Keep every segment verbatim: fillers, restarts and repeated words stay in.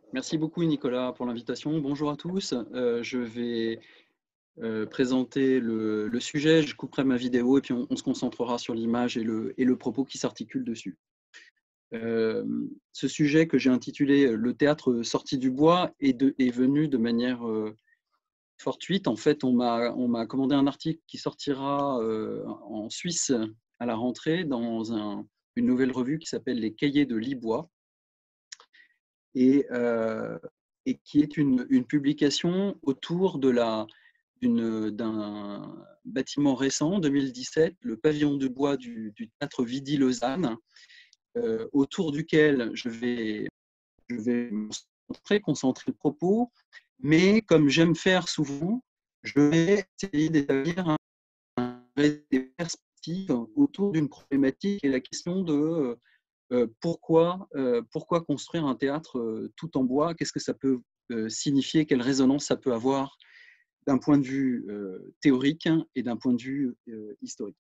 Merci beaucoup Nicolas pour l'invitation. Bonjour à tous. Euh, je vais euh, présenter le, le sujet, je couperai ma vidéo et puis on, on se concentrera sur l'image et le, et le propos qui s'articule dessus. Euh, ce sujet que j'ai intitulé « Le théâtre sorti du bois » est, de, est venu de manière euh, fortuite. En fait, on m'a on m'a commandé un article qui sortira euh, en Suisse à la rentrée dans un, une nouvelle revue qui s'appelle « Les Cahiers de Libois ». Et, euh, et qui est une, une publication autour de la, d'un bâtiment récent, deux mille dix-sept, le pavillon de bois du, du théâtre Vidy-Lausanne, euh, autour duquel je vais, je vais me concentrer, concentrer le propos, mais comme j'aime faire souvent, je vais essayer d'établir un, un, des perspectives autour d'une problématique et la question de Euh, pourquoi, euh, pourquoi construire un théâtre euh, tout en bois? Qu'est-ce que ça peut euh, signifier? Quelle résonance ça peut avoir d'un point de vue euh, théorique et d'un point de vue euh, historique?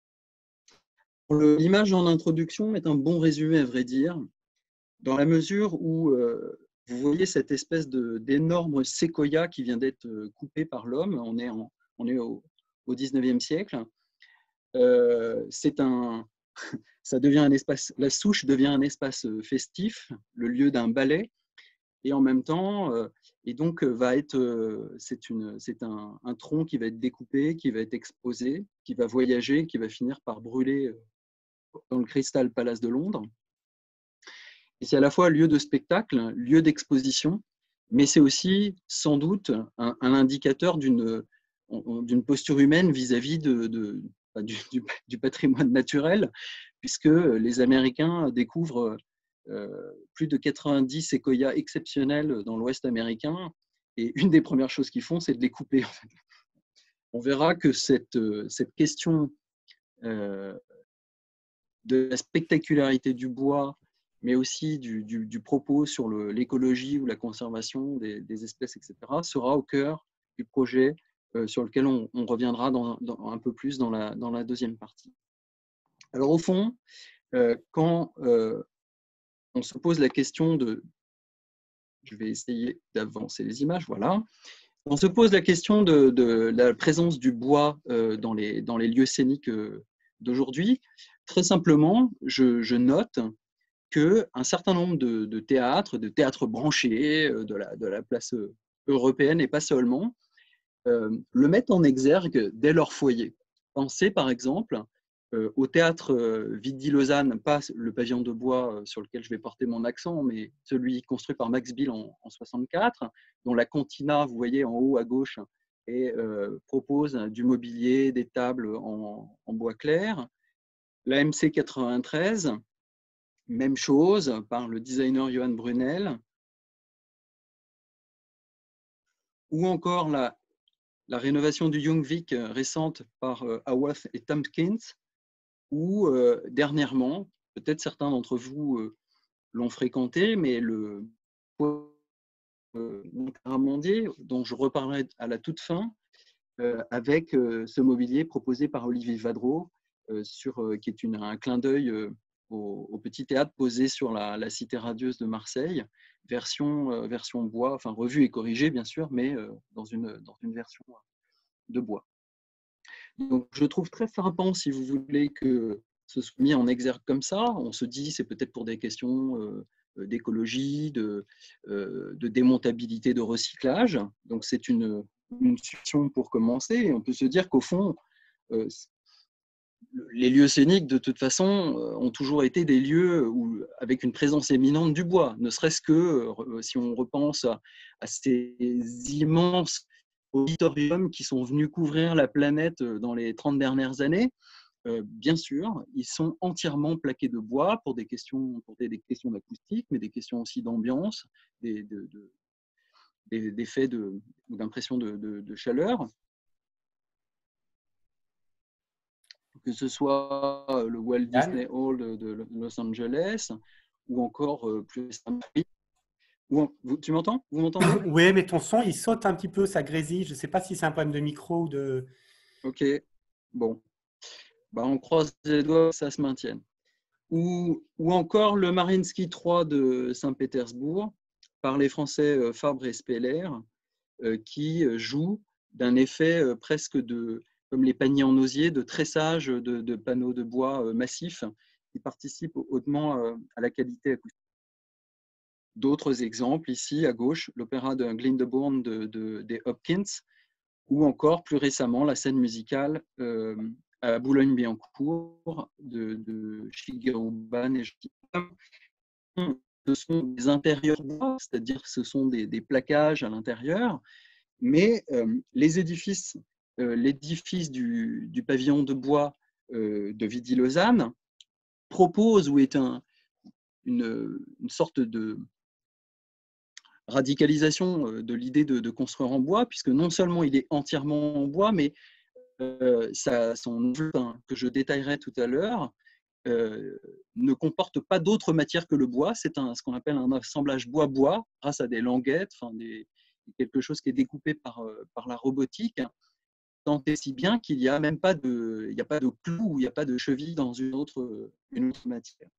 L'image en introduction est un bon résumé, à vrai dire, dans la mesure où euh, vous voyez cette espèce d'énorme séquoia qui vient d'être coupé par l'homme. On est, en, on est au, au dix-neuvième siècle. Euh, c'est un, ça devient un espace, la souche devient un espace festif, le lieu d'un ballet, et en même temps, euh, et donc va être, euh, c'est une, c'est un, un tronc qui va être découpé, qui va être exposé, qui va voyager, qui va finir par brûler dans le Crystal Palace de Londres. Et c'est à la fois lieu de spectacle, lieu d'exposition, mais c'est aussi sans doute un, un indicateur d'une d'une posture humaine vis-à-vis de, de, du, du patrimoine naturel, puisque les Américains découvrent euh, plus de quatre-vingt-dix séquoias exceptionnels dans l'Ouest américain, et une des premières choses qu'ils font, c'est de les couper. En fait. On verra que cette, cette question euh, de la spectacularité du bois, mais aussi du, du, du propos sur l'écologie ou la conservation des, des, espèces, et cetera, sera au cœur du projet euh, sur lequel on, on reviendra dans, dans, un peu plus dans la, dans la deuxième partie. Alors au fond, euh, quand euh, on se pose la question de... Je vais essayer d'avancer les images, voilà. On se pose la question de, de la présence du bois euh, dans, les, dans les lieux scéniques euh, d'aujourd'hui. Très simplement, je, je note qu'un certain nombre de, de théâtres, de théâtres branchés de la, de la place européenne et pas seulement, euh, le mettent en exergue dès leur foyer. Pensez par exemple euh, au théâtre euh, Vidy-Lausanne, pas le pavillon de bois euh, sur lequel je vais porter mon accent, mais celui construit par Max Bill en, en soixante-quatre, dont la cantina, vous voyez en haut à gauche, et, euh, propose du mobilier, des tables en, en bois clair. La M C quatre-vingt-treize, même chose par le designer Johan Brunel, ou encore la, la rénovation du Jungvik récente par euh, Haworth et Tompkins, ou euh, dernièrement, peut-être certains d'entre vous euh, l'ont fréquenté, mais le euh, Montarmandier, dont je reparlerai à la toute fin, euh, avec euh, ce mobilier proposé par Olivier Vadreau, euh, sur, euh, qui est une, un clin d'œil euh, au, au petit théâtre posé sur la, la cité radieuse de Marseille, version, euh, version bois, enfin revue et corrigée bien sûr, mais euh, dans, une, dans une version de bois. Donc je trouve très frappant, si vous voulez, que ce soit mis en exergue comme ça. On se dit c'est peut-être pour des questions euh, d'écologie, de, euh, de démontabilité, de recyclage. Donc c'est une, une solution pour commencer. Et on peut se dire qu'au fond, euh, les lieux scéniques, de toute façon, ont toujours été des lieux où, avec une présence éminente du bois, ne serait-ce que si on repense à, à ces immenses auditoriums qui sont venus couvrir la planète dans les trente dernières années. Euh, bien sûr, ils sont entièrement plaqués de bois pour des questions, pour des, des questions d'acoustique, mais des questions aussi d'ambiance, des, de, de, des, des faits de, d'impression de, de, de chaleur. Que ce soit le Walt Yann? Disney Hall de, de Los Angeles ou encore euh, plus récemment. Ou, vous, tu m'entends? Vous m'entendez? Oui, mais ton son, il saute un petit peu, ça grésille. Je ne sais pas si c'est un problème de micro ou de... Ok, bon, bah, on croise les doigts que ça se maintienne. Ou, ou encore le Mariinsky trois de Saint-Pétersbourg, par les Français Fabre et Speller, qui jouent d'un effet presque de, comme les paniers en osier, de tressage de, de panneaux de bois massifs qui participent hautement à la qualité acoustique. D'autres exemples, ici à gauche, l'opéra de Glyndebourne de, de, des Hopkins, ou encore plus récemment la scène musicale euh, à Boulogne-Billancourt de, de Shigeru Ban et ce sont des intérieurs bois, c'est-à-dire que ce sont des, des plaquages à l'intérieur, mais euh, les édifices, euh, l'édifice du, du pavillon de bois euh, de Vidy-Lausanne propose ou est un, une, une sorte de radicalisation de l'idée de, de construire en bois, puisque non seulement il est entièrement en bois, mais euh, ça, son enveloppe, que je détaillerai tout à l'heure, euh, ne comporte pas d'autre matière que le bois. C'est un, ce qu'on appelle un assemblage bois-bois, grâce à des languettes, enfin des, quelque chose qui est découpé par, par la robotique, tant et si bien qu'il n'y a même pas de, il n'y a pas de clou, il n'y a pas de cheville dans une autre, une autre matière.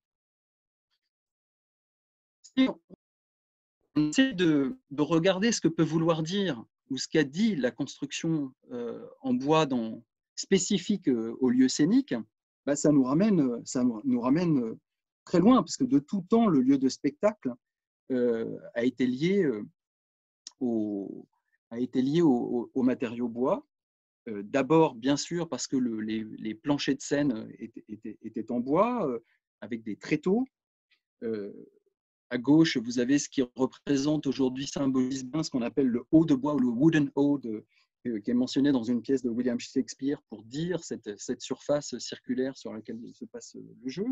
Si on essaie de, de regarder ce que peut vouloir dire ou ce qu'a dit la construction euh, en bois dans, spécifique euh, au lieu scénique, bah, ça, nous ramène, ça nous ramène très loin, parce que de tout temps, le lieu de spectacle euh, a été lié, euh, au, a été lié au, au, au matériau bois. Euh, D'abord, bien sûr, parce que le, les, les, planchers de scène étaient, étaient, étaient en bois, euh, avec des tréteaux. Euh, À gauche, vous avez ce qui représente aujourd'hui, symbolise bien ce qu'on appelle le haut de bois ou le wooden haut, de, qui est mentionné dans une pièce de William Shakespeare pour dire cette, cette surface circulaire sur laquelle se passe le jeu.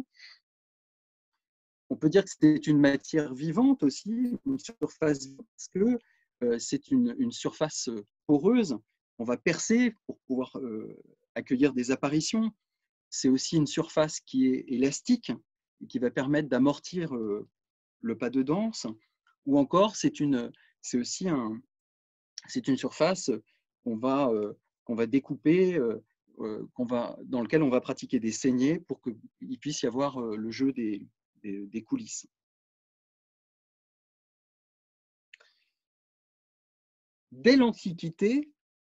On peut dire que c'est une matière vivante aussi, une surface, parce que euh, c'est une, une surface poreuse. On va percer pour pouvoir euh, accueillir des apparitions. C'est aussi une surface qui est élastique et qui va permettre d'amortir euh, le pas de danse, ou encore c'est une, c'est aussi un, c'est une surface qu'on va, euh, qu'on va découper, euh, euh, qu'on va, dans lequel on va pratiquer des saignées pour qu'il puisse y avoir euh, le jeu des, des, des coulisses. Dès l'Antiquité,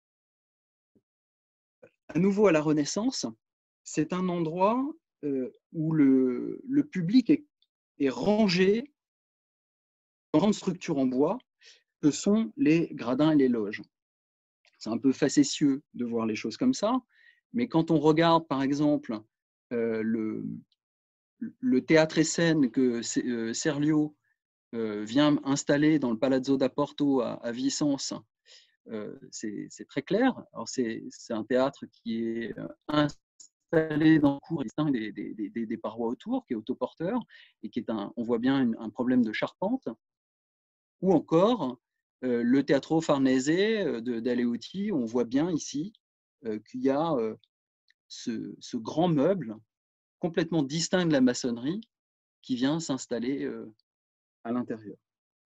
à nouveau à la Renaissance, c'est un endroit euh, où le, le public est, est rangé dans grandes structures en bois que sont les gradins et les loges. C'est un peu facétieux de voir les choses comme ça, mais quand on regarde, par exemple, euh, le, le théâtre et scène que euh, Serlio euh, vient installer dans le Palazzo da Porto à, à Vicence, euh, c'est très clair. Alors c'est un théâtre qui est installé dans le cours des, des, des, des parois autour, qui est autoporteur, et qui est un, on voit bien une, un problème de charpente, ou encore euh, le Teatro Farnese d'Aleotti, on voit bien ici euh, qu'il y a euh, ce, ce grand meuble complètement distinct de la maçonnerie qui vient s'installer euh, à l'intérieur.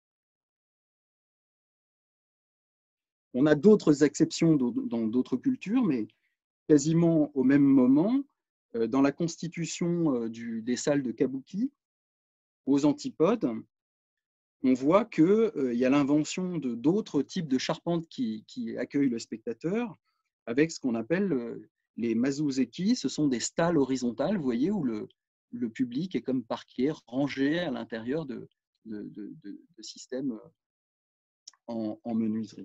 On a d'autres exceptions dans d'autres cultures, mais quasiment au même moment, euh, dans la constitution euh, du, des salles de Kabuki, aux antipodes, on voit qu'il euh, y a l'invention de d'autres types de charpentes qui, qui accueillent le spectateur, avec ce qu'on appelle euh, les mazuzeki. Ce sont des stalles horizontales, vous voyez, où le, le public est comme parquet, rangé à l'intérieur de, de, de, de, de systèmes en, en menuiserie.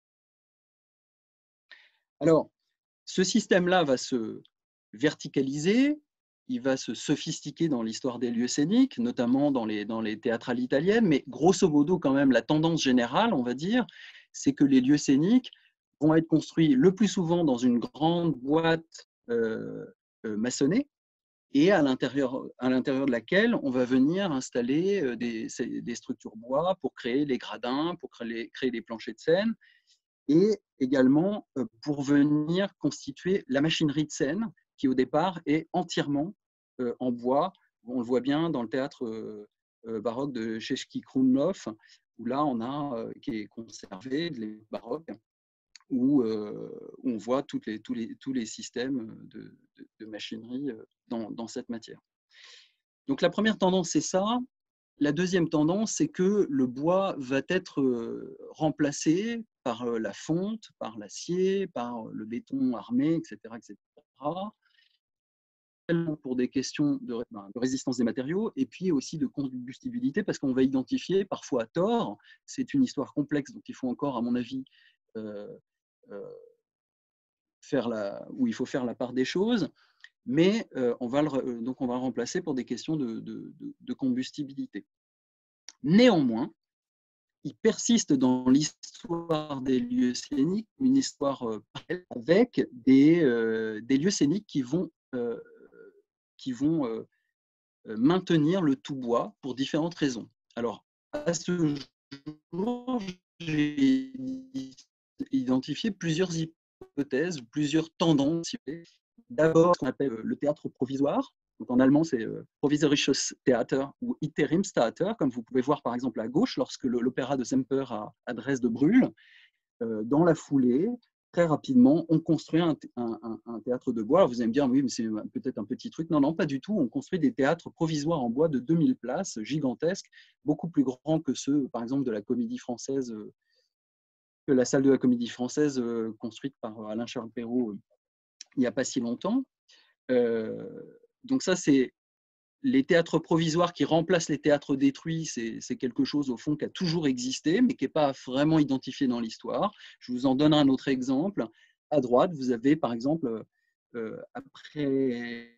Alors, ce système-là va se verticaliser, il va se sophistiquer dans l'histoire des lieux scéniques, notamment dans les, dans les théâtrales italiennes, mais grosso modo, quand même, la tendance générale, on va dire, c'est que les lieux scéniques vont être construits le plus souvent dans une grande boîte euh, euh, maçonnée, et à l'intérieur à l'intérieur de laquelle on va venir installer des, des structures bois pour créer les gradins, pour créer, créer les planchers de scène, et également pour venir constituer la machinerie de scène qui au départ est entièrement en bois. On le voit bien dans le théâtre baroque de Český Krumlov, où là on a, qui est conservé, les baroques, où on voit toutes les, tous, les, tous les systèmes de, de, de machinerie dans, dans cette matière. Donc la première tendance, c'est ça. la deuxième tendance, c'est que le bois va être euh, remplacé par euh, la fonte, par l'acier, par le béton armé, et cetera, et cetera pour des questions de, de résistance des matériaux et puis aussi de combustibilité, parce qu'on va identifier, parfois à tort, c'est une histoire complexe, donc il faut encore, à mon avis, euh, euh, faire la, où il faut faire la part des choses, mais euh, on, va le, donc on va le remplacer pour des questions de, de, de, de combustibilité. Néanmoins, il persiste dans l'histoire des lieux scéniques une histoire euh, avec des, euh, des lieux scéniques qui vont, euh, qui vont euh, maintenir le tout bois pour différentes raisons. Alors, à ce jour, j'ai identifié plusieurs hypothèses, plusieurs tendances. D'abord, ce qu'on appelle le théâtre provisoire. Donc, en allemand, c'est Provisorisches Theater ou Interimstheater, comme vous pouvez voir par exemple à gauche, lorsque l'opéra de Semper à Dresde brûle. Dans la foulée, très rapidement, on construit un, un, un théâtre de bois. Alors vous allez me dire, oui, mais c'est peut-être un petit truc. Non, non, pas du tout. On construit des théâtres provisoires en bois de deux mille places, gigantesques, beaucoup plus grands que ceux, par exemple, de la Comédie Française, que la salle de la Comédie Française construite par Alain Charles Perrault il n'y a pas si longtemps. Euh, donc ça, c'est les théâtres provisoires qui remplacent les théâtres détruits, c'est quelque chose au fond qui a toujours existé, mais qui n'est pas vraiment identifié dans l'histoire. Je vous en donne un autre exemple. À droite, vous avez par exemple, euh, après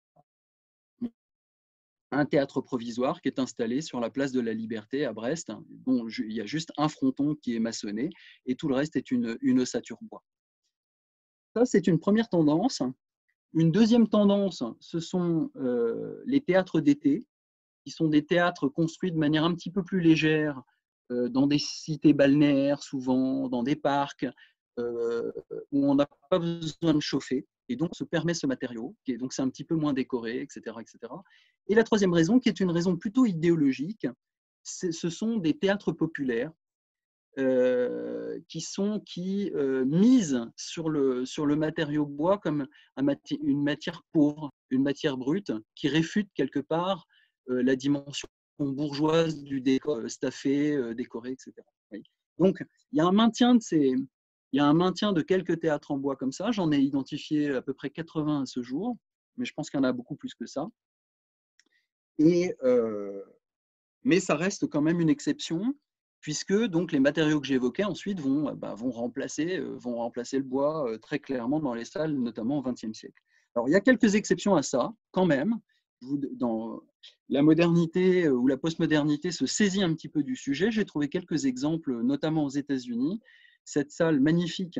un théâtre provisoire qui est installé sur la place de la Liberté à Brest. Bon, il y a juste un fronton qui est maçonné et tout le reste est une, une ossature bois. Ça, c'est une première tendance. Une deuxième tendance, ce sont euh, les théâtres d'été, qui sont des théâtres construits de manière un petit peu plus légère, euh, dans des cités balnéaires souvent, dans des parcs, euh, où on n'a pas besoin de chauffer, et donc on se permet ce matériau, et donc c'est un petit peu moins décoré, et cetera, et cetera. Et la troisième raison, qui est une raison plutôt idéologique, ce sont des théâtres populaires, Euh, qui, sont, qui euh, misent sur le, sur le matériau bois comme un mati une matière pauvre, une matière brute, qui réfute quelque part euh, la dimension bourgeoise du décor, euh, staffé, euh, décoré, et cetera. Oui. Donc, il y a un maintien de ces, il y a un maintien de quelques théâtres en bois comme ça. J'en ai identifié à peu près quatre-vingts à ce jour, mais je pense qu'il y en a beaucoup plus que ça. Et, euh, mais ça reste quand même une exception, puisque donc les matériaux que j'évoquais ensuite vont, bah, vont, remplacer, euh, vont remplacer le bois euh, très clairement dans les salles, notamment au vingtième siècle. Alors, il y a quelques exceptions à ça, quand même. Dans la modernité ou la postmodernité se saisit un petit peu du sujet. J'ai trouvé quelques exemples, notamment aux États-Unis. Cette salle magnifique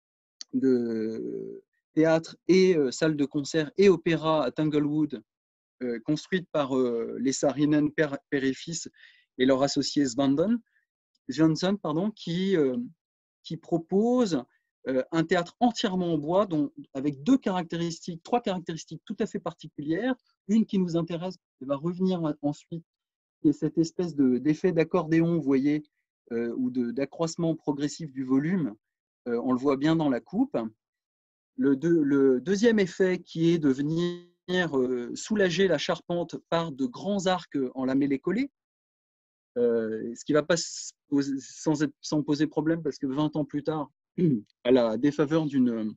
de théâtre et euh, salle de concert et opéra à Tanglewood, euh, construite par euh, les Saarinen père, père et fils et leur associé Svandon, Johnson, pardon, qui, euh, qui propose euh, un théâtre entièrement en bois, dont, avec deux caractéristiques, trois caractéristiques tout à fait particulières. Une qui nous intéresse, qui va revenir ensuite, qui est cette espèce d'effet d'accordéon, vous voyez, euh, ou d'accroissement progressif du volume. Euh, on le voit bien dans la coupe. Le, deux, le deuxième effet, qui est de venir euh, soulager la charpente par de grands arcs en lamellé collé, Euh, ce qui ne va pas poser, sans, être, sans poser problème, parce que vingt ans plus tard, à la défaveur d'une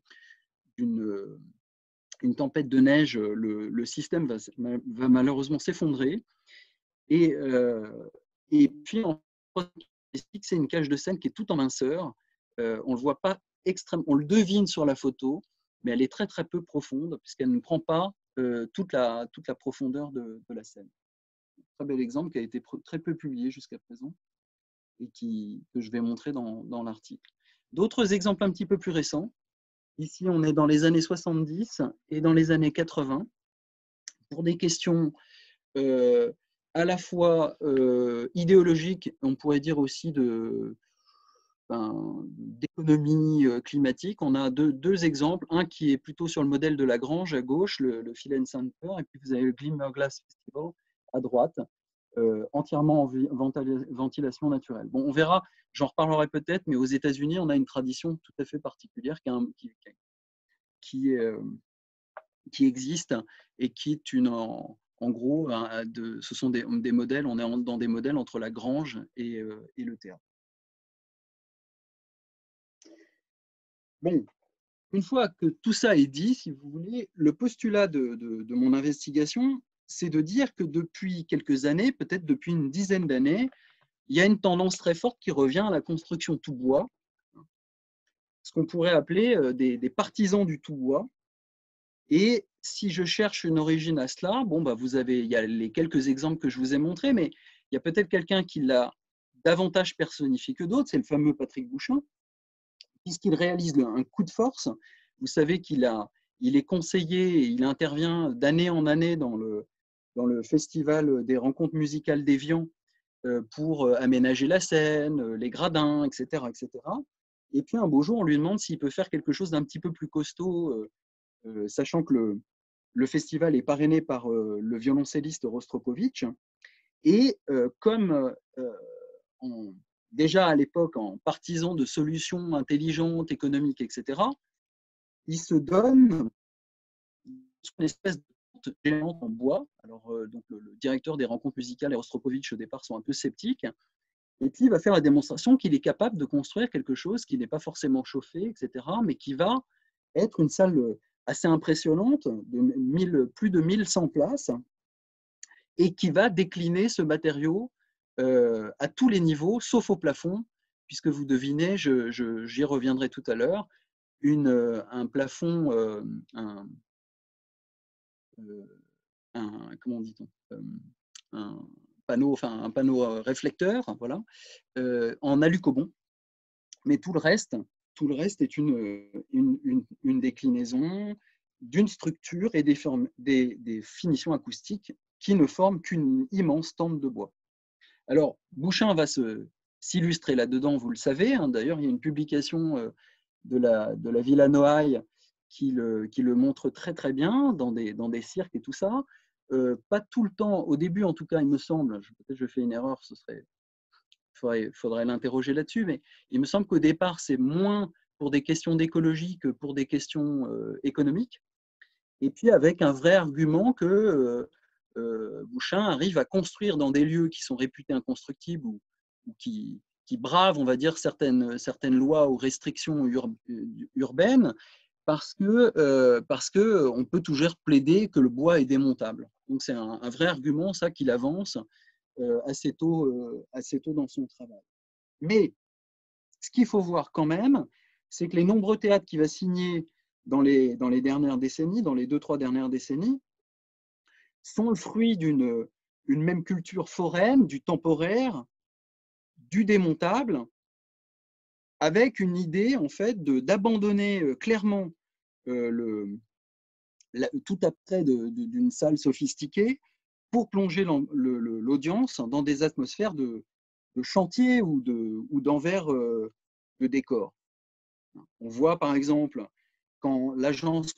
une tempête de neige, le, le système va, va malheureusement s'effondrer. Et, euh, et puis, en c'est une cage de scène qui est tout en minceur. Euh, on le voit pas extrêmement, on le devine sur la photo, mais elle est très très peu profonde, puisqu'elle ne prend pas euh, toute, la, toute la profondeur de, de la scène. Très bel exemple qui a été très peu publié jusqu'à présent et qui, que je vais montrer dans, dans l'article. D'autres exemples un petit peu plus récents. Ici, on est dans les années soixante-dix et dans les années quatre-vingts, pour des questions euh, à la fois euh, idéologiques, on pourrait dire aussi de, ben, d'économie climatique. On a deux, deux exemples, un qui est plutôt sur le modèle de Lagrange à gauche, le, le Philae Center, et puis vous avez le Glimmerglass Festival à droite, euh, entièrement en ventilation naturelle. Bon, on verra, j'en reparlerai peut-être, mais aux États-Unis, on a une tradition tout à fait particulière qui, qui, qui, qui, euh, qui existe et qui est une, en, en gros, un, de, ce sont des, des modèles, on est dans des modèles entre la grange et, euh, et le théâtre. Bon, une fois que tout ça est dit, si vous voulez, le postulat de, de, de mon investigation, c'est de dire que depuis quelques années, peut-être depuis une dizaine d'années, il y a une tendance très forte qui revient à la construction tout bois, ce qu'on pourrait appeler des, des partisans du tout bois. Et si je cherche une origine à cela, bon, bah vous avez, il y a les quelques exemples que je vous ai montrés, mais il y a peut-être quelqu'un qui l'a davantage personnifié que d'autres, c'est le fameux Patrick Bouchain, puisqu'il réalise un coup de force. Vous savez qu'il a, il est conseiller et il intervient d'année en année dans le, dans le festival des rencontres musicales d'Évian pour aménager la scène, les gradins, et cetera, et cetera. Et puis un beau jour, on lui demande s'il peut faire quelque chose d'un petit peu plus costaud, euh, euh, sachant que le, le festival est parrainé par euh, le violoncelliste Rostropovitch. Et euh, comme euh, on, déjà à l'époque en partisan de solutions intelligentes, économiques, et cetera, il se donne une espèce de porte géante en bois. Alors, euh, donc, le, le directeur des rencontres musicales et Rostropovitch, au départ, sont un peu sceptiques. Et puis, il va faire la démonstration qu'il est capable de construire quelque chose qui n'est pas forcément chauffé, et cetera, mais qui va être une salle assez impressionnante, de mille, plus de mille cent places, et qui va décliner ce matériau euh, à tous les niveaux, sauf au plafond, puisque vous devinez, je, je, j'y reviendrai tout à l'heure, une, un plafond, euh, un, euh, un, comment dit-on, euh, un panneau, enfin un panneau réflecteur, voilà, euh, en alucobond. Mais tout le reste, tout le reste est une, une, une, une déclinaison d'une structure et des, formes, des, des finitions acoustiques qui ne forment qu'une immense tente de bois. Alors, Bouchain va se, s'illustrer là-dedans, vous le savez. Hein, d'ailleurs, il y a une publication de la, de la Villa Noailles qui le, qui le montre très très bien dans des, dans des cirques et tout ça. Euh, pas tout le temps, au début en tout cas, il me semble, peut-être je fais une erreur, ce serait, faudrait, faudrait l'interroger là-dessus, mais il me semble qu'au départ, c'est moins pour des questions d'écologie que pour des questions euh, économiques. Et puis avec un vrai argument que euh, euh, Bouchain arrive à construire dans des lieux qui sont réputés inconstructibles ou, ou qui, qui bravent, on va dire, certaines, certaines lois ou restrictions ur, urbaines, parce que euh, parce que on peut toujours plaider que le bois est démontable. Donc c'est un, un vrai argument, ça, qu'il avance euh, assez tôt, euh, assez tôt dans son travail. Mais ce qu'il faut voir quand même, c'est que les nombreux théâtres qu'il va signer dans les, dans les dernières décennies, dans les deux, trois dernières décennies, sont le fruit d'une une même culture foraine, du temporaire, du démontable, avec une idée en fait de, d'abandonner clairement euh, le, la, tout après de, de, d'une salle sophistiquée pour plonger l'audience dans des atmosphères de, de chantier ou, de, ou d'envers euh, de décor. On voit par exemple quand l'agence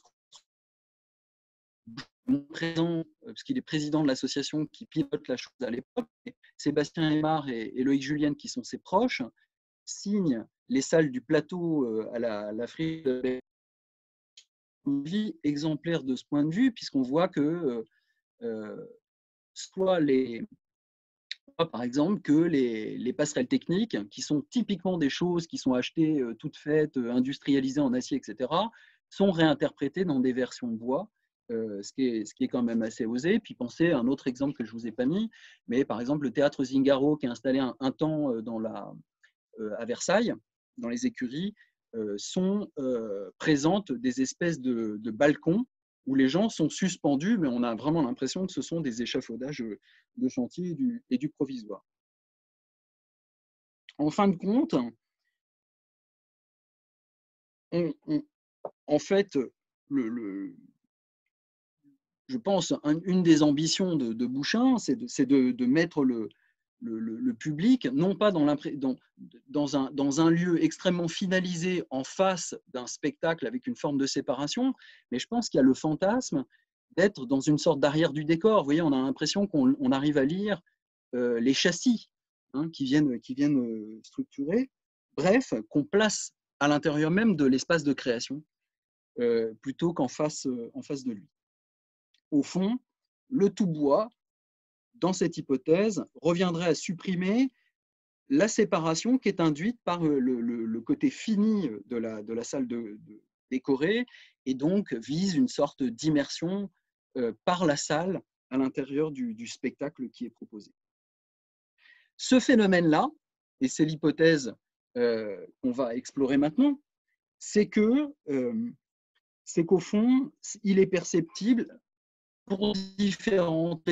présent, parce qu'il est président de l'association qui pilote la chose à l'époque, Sébastien Aymar et, et Loïc Julienne, qui sont ses proches, signent les salles du plateau à la, à la Free une vie exemplaire de ce point de vue, puisqu'on voit que euh, soit les par exemple que les, les passerelles techniques, qui sont typiquement des choses qui sont achetées euh, toutes faites, euh, industrialisées en acier, et cetera, sont réinterprétées dans des versions de bois, euh, ce, qui est, ce qui est quand même assez osé. Puis pensez à un autre exemple que je ne vous ai pas mis, mais par exemple le théâtre Zingaro, qui est installé un, un temps dans la, euh, à Versailles, dans les écuries, euh, sont, euh, présentent des espèces de, de balcons où les gens sont suspendus, mais on a vraiment l'impression que ce sont des échafaudages de chantier et du, et du provisoire. En fin de compte, on, on, en fait, le, le, je pense, un, une des ambitions de, de Bouchain, c'est de, de, de mettre le, le, le, public, non pas dans, dans, dans, un, dans un lieu extrêmement finalisé en face d'un spectacle avec une forme de séparation, mais je pense qu'il y a le fantasme d'être dans une sorte d'arrière du décor. Vous voyez, on a l'impression qu'on on arrive à lire euh, les châssis hein, qui viennent, qui viennent euh, structurer, bref, qu'on place à l'intérieur même de l'espace de création euh, plutôt qu'en face, euh, en face de lui. Au fond, le tout-bois, dans cette hypothèse, reviendrait à supprimer la séparation qui est induite par le, le, le côté fini de la, de la salle de, de, décorée et donc vise une sorte d'immersion euh, par la salle à l'intérieur du, du spectacle qui est proposé. Ce phénomène-là, et c'est l'hypothèse euh, qu'on va explorer maintenant, c'est que euh, c'est qu'au fond, il est perceptible pour différentes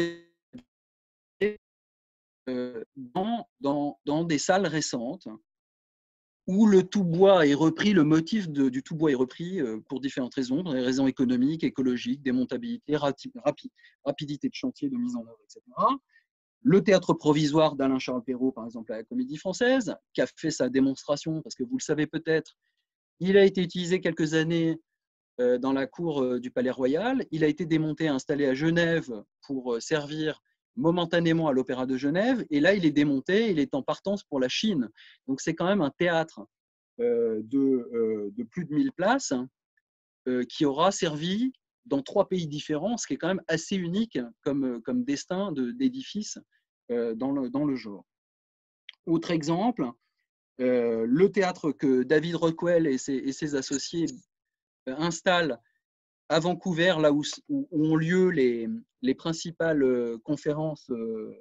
euh, dans, dans, dans des salles récentes où le tout-bois est repris, le motif de, du tout-bois est repris euh, pour différentes raisons, pour des raisons économiques, écologiques, démontabilité, rapi, rapi, rapidité de chantier, de mise en œuvre, et cetera. Le théâtre provisoire d'Alain-Charles Perrault, par exemple, à la Comédie Française, qui a fait sa démonstration, parce que vous le savez peut-être, il a été utilisé quelques années euh, dans la cour euh, du Palais Royal. Il a été démonté et installé à Genève pour euh, servir momentanément à l'Opéra de Genève. Et là, il est démonté, il est en partance pour la Chine. Donc, c'est quand même un théâtre euh, de, euh, de plus de mille places euh, qui aura servi dans trois pays différents, ce qui est quand même assez unique comme, comme destin d'édifice euh, dans, le, dans le genre. Autre exemple, euh, le théâtre que David Rockwell et ses, et ses associés installent à Vancouver, là où, où ont lieu les, les principales conférences. Euh,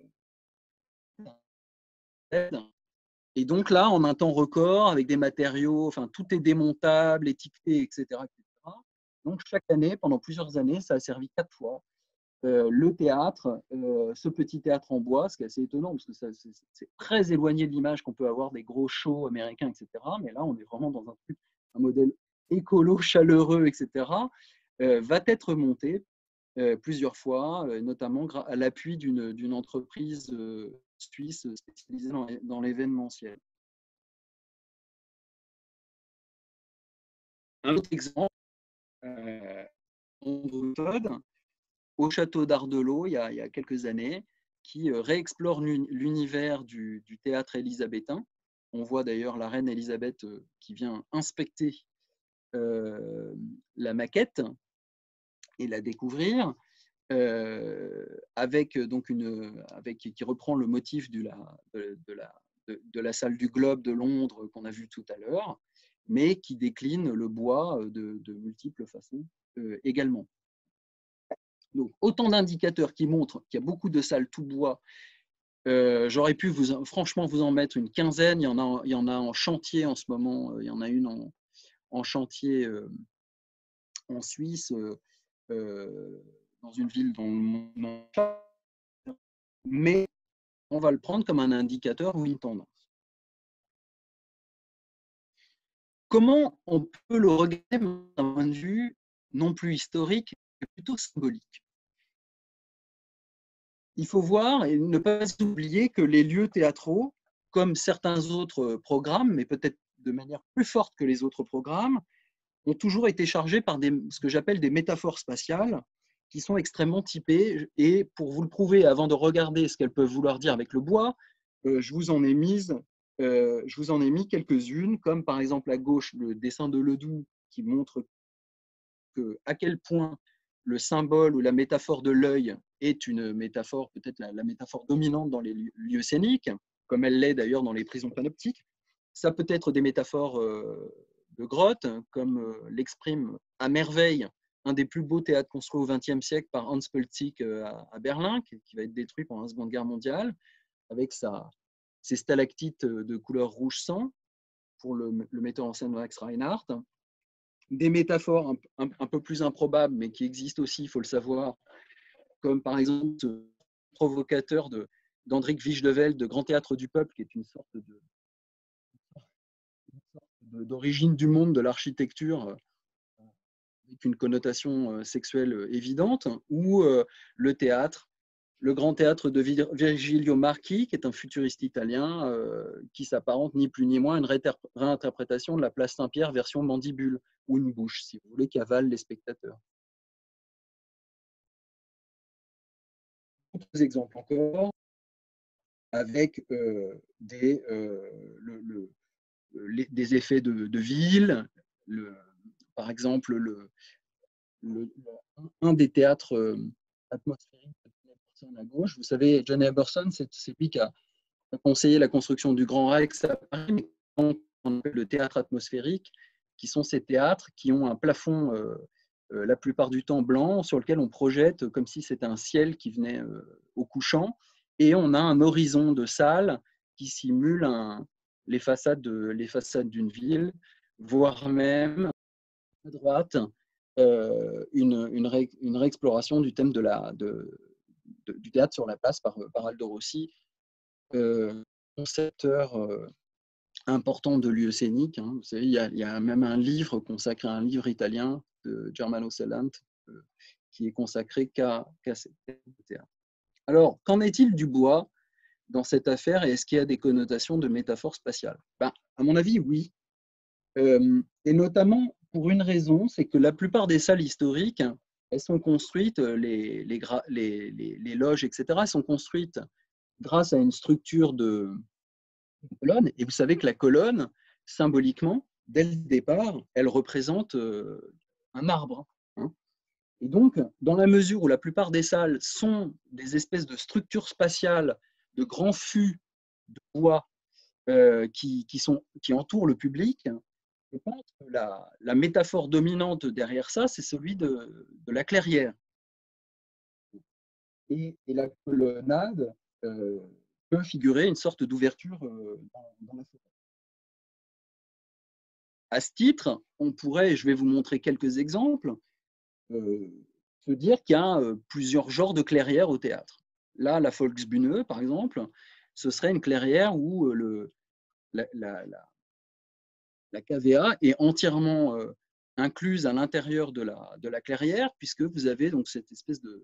et donc là, en un temps record, avec des matériaux, enfin, tout est démontable, étiqueté, et cetera, et cetera. Donc chaque année, pendant plusieurs années, ça a servi quatre fois. Euh, le théâtre, euh, ce petit théâtre en bois, ce qui est assez étonnant, parce que c'est très éloigné de l'image qu'on peut avoir des gros shows américains, et cetera. Mais là, on est vraiment dans un, truc, un modèle écolo, chaleureux, et cetera, euh, va être monté euh, plusieurs fois, euh, notamment à l'appui d'une entreprise euh, suisse spécialisée dans, dans l'événementiel. Un autre exemple, euh, au château d'Ardelot, il, il y a quelques années, qui euh, réexplore l'univers du, du théâtre élisabétain. On voit d'ailleurs la reine Élisabeth euh, qui vient inspecter euh, la maquette et la découvrir, euh, avec donc une, avec qui reprend le motif de la, de, de la, de, de la salle du Globe de Londres qu'on a vu tout à l'heure, mais qui décline le bois de, de multiples façons euh, également. Donc, autant d'indicateurs qui montrent qu'il y a beaucoup de salles tout bois. Euh, J'aurais pu vous, franchement vous en mettre une quinzaine. Il y en a, il y en a en chantier en ce moment. Il y en a une en, en chantier euh, en Suisse, euh, dans une ville dont le nom. Mais on va le prendre comme un indicateur ou une tendance. Comment on peut le regarder d'un point de vue non plus historique, mais plutôt symbolique? Il faut voir et ne pas oublier que les lieux théâtraux, comme certains autres programmes, mais peut-être de manière plus forte que les autres programmes, ont toujours été chargés par des, ce que j'appelle des métaphores spatiales qui sont extrêmement typées. Et pour vous le prouver, avant de regarder ce qu'elles peuvent vouloir dire avec le bois, euh, je vous en ai mise, euh, je vous en ai mis quelques-unes, comme par exemple à gauche le dessin de Ledoux qui montre que, à quel point le symbole ou la métaphore de l'œil est une métaphore, peut-être la, la métaphore dominante dans les lieux scéniques, comme elle l'est d'ailleurs dans les prisons panoptiques. Ça peut être des métaphores euh, de grottes, comme euh, l'exprime à merveille un des plus beaux théâtres construits au vingtième siècle par Hans Pölzig euh, à, à Berlin, qui, qui va être détruit pendant la Seconde Guerre mondiale, avec sa, ses stalactites de couleur rouge sang, pour le, le metteur en scène Max Reinhardt. Des métaphores un, un, un, peu plus improbables, mais qui existent aussi, il faut le savoir, comme par exemple ce provocateur d'Hendrik Wiesdevel de Grand Théâtre du Peuple, qui est une sorte de d'origine du monde de l'architecture avec une connotation sexuelle évidente, ou euh, le théâtre, le grand théâtre de Virgilio Marchi, qui est un futuriste italien euh, qui s'apparente ni plus ni moins à une réinterprétation de la place Saint-Pierre version mandibule, ou une bouche, si vous voulez, qui avale les spectateurs. D'autres exemples encore, avec euh, des, euh, le, le, les, des effets de, de ville, le, par exemple, le, le, un des théâtres euh, atmosphériques bien à gauche. Vous savez, John Emerson, c'est lui qui a conseillé la construction du Grand Rex à Paris, mais on appelle le théâtre atmosphérique, qui sont ces théâtres qui ont un plafond euh, euh, la plupart du temps blanc, sur lequel on projette comme si c'était un ciel qui venait euh, au couchant, et on a un horizon de salle qui simule un, les façades de, les façades d'une ville, voire même à droite euh, une, une, ré, une réexploration du thème de la, de, de, du théâtre sur la place par, par Aldo Rossi, euh, concepteur euh, important de lieux scéniques. Hein. Vous savez, il y, a, il y a même un livre consacré à un livre italien de Germano Celant euh, qui est consacré qu'à qu'à ce théâtre. Alors, qu'en est-il du bois dans cette affaire et est-ce qu'il y a des connotations de métaphore spatiale? Ben, à mon avis, oui. Euh, et notamment pour une raison, c'est que la plupart des salles historiques, elles sont construites, les, les, les, les, les loges, et cetera, elles sont construites grâce à une structure de, de colonne. Et vous savez que la colonne, symboliquement, dès le départ, elle représente euh, un arbre. Hein. Et donc, dans la mesure où la plupart des salles sont des espèces de structures spatiales, de grands fûts de bois euh, qui, qui, sont, qui entourent le public, je pense que la, la métaphore dominante derrière ça, c'est celui de, de la clairière. Et, et la colonnade euh, peut figurer une sorte d'ouverture euh, dans, dans la forêt. À ce titre, on pourrait, je vais vous montrer quelques exemples, euh, se dire qu'il y a euh, plusieurs genres de clairières au théâtre. Là, la Volksbühne, par exemple, ce serait une clairière où euh, le, la, la, la, la K V A est entièrement euh, incluse à l'intérieur de la, de la clairière, puisque vous avez donc cette espèce de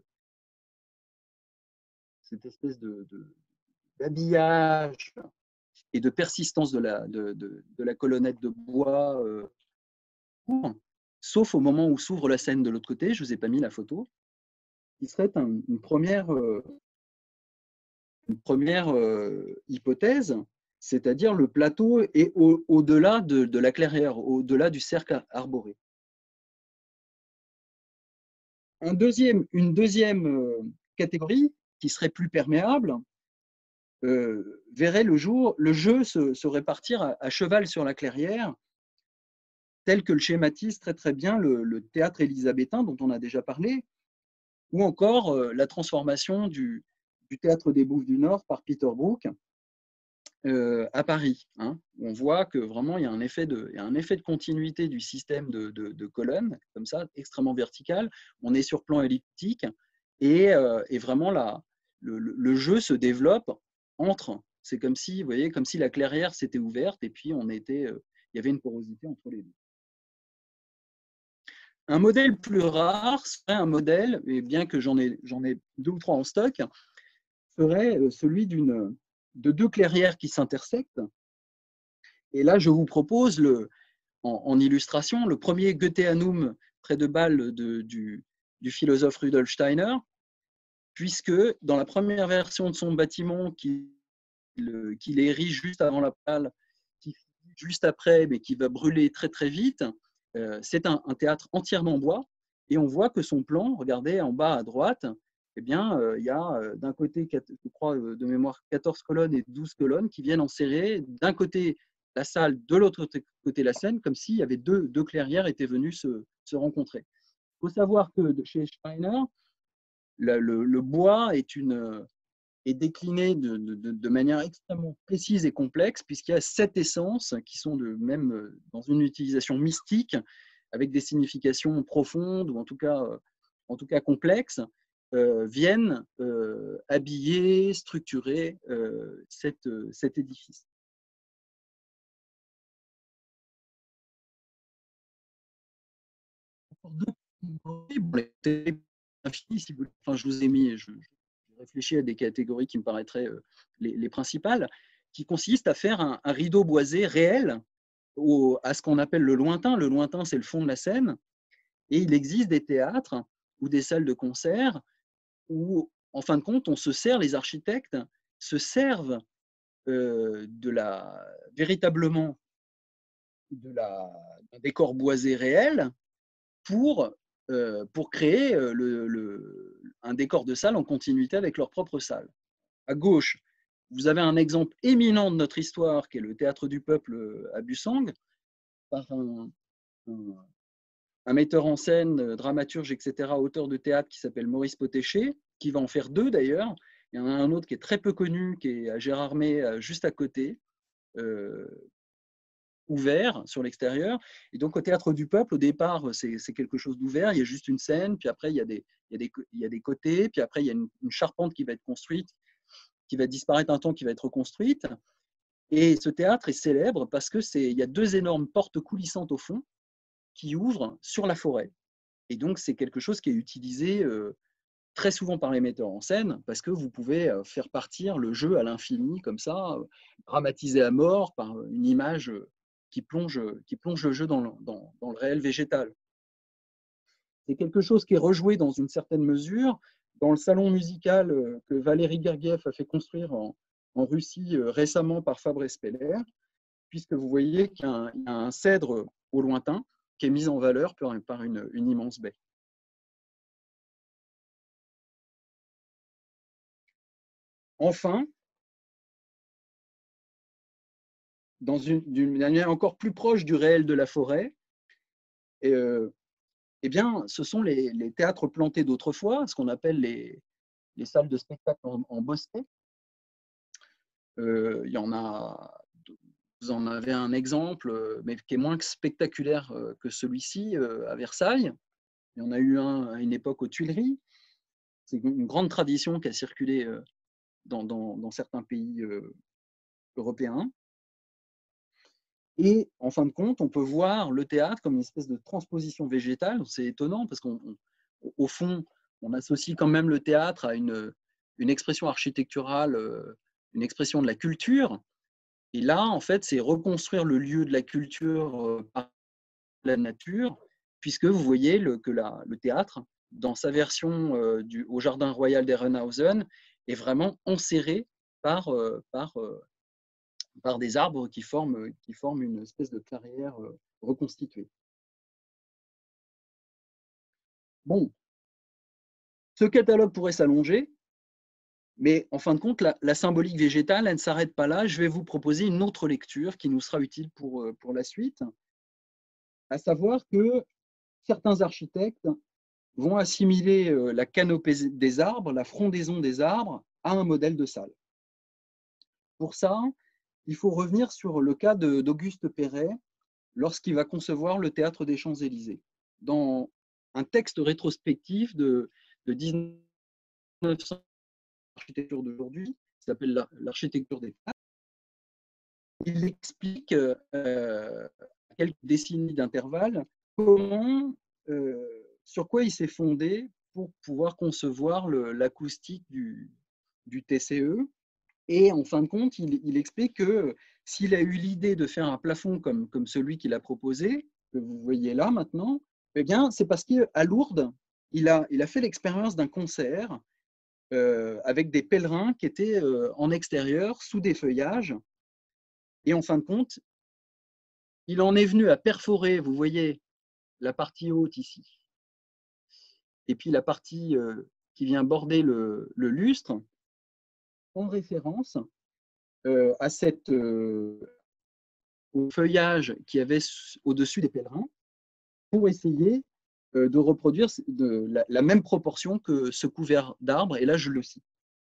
cette espèce de, de, d'habillage et de persistance de la, de, de, de la colonnette de bois, euh, sauf au moment où s'ouvre la scène de l'autre côté, je ne vous ai pas mis la photo, qui serait un, une première, euh, une première euh, hypothèse, c'est-à-dire le plateau est au, au-delà de, de la clairière, au-delà du cercle arboré. Un deuxième, une deuxième euh, catégorie qui serait plus perméable euh, verrait le jour le jeu se, se répartir à, à cheval sur la clairière, tel que le schématise très très bien le, le théâtre élisabétain dont on a déjà parlé, ou encore euh, la transformation du, du théâtre des Bouffes du Nord par Peter Brook euh, à Paris. Hein. On voit que vraiment il y a un effet de, il y a un effet de continuité du système de, de, de colonnes, comme ça, extrêmement vertical. On est sur plan elliptique et, euh, et vraiment la, le, le jeu se développe entre. C'est comme si, vous voyez, comme si la clairière s'était ouverte et puis on était, euh, il y avait une porosité entre les deux. Un modèle plus rare serait un modèle, et bien que j'en ai, j'en ai deux ou trois en stock, serait celui d'une, de deux clairières qui s'intersectent. Et là, je vous propose le, en, en illustration le premier Goetheanum près de Bâle de, du, du philosophe Rudolf Steiner, puisque dans la première version de son bâtiment qu'il qu'il érige juste avant la pâle, qui juste après, mais qui va brûler très très vite, euh, c'est un, un théâtre entièrement en bois, et on voit que son plan, regardez en bas à droite, eh bien, euh, il y a euh, d'un côté, je crois de mémoire, quatorze colonnes et douze colonnes qui viennent enserrer d'un côté la salle, de l'autre côté la scène, comme s'il y avait deux, deux clairières étaient venues se, se rencontrer. Il faut savoir que chez Steiner, le, le, le bois est une est décliné de, de, de, manière extrêmement précise et complexe, puisqu'il y a sept essences qui sont de même dans une utilisation mystique, avec des significations profondes, ou en tout cas, en tout cas complexes, euh, viennent euh, habiller, structurer euh, cette, cet édifice. Enfin, je vous ai mis, je, je réfléchis à des catégories qui me paraîtraient euh, les, les, principales, qui consistent à faire un, un rideau boisé réel au, à ce qu'on appelle le lointain. Le lointain, c'est le fond de la scène. Et il existe des théâtres ou des salles de concert où, en fin de compte, on se sert, les architectes se servent euh, de la, véritablement de la, d'un décor boisé réel pour euh, pour créer euh, le, le, un décor de salle en continuité avec leur propre salle. À gauche, vous avez un exemple éminent de notre histoire, qui est le Théâtre du Peuple à Bussang, par un, un, un metteur en scène, dramaturge, et cetera, auteur de théâtre qui s'appelle Maurice Potéché, qui va en faire deux d'ailleurs. Il y en a un autre qui est très peu connu, qui est à Gérardmer, juste à côté, euh, ouvert sur l'extérieur. Et donc, au Théâtre du Peuple, au départ, c'est quelque chose d'ouvert. Il y a juste une scène, puis après, il y a des, il y a des, il y a des côtés, puis après, il y a une, une charpente qui va être construite, qui va disparaître un temps, qui va être reconstruite. Et ce théâtre est célèbre parce que c'est, il y a deux énormes portes coulissantes au fond qui ouvrent sur la forêt. Et donc, c'est quelque chose qui est utilisé euh, très souvent par les metteurs en scène parce que vous pouvez euh, faire partir le jeu à l'infini, comme ça, euh, dramatisé à mort par une image euh, qui plonge, qui plonge le jeu dans le, dans, dans le réel végétal. C'est quelque chose qui est rejoué dans une certaine mesure dans le salon musical euh, que Valéry Gergiev a fait construire en, en Russie euh, récemment par Fabre Espeler, puisque vous voyez qu'il y, y a un cèdre au lointain qui est mis en valeur par, par une, une immense baie. Enfin, dans une, d'une manière encore plus proche du réel de la forêt, et, euh, eh bien, ce sont les, les théâtres plantés d'autrefois, ce qu'on appelle les, les salles de spectacle en, en bosquet. Euh, il y en a, vous en avez un exemple, mais qui est moins spectaculaire que celui-ci à Versailles. Il y en a eu un à une époque aux Tuileries. C'est une grande tradition qui a circulé dans, dans, dans certains pays européens. Et en fin de compte, on peut voir le théâtre comme une espèce de transposition végétale. C'est étonnant parce qu'au fond, on associe quand même le théâtre à une, une expression architecturale, une expression de la culture. Et là, en fait, c'est reconstruire le lieu de la culture par la nature, puisque vous voyez le, que la, le théâtre, dans sa version euh, du, au Jardin Royal d'Herrenhausen, est vraiment enserré par, euh, par, euh, par des arbres qui forment, qui forment une espèce de clairière euh, reconstituée. Bon, ce catalogue pourrait s'allonger, mais en fin de compte, la, la symbolique végétale, elle ne s'arrête pas là. Je vais vous proposer une autre lecture qui nous sera utile pour, pour la suite, à savoir que certains architectes vont assimiler la canopée des arbres, la frondaison des arbres, à un modèle de salle. Pour ça, il faut revenir sur le cas d'Auguste Perret lorsqu'il va concevoir le Théâtre des Champs-Élysées. Dans un texte rétrospectif de, de mille neuf cents, l'architecture d'aujourd'hui, qui s'appelle l'architecture des théâtres, il explique euh, à quelques décennies d'intervalle comment, euh, sur quoi il s'est fondé pour pouvoir concevoir l'acoustique du, du T C E. Et en fin de compte, il, il explique que s'il a eu l'idée de faire un plafond comme, comme celui qu'il a proposé, que vous voyez là maintenant, eh bien, c'est parce qu'à Lourdes, il a, il a fait l'expérience d'un concert euh, avec des pèlerins qui étaient euh, en extérieur, sous des feuillages. Et en fin de compte, il en est venu à perforer, vous voyez, la partie haute ici, et puis la partie euh, qui vient border le, le lustre, en référence euh, à cette, euh, au feuillage qu'il y avait au-dessus des pèlerins, pour essayer euh, de reproduire de la, la même proportion que ce couvert d'arbres, et là je le cite.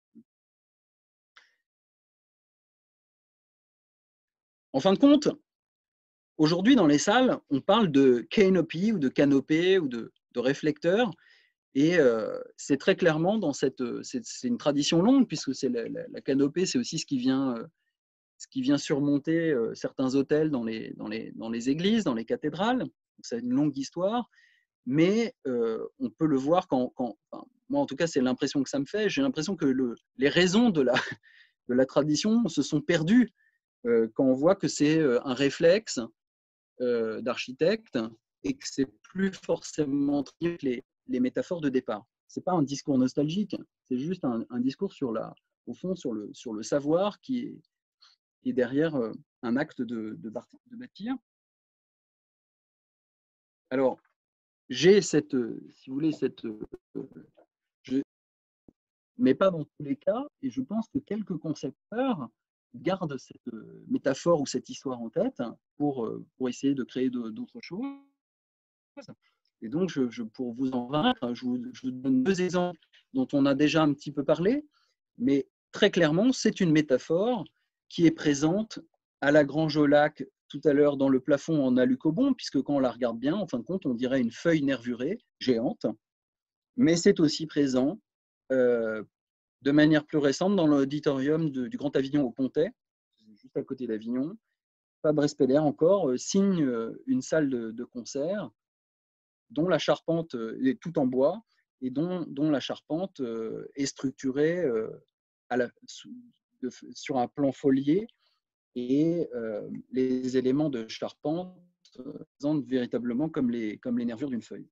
En fin de compte, aujourd'hui dans les salles, on parle de canopy ou de canopée ou de, de réflecteurs. Et euh, c'est très clairement dans cette, c'est une tradition longue, puisque c'est la, la, la canopée, c'est aussi ce qui vient, euh, ce qui vient surmonter euh, certains autels dans les, dans, les, dans les églises, dans les cathédrales. C'est une longue histoire, mais euh, on peut le voir quand, quand enfin, moi en tout cas c'est l'impression que ça me fait, j'ai l'impression que le, les raisons de la, de la tradition se sont perdues euh, quand on voit que c'est un réflexe euh, d'architecte et que c'est plus forcément les, les métaphores de départ. C'est pas un discours nostalgique, c'est juste un, un discours sur la, au fond sur le, sur le savoir qui est, qui est derrière euh, un acte de, de, de bâtir. Alors, j'ai cette, si vous voulez, cette, je, mais pas dans tous les cas, et je pense que quelques concepteurs gardent cette métaphore ou cette histoire en tête pour, pour essayer de créer d'autres choses. Et donc, je, je, pour vous en vaincre, je vous, je vous donne deux exemples dont on a déjà un petit peu parlé, mais très clairement, c'est une métaphore qui est présente à la Grange au Lac tout à l'heure dans le plafond en alucobond, puisque quand on la regarde bien, en fin de compte, on dirait une feuille nervurée géante, mais c'est aussi présent euh, de manière plus récente dans l'auditorium du Grand Avignon au Pontet, juste à côté d'Avignon. Fabre Espeler encore euh, signe euh, une salle de, de concert dont la charpente est tout en bois et dont, dont la charpente euh, est structurée euh, à la, de, sur un plan folié, et euh, les éléments de charpente euh, présentent véritablement comme les, comme les nervures d'une feuille.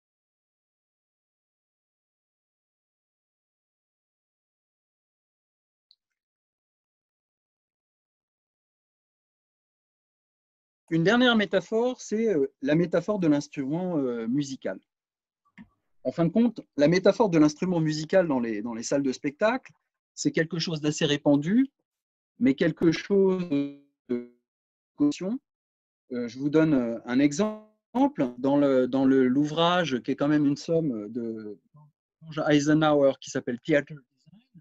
Une dernière métaphore, c'est la métaphore de l'instrument musical. En fin de compte, la métaphore de l'instrument musical dans les, dans les salles de spectacle, c'est quelque chose d'assez répandu, mais quelque chose de caution. Je vous donne un exemple. Dans le, dans le, l'ouvrage, qui est quand même une somme de Eisenhower, qui s'appelle Theater Design,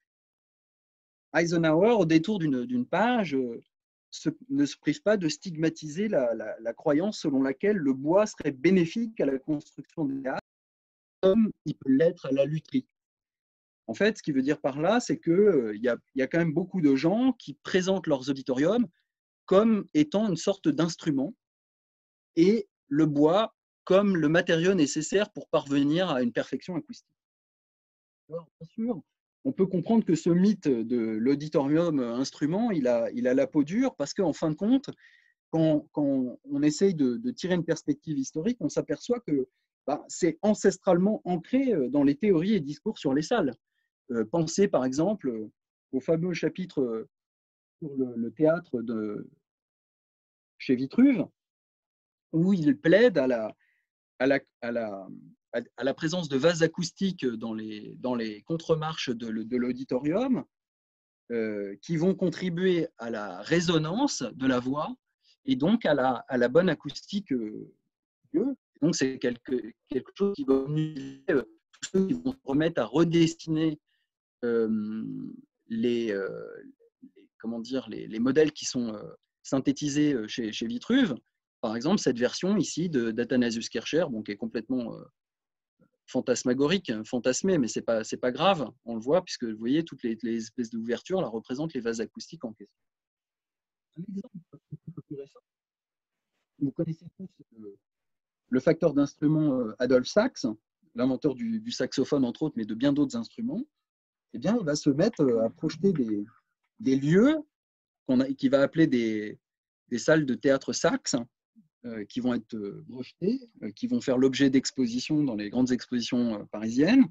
Eisenhower, au détour d'une page, Se, ne se prive pas de stigmatiser la, la, la croyance selon laquelle le bois serait bénéfique à la construction des théâtres, comme il peut l'être à la lutherie. En fait, ce qu'il veut dire par là, c'est qu'il euh, y, y a quand même beaucoup de gens qui présentent leurs auditoriums comme étant une sorte d'instrument, et le bois comme le matériau nécessaire pour parvenir à une perfection acoustique. Alors, bien sûr, on peut comprendre que ce mythe de l'auditorium instrument, il a, il a la peau dure, parce qu'en fin de compte, Quand, quand on essaye de, de tirer une perspective historique, on s'aperçoit que bah, c'est ancestralement ancré dans les théories et discours sur les salles. Euh, pensez par exemple au fameux chapitre sur le, le théâtre de chez Vitruve, où il plaide à la, à la, à la, à la présence de vases acoustiques dans les, dans les contre-marches de, de l'auditorium, euh, qui vont contribuer à la résonance de la voix et donc à la, à la bonne acoustique euh, donc c'est quelque, quelque chose qui va unir euh, tous ceux qui vont se remettre à redessiner euh, les, euh, les, comment dire, les, les modèles qui sont euh, synthétisés chez, chez Vitruve. Par exemple, cette version ici d'Athanasius Kircher, bon, qui est complètement euh, fantasmagorique, fantasmé, mais ce n'est pas, pas grave, on le voit, puisque vous voyez, toutes les, les espèces d'ouvertures là, représentent les vases acoustiques en question. Un exemple un peu plus récent, vous connaissez tous le, le facteur d'instrument Adolphe Sax, l'inventeur du, du saxophone entre autres, mais de bien d'autres instruments. Eh bien, il va se mettre à projeter des, des lieux qu'il va appeler des, des salles de théâtre saxe, euh, qui vont être projetées, euh, qui vont faire l'objet d'expositions dans les grandes expositions euh, parisiennes.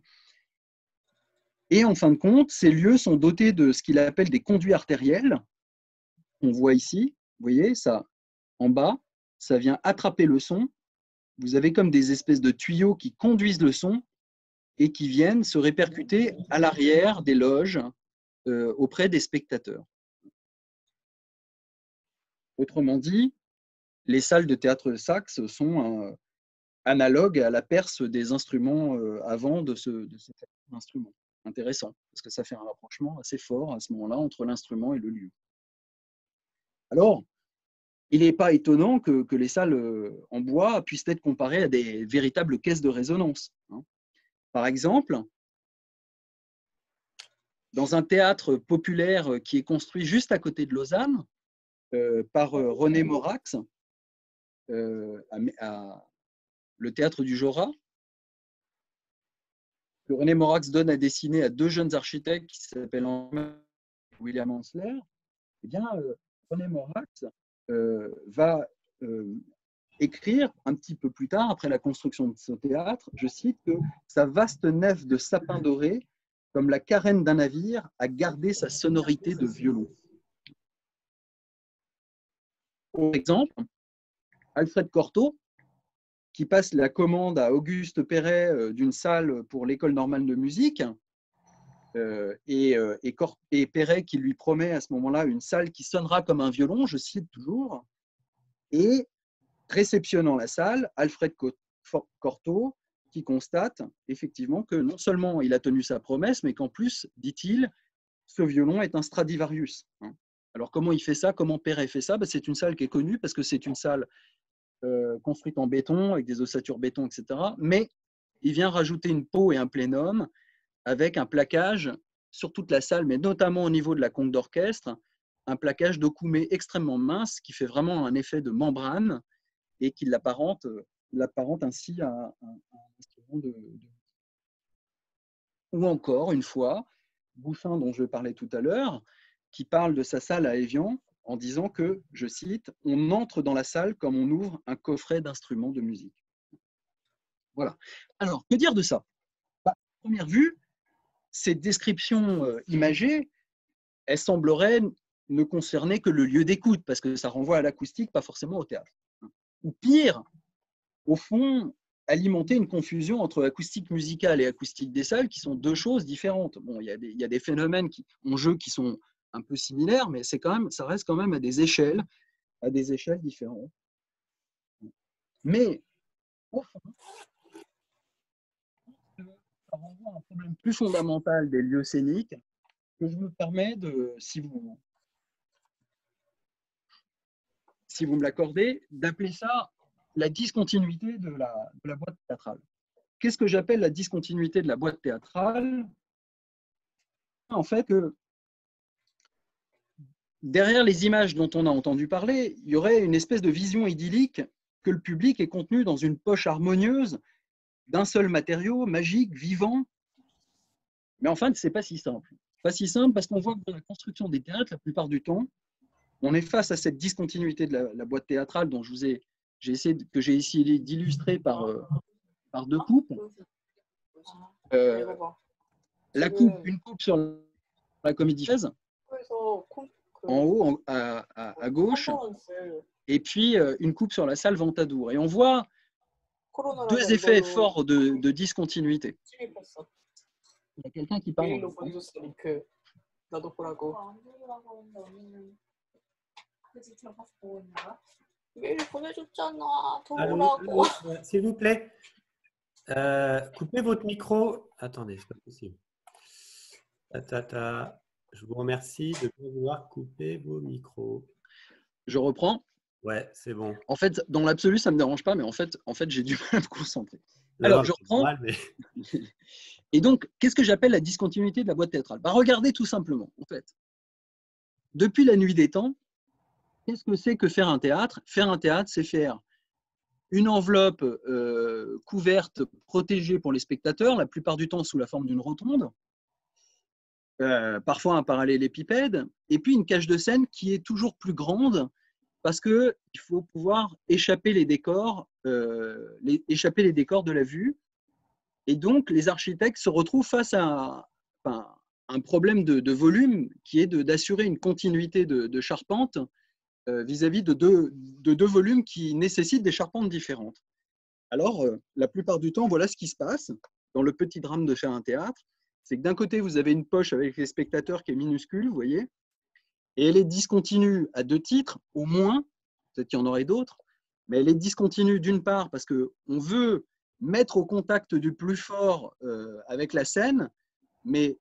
Et en fin de compte, ces lieux sont dotés de ce qu'il appelle des conduits artériels. On voit ici, vous voyez, ça en bas, ça vient attraper le son. Vous avez comme des espèces de tuyaux qui conduisent le son et qui viennent se répercuter à l'arrière des loges euh, auprès des spectateurs. Autrement dit, les salles de théâtre saxe sont euh, analogues à la perce des instruments euh, avant de, ce, de cet instrument. Intéressant, parce que ça fait un rapprochement assez fort à ce moment-là entre l'instrument et le lieu. Alors, il n'est pas étonnant que, que les salles en bois puissent être comparées à des véritables caisses de résonance. Hein. Par exemple, dans un théâtre populaire qui est construit juste à côté de Lausanne, euh, par euh, René Morax, euh, à, à, le théâtre du Jorat, que René Morax donne à dessiner à deux jeunes architectes qui s'appellent William Hansler. Eh bien, euh, René Morax euh, va euh, écrire un petit peu plus tard, après la construction de ce théâtre, je cite, que sa vaste nef de sapin doré, comme la carène d'un navire, a gardé sa sonorité de violon. Par exemple, Alfred Cortot, qui passe la commande à Auguste Perret d'une salle pour l'École normale de musique, euh, et, euh, et, et Perret qui lui promet à ce moment-là une salle qui sonnera comme un violon, je cite toujours, et réceptionnant la salle, Alfred Cortot qui constate effectivement que non seulement il a tenu sa promesse, mais qu'en plus, dit-il, ce violon est un Stradivarius. Alors comment il fait ça? Comment Perret fait ça? Ben, c'est une salle qui est connue parce que c'est une salle euh, construite en béton, avec des ossatures béton, et cetera. Mais il vient rajouter une peau et un plénum avec un plaquage sur toute la salle, mais notamment au niveau de la conque d'orchestre, un plaquage d'okoumé extrêmement mince qui fait vraiment un effet de membrane et qui l'apparente, l'apparente ainsi à un, un instrument de, de... Ou encore, une fois, Bouffin, dont je parlais tout à l'heure, qui parle de sa salle à Évian en disant que, je cite, « On entre dans la salle comme on ouvre un coffret d'instruments de musique ». Voilà. Alors, que dire de ça? Bah, à première vue, cette description euh, imagée, elle semblerait ne concerner que le lieu d'écoute, parce que ça renvoie à l'acoustique, pas forcément au théâtre. Ou pire, au fond, alimenter une confusion entre acoustique musicale et acoustique des salles, qui sont deux choses différentes. Bon, il y a des, il y a des phénomènes qui, en jeu qui sont un peu similaires, mais c'est quand même, ça reste quand même à des échelles, à des échelles différentes. Mais, au fond, ça renvoie à un problème plus fondamental des lieux scéniques, que je me permets de, si vous, si vous me l'accordez, d'appeler ça la discontinuité de la, de la boîte théâtrale. Qu'est-ce que j'appelle la discontinuité de la boîte théâtrale? En fait, que derrière les images dont on a entendu parler, il y aurait une espèce de vision idyllique que le public est contenu dans une poche harmonieuse d'un seul matériau, magique, vivant. Mais en fait, ce n'est pas si simple. Pas si simple parce qu'on voit que dans la construction des théâtres, la plupart du temps, on est face à cette discontinuité de la, la boîte théâtrale dont je vous ai, j'ai essayé de, que j'ai essayé d'illustrer par, euh, par deux coupes. Euh, la coupe, une coupe sur la comédie française, en haut, en, à, à, à gauche, et puis euh, une coupe sur la salle Ventadour. Et on voit deux effets forts de, de discontinuité. Il y a quelqu'un qui parle. Allô, s'il vous plaît, euh, coupez votre micro. Attendez, c'est pas possible. Ta, ta, ta. Je vous remercie de bien vouloir couper vos micros. Je reprends. Ouais, c'est bon. En fait, dans l'absolu, ça ne me dérange pas, mais en fait, en fait j'ai du mal à me concentrer. Alors, non, je reprends. Mal, mais... Et donc, qu'est-ce que j'appelle la discontinuité de la boîte théâtrale? Bah, regardez tout simplement, en fait. Depuis la nuit des temps, qu'est-ce que c'est que faire un théâtre? Faire un théâtre, c'est faire une enveloppe euh, couverte, protégée pour les spectateurs, la plupart du temps sous la forme d'une rotonde, euh, parfois un parallélépipède, et puis une cage de scène qui est toujours plus grande parce qu'il faut pouvoir échapper les décors, euh, les, échapper les décors de la vue. Et donc, les architectes se retrouvent face à enfin, un problème de, de volume qui est d'assurer une continuité de, de charpente vis-à-vis de deux, de deux volumes qui nécessitent des charpentes différentes. Alors, euh, la plupart du temps, voilà ce qui se passe dans le petit drame de faire un théâtre. C'est que d'un côté, vous avez une poche avec les spectateurs qui est minuscule, vous voyez, et elle est discontinue à deux titres, au moins, peut-être qu'il y en aurait d'autres, mais elle est discontinue d'une part parce qu'on veut mettre au contact du plus fort euh, avec la scène, mais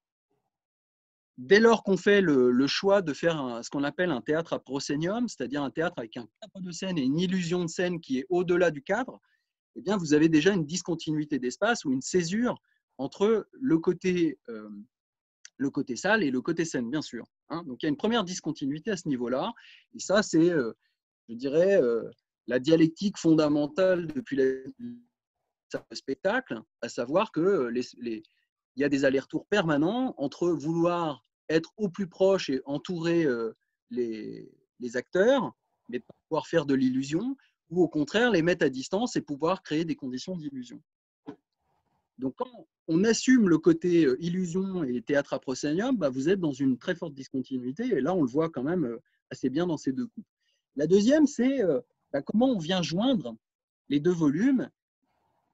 dès lors qu'on fait le, le choix de faire un, ce qu'on appelle un théâtre à proscenium, c'est-à-dire un théâtre avec un cadre de scène et une illusion de scène qui est au-delà du cadre, eh bien, vous avez déjà une discontinuité d'espace ou une césure entre le côté, euh, le côté salle et le côté scène, bien sûr. Hein. Donc, il y a une première discontinuité à ce niveau-là. Et ça, c'est, euh, je dirais, euh, la dialectique fondamentale depuis le spectacle, à savoir que les, les, il y a des allers-retours permanents entre vouloir être au plus proche et entourer euh, les, les acteurs, mais pas pouvoir faire de l'illusion, ou au contraire les mettre à distance et pouvoir créer des conditions d'illusion. Donc quand on assume le côté euh, illusion et théâtre à proscenium, bah, vous êtes dans une très forte discontinuité, et là on le voit quand même euh, assez bien dans ces deux coupes. La deuxième, c'est euh, bah, comment on vient joindre les deux volumes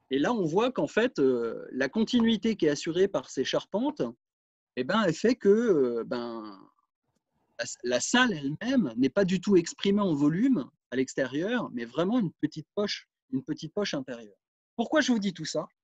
Et là, on voit qu'en fait, euh, la continuité qui est assurée par ces charpentes, eh ben, elle fait que euh, ben, la, la salle elle-même n'est pas du tout exprimée en volume à l'extérieur, mais vraiment une petite poche, une petite poche intérieure. Pourquoi je vous dis tout ça?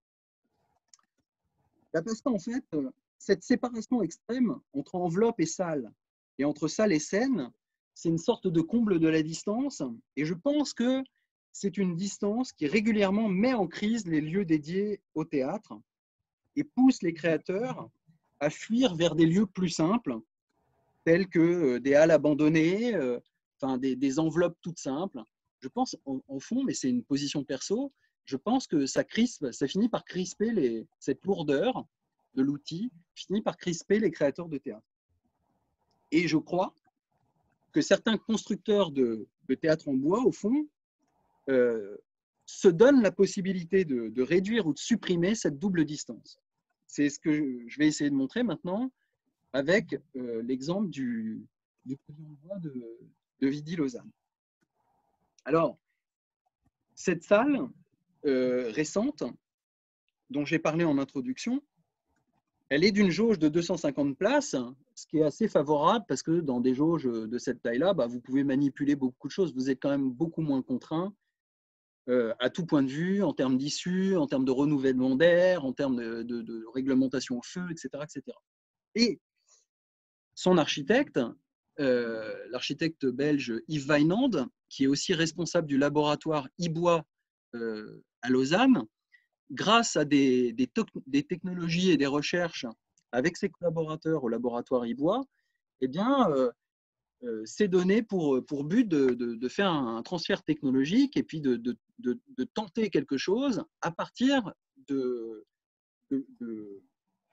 Ben, parce qu'en fait, euh, cette séparation extrême entre enveloppe et salle, et entre salle et scène, c'est une sorte de comble de la distance. Et je pense que c'est une distance qui régulièrement met en crise les lieux dédiés au théâtre et pousse les créateurs à fuir vers des lieux plus simples, tels que des halles abandonnées, euh, enfin des, des enveloppes toutes simples. Je pense, en, en fond, mais c'est une position perso, je pense que ça crispe, ça finit par crisper les, cette lourdeur de l'outil, finit par crisper les créateurs de théâtre. Et je crois que certains constructeurs de, de théâtre en bois, au fond, euh, se donnent la possibilité de, de réduire ou de supprimer cette double distance. C'est ce que je vais essayer de montrer maintenant avec euh, l'exemple du, du pavillon de bois de, de Vidy-Lausanne. Alors, cette salle euh, récente, dont j'ai parlé en introduction, elle est d'une jauge de deux cent cinquante places, ce qui est assez favorable parce que dans des jauges de cette taille-là, bah, vous pouvez manipuler beaucoup de choses. Vous êtes quand même beaucoup moins contraint euh, à tout point de vue, en termes d'issue, en termes de renouvellement d'air, en termes de, de, de réglementation au feu, et cetera, et cetera. Et son architecte, euh, l'architecte belge Yves Wynand, qui est aussi responsable du laboratoire IBOIS euh, à Lausanne, grâce à des, des, des, technologies et des recherches avec ses collaborateurs au laboratoire IBOIS, eh bien, euh, euh, s'est donné pour, pour but de, de, de faire un, un transfert technologique et puis de, de, de, de tenter quelque chose à partir de, de, de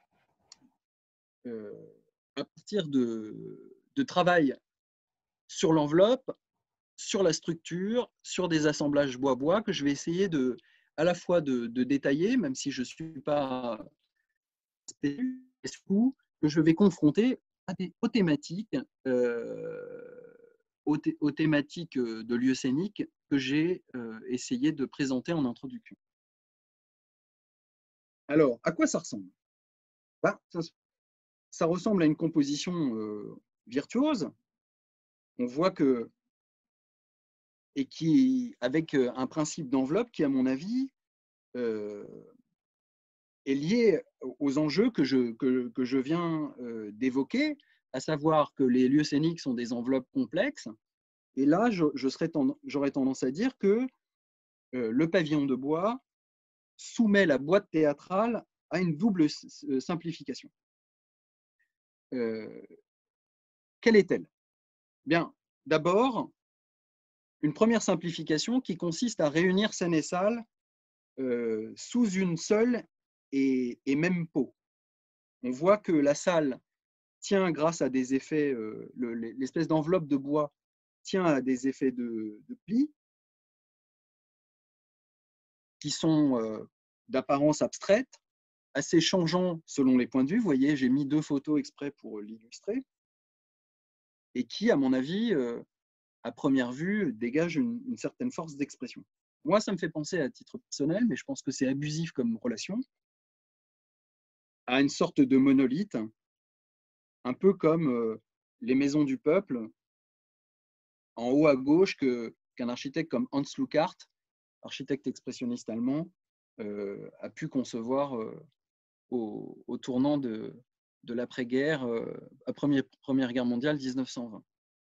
euh, à partir de, de travail sur l'enveloppe, sur la structure, sur des assemblages bois-bois que je vais essayer de, à la fois de, de détailler, même si je ne suis pas spécialiste, que je vais confronter à des, aux thématiques, euh, aux, thé, aux thématiques de lieux scéniques que j'ai euh, essayé de présenter en introduction. Alors, à quoi ça ressemble? Bah, ça, ça ressemble à une composition euh, virtuose. On voit que et qui, avec un principe d'enveloppe qui, à mon avis, euh, est lié aux enjeux que je, que, que je viens euh, d'évoquer, à savoir que les lieux scéniques sont des enveloppes complexes. Et là, je, je serais ten, j'aurais tendance à dire que euh, le pavillon de bois soumet la boîte théâtrale à une double simplification. Euh, quelle est-elle? Bien, d'abord, une première simplification qui consiste à réunir scène et salle euh, sous une seule et, et même peau. On voit que la salle tient grâce à des effets, euh, le, l'espèce d'enveloppe de bois tient à des effets de, de plis qui sont euh, d'apparence abstraite, assez changeants selon les points de vue. Vous voyez, j'ai mis deux photos exprès pour l'illustrer, et qui, à mon avis, euh, à première vue, dégagent une, une certaine force d'expression. Moi, ça me fait penser à titre personnel, mais je pense que c'est abusif comme relation, à une sorte de monolithe, un peu comme euh, les maisons du peuple, en haut à gauche, que, qu'un architecte comme Hans Luckart, architecte expressionniste allemand, euh, a pu concevoir euh, au, au tournant de, de l'après-guerre, euh, à première, première Guerre mondiale, dix-neuf cent vingt.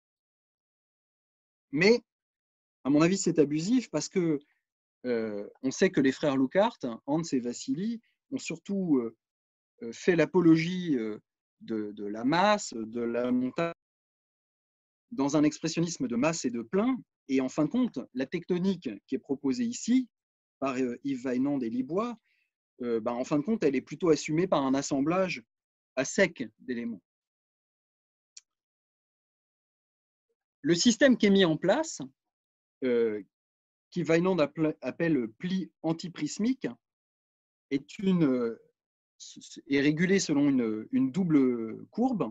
Mais, à mon avis, c'est abusif parce que euh, on sait que les frères Luckart, Hans et Vassili, ont surtout euh, fait l'apologie euh, de, de la masse, de la montagne, dans un expressionnisme de masse et de plein. Et en fin de compte, la tectonique qui est proposée ici par euh, Yves Wynand et Libois, euh, bah, en fin de compte, elle est plutôt assumée par un assemblage à sec d'éléments. Le système qui est mis en place, euh, qui Wynand appelle pli antiprismique, est, une, est régulé selon une, une double courbe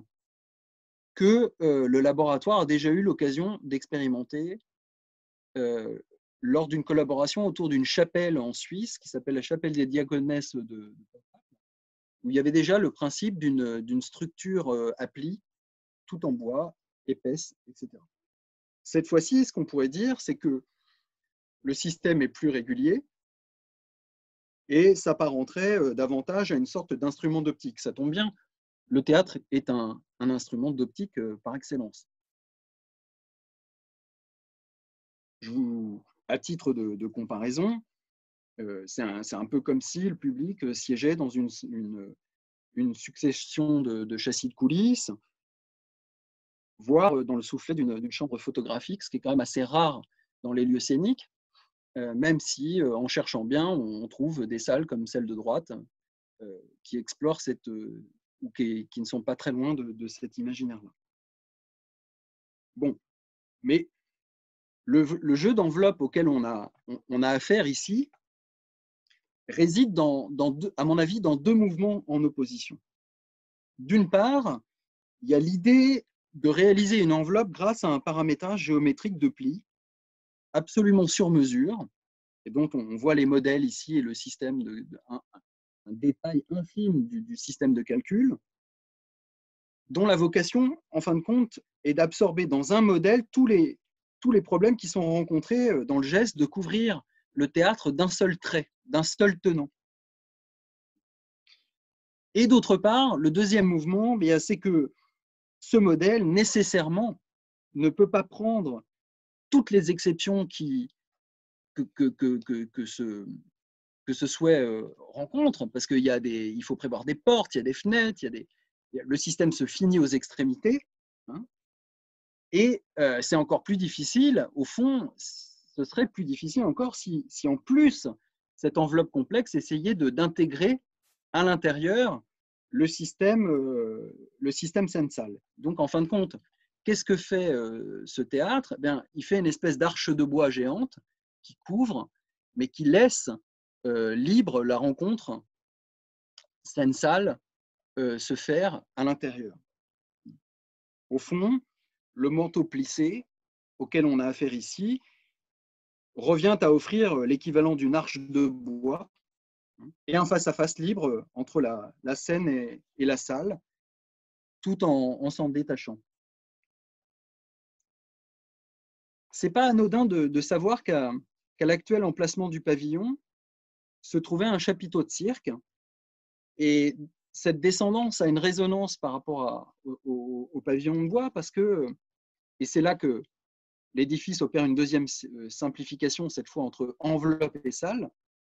que euh, le laboratoire a déjà eu l'occasion d'expérimenter euh, lors d'une collaboration autour d'une chapelle en Suisse qui s'appelle la chapelle des Diaconesses de, de où il y avait déjà le principe d'une d'une structure euh, appli, tout en bois, épaisse, et cetera. Cette fois-ci, ce qu'on pourrait dire, c'est que le système est plus régulier et s'apparenterait davantage à une sorte d'instrument d'optique. Ça tombe bien, le théâtre est un, un instrument d'optique par excellence. Je vous, à titre de, de comparaison, euh, c'est un, un peu comme si le public siégeait dans une, une, une succession de, de châssis de coulisses, voire dans le soufflet d'une chambre photographique, ce qui est quand même assez rare dans les lieux scéniques, euh, même si, euh, en cherchant bien, on trouve des salles comme celle de droite euh, qui explorent cette, euh, ou qui, qui ne sont pas très loin de, de cet imaginaire-là. Bon, mais le, le jeu d'enveloppe auquel on a, on, on a affaire ici réside, dans, dans deux, à mon avis, dans deux mouvements en opposition. D'une part, il y a l'idée de réaliser une enveloppe grâce à un paramétrage géométrique de plis absolument sur mesure, et dont on voit les modèles ici et le système, de, de un, un détail infime du, du système de calcul, dont la vocation, en fin de compte, est d'absorber dans un modèle tous les, tous les problèmes qui sont rencontrés dans le geste de couvrir le théâtre d'un seul trait, d'un seul tenant. Et d'autre part, le deuxième mouvement, c'est que ce modèle, nécessairement, ne peut pas prendre toutes les exceptions qui, que, que, que, que, que, ce, que ce souhait euh, rencontre, parce qu'il y a des, il faut prévoir des portes, il y a des fenêtres, il y a des, le système se finit aux extrémités, hein, et euh, c'est encore plus difficile, au fond, ce serait plus difficile encore si, si en plus, cette enveloppe complexe essayait d'intégrer à l'intérieur le système, euh, le système scène-salle. Donc, en fin de compte, qu'est-ce que fait euh, ce théâtre? Eh bien, il fait une espèce d'arche de bois géante qui couvre, mais qui laisse euh, libre la rencontre scène-salle euh, se faire à l'intérieur. Au fond, le manteau plissé auquel on a affaire ici revient à offrir l'équivalent d'une arche de bois et un face-à-face libre entre la, la scène et, et la salle, tout en, en s'en détachant. Ce n'est pas anodin de, de savoir qu'à qu'à l'actuel emplacement du pavillon se trouvait un chapiteau de cirque, et cette descendance a une résonance par rapport à, au, au pavillon de bois, parce que, et c'est là que l'édifice opère une deuxième simplification, cette fois entre enveloppe et salle,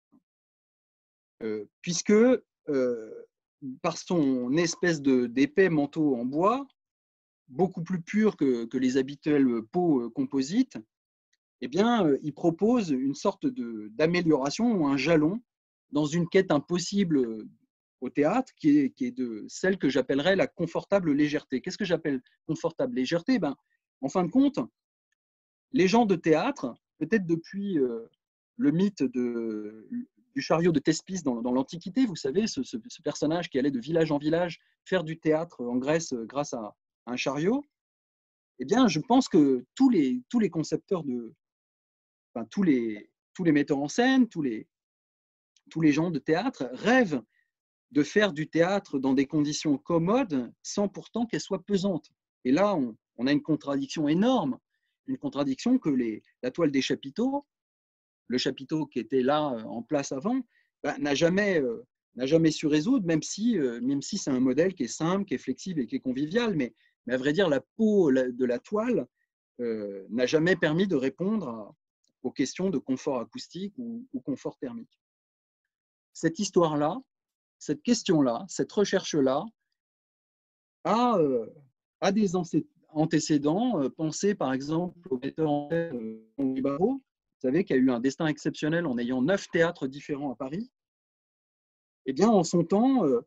euh, puisque euh, par son espèce d'épais manteau en bois, beaucoup plus pur que, que les habituels pots composites, eh bien, euh, il propose une sorte d'amélioration ou un jalon dans une quête impossible au théâtre, qui est, qui est de celle que j'appellerais la confortable légèreté. Qu'est-ce que j'appelle confortable légèreté? Ben, en fin de compte, les gens de théâtre, peut-être depuis euh, le mythe de, du chariot de Thespis dans, dans l'Antiquité, vous savez, ce, ce, ce personnage qui allait de village en village faire du théâtre en Grèce grâce à un chariot, eh bien, je pense que tous les, tous les concepteurs de, enfin, tous les, tous les metteurs en scène, tous les, tous les gens de théâtre rêvent de faire du théâtre dans des conditions commodes sans pourtant qu'elles soient pesantes. Et là, on, on a une contradiction énorme, une contradiction que les, la toile des chapiteaux, le chapiteau qui était là en place avant, bah, n'a jamais, euh, n'a jamais su résoudre, même si, euh, même si c'est un modèle qui est simple, qui est flexible et qui est convivial. Mais, mais à vrai dire, la peau de la toile euh, n'a jamais permis de répondre à, aux questions de confort acoustique ou, ou confort thermique. Cette histoire-là, cette question-là, cette recherche-là a, euh, a des antécédents. Euh, pensez par exemple au metteur en scène euh, Henri Barrault, vous savez, qui a eu un destin exceptionnel en ayant neuf théâtres différents à Paris. Eh bien, en son temps, euh,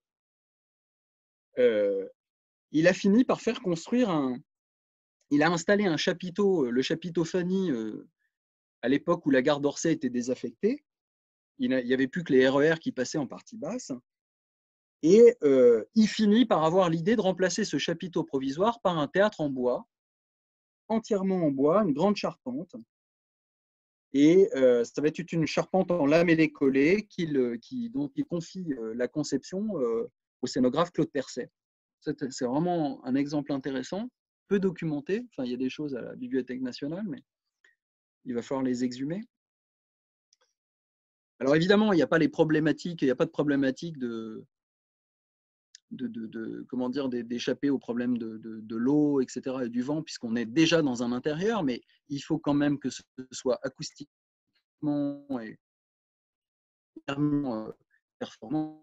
euh, il a fini par faire construire un... Il a installé un chapiteau, le chapiteau Fanny, euh, à l'époque où la gare d'Orsay était désaffectée. Il n'y avait plus que les R E R qui passaient en partie basse. Et euh, il finit par avoir l'idée de remplacer ce chapiteau provisoire par un théâtre en bois, entièrement en bois, une grande charpente. Et euh, ça va être une charpente en lame et décollé qui, qui, dont il confie euh, la conception euh, au scénographe Claude Percet. C'est vraiment un exemple intéressant, peu documenté. Enfin, il y a des choses à la Bibliothèque nationale, mais il va falloir les exhumer. Alors évidemment, il n'y a pas les problématiques, il n'y a pas de problématique de, de, de, de comment dire, d'échapper aux problèmes de, de, de l'eau, et cetera, et du vent, puisqu'on est déjà dans un intérieur, mais il faut quand même que ce soit acoustiquement et performant.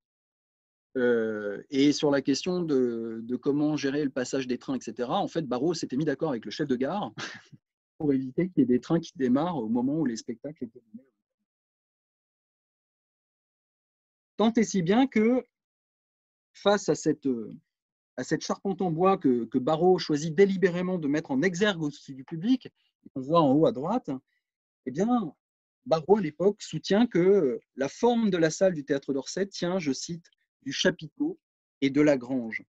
Euh, et sur la question de, de comment gérer le passage des trains, et cetera, en fait, Barrault s'était mis d'accord avec le chef de gare pour éviter qu'il y ait des trains qui démarrent au moment où les spectacles étaient donnés. Tant et si bien que, face à cette, à cette charpente en bois que, que Barrault choisit délibérément de mettre en exergue au-dessus du public, qu'on voit en haut à droite, eh bien, Barrault, à l'époque, soutient que la forme de la salle du Théâtre d'Orsay tient, je cite, du chapiteau et de la grange.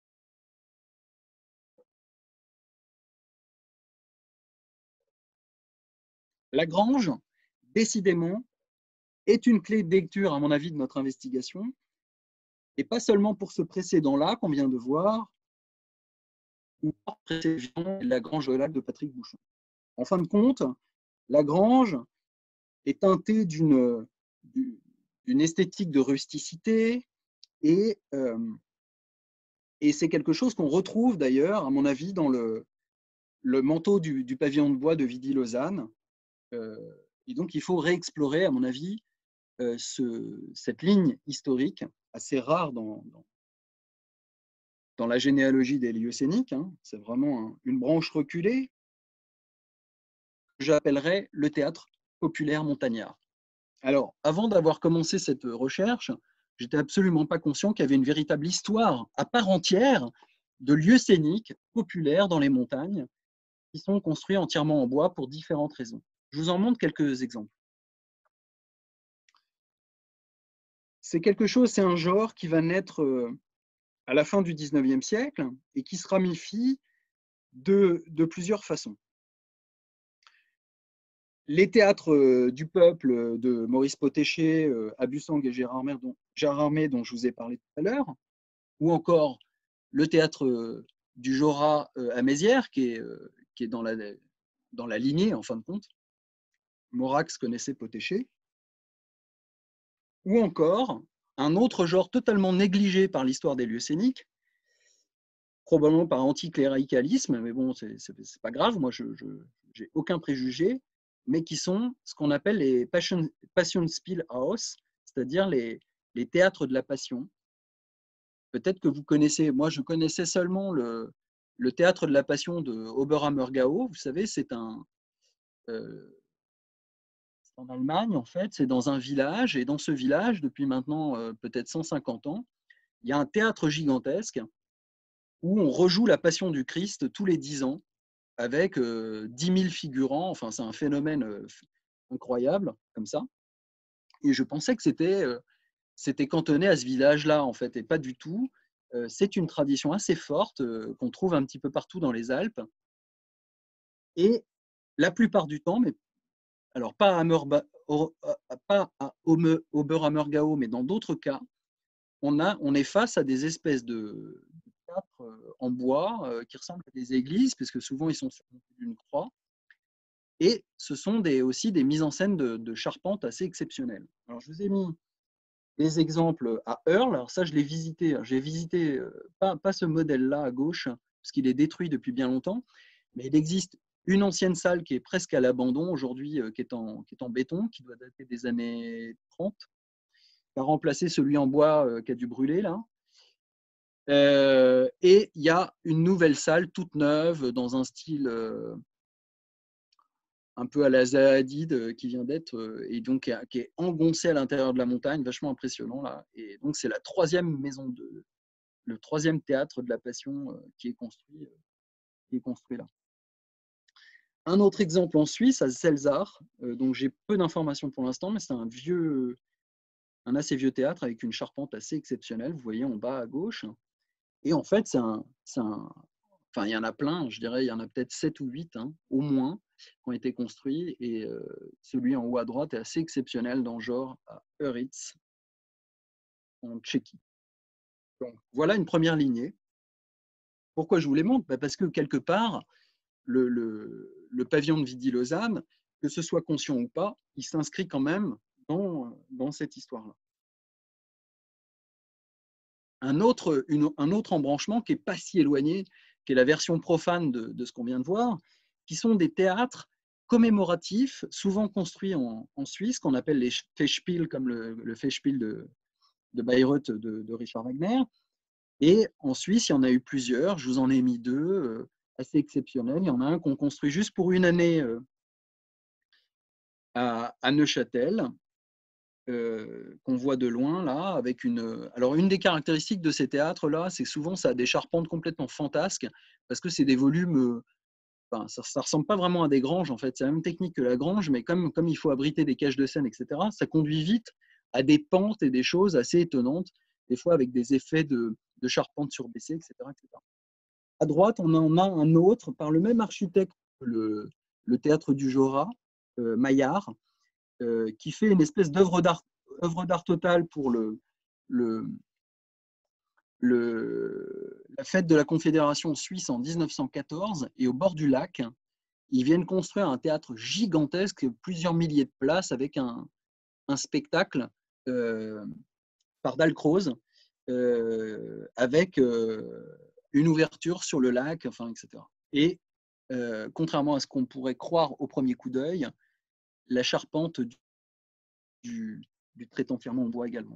La grange, décidément, est une clé de lecture, à mon avis, de notre investigation, et pas seulement pour ce précédent-là qu'on vient de voir, ou la grange de lac de Patrick Bouchon. En fin de compte, la grange est teintée d'une esthétique de rusticité, et, euh, et c'est quelque chose qu'on retrouve d'ailleurs, à mon avis, dans le, le manteau du, du pavillon de bois de Vidy-Lausanne. Euh, et donc, il faut réexplorer, à mon avis, euh, ce, cette ligne historique, assez rare dans, dans, dans la généalogie des lieux scéniques. Hein. C'est vraiment un, une branche reculée que j'appellerais le théâtre populaire montagnard. Alors, avant d'avoir commencé cette recherche, j'étais absolument pas conscient qu'il y avait une véritable histoire à part entière de lieux scéniques populaires dans les montagnes qui sont construits entièrement en bois pour différentes raisons. Je vous en montre quelques exemples. C'est quelque chose, c'est un genre qui va naître à la fin du dix-neuvième siècle et qui se ramifie de, de plusieurs façons. Les théâtres du peuple de Maurice Potéché, Abussang et Gérard Armé, dont, Gérard Armé, dont je vous ai parlé tout à l'heure, ou encore le théâtre du Jorat à Mézières, qui est, qui est dans, la, dans la lignée, en fin de compte. Maurax connaissait Potéché. Ou encore un autre genre totalement négligé par l'histoire des lieux scéniques, probablement par anticléricalisme, mais bon, c'est pas grave, moi je n'ai aucun préjugé, mais qui sont ce qu'on appelle les Passion, Passionspielhaus, c'est-à-dire les, les théâtres de la passion. Peut-être que vous connaissez, moi je connaissais seulement le, le théâtre de la passion de Oberammergau, vous savez, c'est un... Euh, en Allemagne, en fait, c'est dans un village, et dans ce village, depuis maintenant euh, peut-être cent cinquante ans, il y a un théâtre gigantesque où on rejoue la Passion du Christ tous les dix ans, avec euh, dix mille figurants. Enfin, c'est un phénomène euh, incroyable, comme ça. Et je pensais que c'était euh, c'était cantonné à ce village-là, en fait, et pas du tout. Euh, c'est une tradition assez forte euh, qu'on trouve un petit peu partout dans les Alpes. Et la plupart du temps, mais alors pas à, Meurba, pas à Oberammergau, mais dans d'autres cas, on, a, on est face à des espèces de théâtres en bois euh, qui ressemblent à des églises, parce que souvent ils sont surmontés d'une croix. Et ce sont des, aussi des mises en scène de, de charpente assez exceptionnelles. Alors, je vous ai mis des exemples à Earl. Alors ça, je l'ai visité. J'ai visité, euh, pas, pas ce modèle-là à gauche, parce qu'il est détruit depuis bien longtemps, mais il existe une ancienne salle qui est presque à l'abandon aujourd'hui, euh, qui, est en, qui est en béton, qui doit dater des années trente, qui a remplacé celui en bois euh, qui a dû brûler, là. Euh, et il y a une nouvelle salle toute neuve, dans un style... Euh, un peu à la Zaha Hadid qui vient d'être, et donc qui est, qui est engoncé à l'intérieur de la montagne, vachement impressionnant là. Et donc c'est la troisième maison de, le troisième théâtre de la Passion qui est construit, qui est construit là. Un autre exemple en Suisse, à Zelzach, donc j'ai peu d'informations pour l'instant, mais c'est un vieux, un assez vieux théâtre avec une charpente assez exceptionnelle. Vous voyez en bas à gauche. Et en fait, c'est un, c'est un, enfin, il y en a plein, je dirais, il y en a peut-être sept ou huit, hein, au moins, qui ont été construits. Et euh, celui en haut à droite est assez exceptionnel dans le genre à Euritz, en Tchéquie. Donc, voilà une première lignée. Pourquoi je vous les montre? Bah, parce que quelque part, le, le, le pavillon de Vidy-Lausanne, que ce soit conscient ou pas, il s'inscrit quand même dans, dans cette histoire-là. Un autre, une, un autre embranchement qui n'est pas si éloigné, qui est la version profane de, de ce qu'on vient de voir, qui sont des théâtres commémoratifs, souvent construits en, en Suisse, qu'on appelle les Festspiele, comme le, le Festspiel de, de Bayreuth de, de Richard Wagner. Et en Suisse, il y en a eu plusieurs, je vous en ai mis deux, euh, assez exceptionnels. Il y en a un qu'on construit juste pour une année euh, à, à Neuchâtel, Euh, qu'on voit de loin là, avec une. Alors une des caractéristiques de ces théâtres là, c'est que souvent ça a des charpentes complètement fantasques parce que c'est des volumes. Enfin, ça, ça ressemble pas vraiment à des granges en fait. C'est la même technique que la grange, mais comme comme il faut abriter des cages de scène, et cetera. Ça conduit vite à des pentes et des choses assez étonnantes, des fois avec des effets de, de charpente surbaissée, et cetera, et cetera. À droite, on en a un autre par le même architecte que le, le théâtre du Jorat, euh, Maillard, Euh, qui fait une espèce d'œuvre d'art, œuvre d'art totale pour le, le, le, la fête de la Confédération suisse en mille neuf cent quatorze. Et au bord du lac, ils viennent construire un théâtre gigantesque, plusieurs milliers de places, avec un, un spectacle euh, par Dalcroze, euh, avec euh, une ouverture sur le lac, enfin, et cetera. Et euh, contrairement à ce qu'on pourrait croire au premier coup d'œil, la charpente du, du, du trait entièrement en bois également.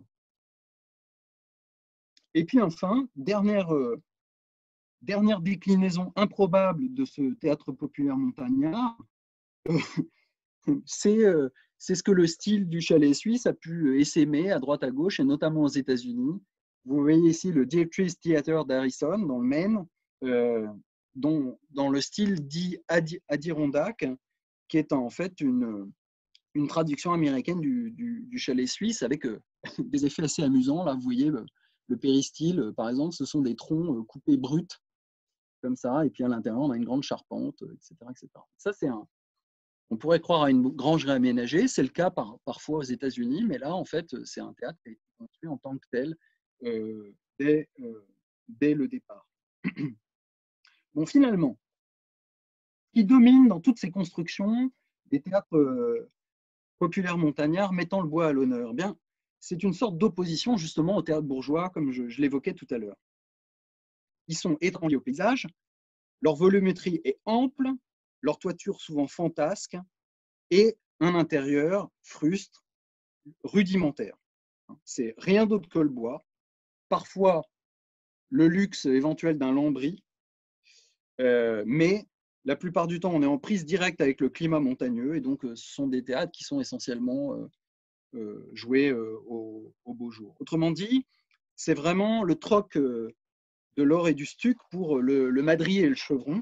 Et puis enfin, dernière, euh, dernière déclinaison improbable de ce théâtre populaire montagnard, euh, c'est euh, ce que le style du chalet suisse a pu essaimer à droite à gauche, et notamment aux États-Unis. Vous voyez ici le Dietrich Theater d'Harrison, dans le Maine, euh, dont, dans le style dit Adi, Adirondack, qui est en fait une, une traduction américaine du, du, du chalet suisse, avec euh, des effets assez amusants. Là, vous voyez le, le péristyle, par exemple, ce sont des troncs coupés bruts, comme ça, et puis à l'intérieur, on a une grande charpente, et cetera, et cetera. Ça, c'est un, on pourrait croire à une grange réaménagée, c'est le cas par, parfois aux États-Unis, mais là, en fait, c'est un théâtre qui a été construit en tant que tel euh, dès, euh, dès le départ. Bon, finalement, ce qui domine dans toutes ces constructions des théâtres euh, populaires montagnards mettant le bois à l'honneur, eh bien, c'est une sorte d'opposition justement au théâtre bourgeois, comme je, je l'évoquais tout à l'heure. Ils sont étrangers au paysage, leur volumétrie est ample, leur toiture souvent fantasque, et un intérieur frustre, rudimentaire. C'est rien d'autre que le bois, parfois le luxe éventuel d'un lambris, euh, mais la plupart du temps, on est en prise directe avec le climat montagneux, et donc ce sont des théâtres qui sont essentiellement euh, euh, joués euh, au, au beau jour. Autrement dit, c'est vraiment le troc euh, de l'or et du stuc pour le, le madrier et le chevron.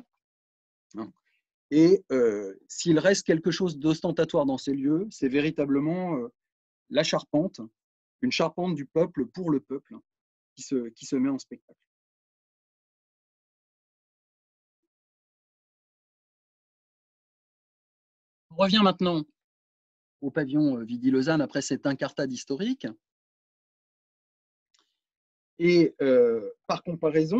Et euh, s'il reste quelque chose d'ostentatoire dans ces lieux, c'est véritablement euh, la charpente, une charpente du peuple pour le peuple, qui se, qui se met en spectacle. On revient maintenant au pavillon Vidy-Lausanne après cette incartade historique. Et euh, par comparaison,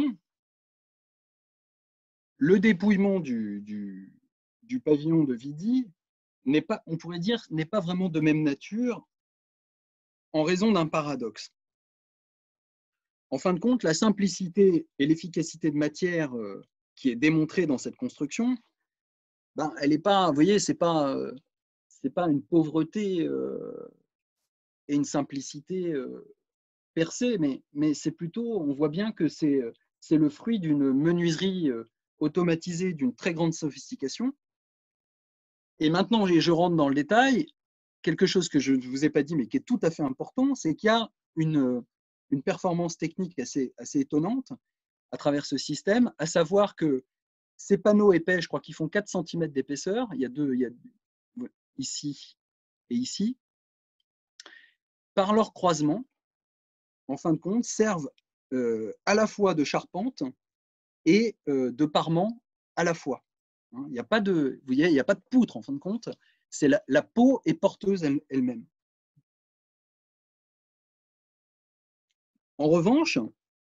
le dépouillement du, du, du pavillon de Vidy n'est pas, on pourrait dire, n'est pas vraiment de même nature en raison d'un paradoxe. En fin de compte, la simplicité et l'efficacité de matière euh, qui est démontrée dans cette construction, ben, elle n'est pas, vous voyez, c'est pas, euh, c'est pas une pauvreté euh, et une simplicité euh, percée, mais, mais c'est plutôt, on voit bien que c'est, c'est le fruit d'une menuiserie euh, automatisée d'une très grande sophistication. Et maintenant, je rentre dans le détail, quelque chose que je ne vous ai pas dit, mais qui est tout à fait important, c'est qu'il y a une, une performance technique assez, assez étonnante à travers ce système, à savoir que ces panneaux épais, je crois qu'ils font quatre centimètres d'épaisseur, il y a deux, il y a ici et ici, par leur croisement, en fin de compte, servent euh, à la fois de charpente et euh, de parements à la fois. Hein, il n'y a pas de, vous voyez, il n'y a pas de poutre en fin de compte. C'est la, la peau est porteuse elle- elle-même. En revanche,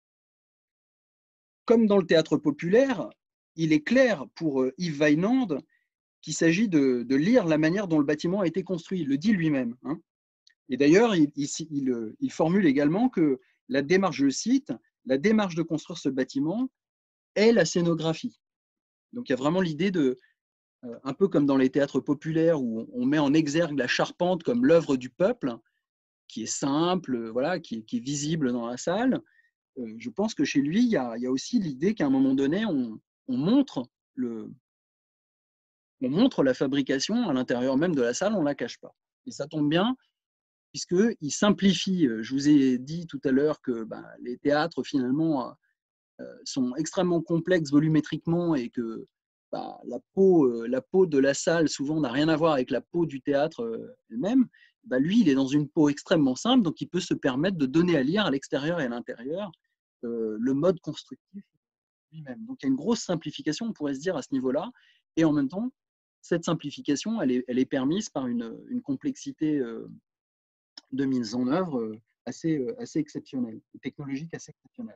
comme dans le théâtre populaire, il est clair pour euh, Yves Weinand qu'il s'agit de, de lire la manière dont le bâtiment a été construit. Il le dit lui-même. Hein. Et d'ailleurs, il, il, il, il formule également que la démarche, je le cite, la démarche de construire ce bâtiment est la scénographie. Donc il y a vraiment l'idée de, euh, un peu comme dans les théâtres populaires où on met en exergue la charpente comme l'œuvre du peuple, qui est simple, voilà, qui, qui est visible dans la salle. Euh, je pense que chez lui, il y a, il y a aussi l'idée qu'à un moment donné, on, on montre le, on montre la fabrication à l'intérieur même de la salle, on ne la cache pas. Et ça tombe bien, puisqu'il simplifie. Je vous ai dit tout à l'heure que ben, les théâtres, finalement, euh, sont extrêmement complexes volumétriquement et que ben, la, peau, euh, la peau de la salle, souvent, n'a rien à voir avec la peau du théâtre euh, elle-même. Ben, lui, il est dans une peau extrêmement simple, donc il peut se permettre de donner à lire à l'extérieur et à l'intérieur euh, le mode constructif lui-même. Donc il y a une grosse simplification, on pourrait se dire, à ce niveau-là. Et en même temps, cette simplification, elle est, elle est permise par une, une complexité euh, de mise en œuvre euh, assez, euh, assez exceptionnelle, technologique assez exceptionnelle.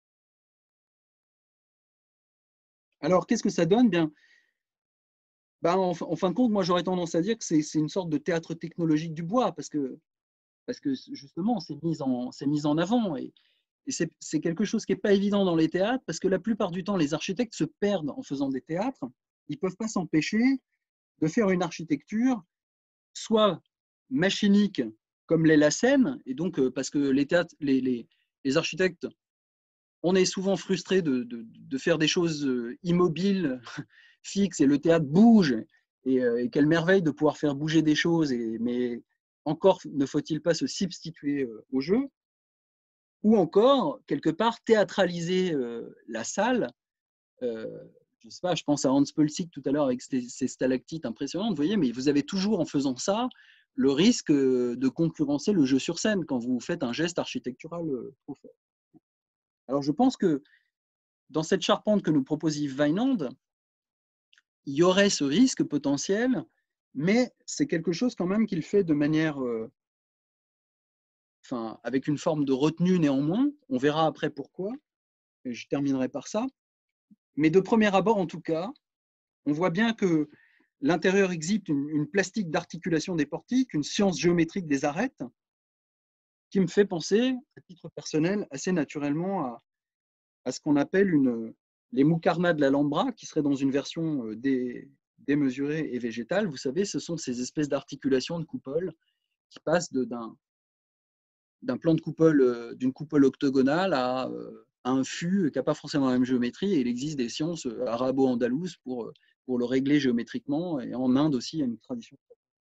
Alors, qu'est-ce que ça donne? Bien, ben, en, en, fin de compte, moi, j'aurais tendance à dire que c'est une sorte de théâtre technologique du bois, parce que, parce que justement, c'est mis, en, mis en avant. Et, et c'est quelque chose qui n'est pas évident dans les théâtres, parce que la plupart du temps, les architectes se perdent en faisant des théâtres. Ils ne peuvent pas s'empêcher de faire une architecture soit machinique, comme l'est la scène, et donc parce que les, théâtres, les, les, les architectes, on est souvent frustré de, de, de, faire des choses immobiles, fixes, et le théâtre bouge, et, et quelle merveille de pouvoir faire bouger des choses, et, mais encore ne faut-il pas se substituer au jeu, ou encore, quelque part, théâtraliser euh, la salle. Euh, je sais pas, je pense à Hans Pölzig tout à l'heure avec ses, ses stalactites impressionnantes, vous voyez, mais vous avez toujours, en faisant ça, le risque de concurrencer le jeu sur scène quand vous faites un geste architectural trop fort. Alors, je pense que dans cette charpente que nous propose Yves Weinand, il y aurait ce risque potentiel, mais c'est quelque chose quand même qu'il fait de manière, euh, enfin, avec une forme de retenue néanmoins. On verra après pourquoi, et je terminerai par ça. Mais de premier abord, en tout cas, on voit bien que l'intérieur exhibe une, une plastique d'articulation des portiques, une science géométrique des arêtes, qui me fait penser, à titre personnel, assez naturellement à, à ce qu'on appelle une, les muqarnas de l'Alhambra, qui serait dans une version dé, démesurée et végétale. Vous savez, ce sont ces espèces d'articulations de coupoles qui passent d'un d'un plan de coupole, d'une coupole octogonale à, à un fût qui n'a pas forcément la même géométrie. Et il existe des sciences arabo-andalouses pour, pour le régler géométriquement. Et en Inde aussi, il y a une tradition.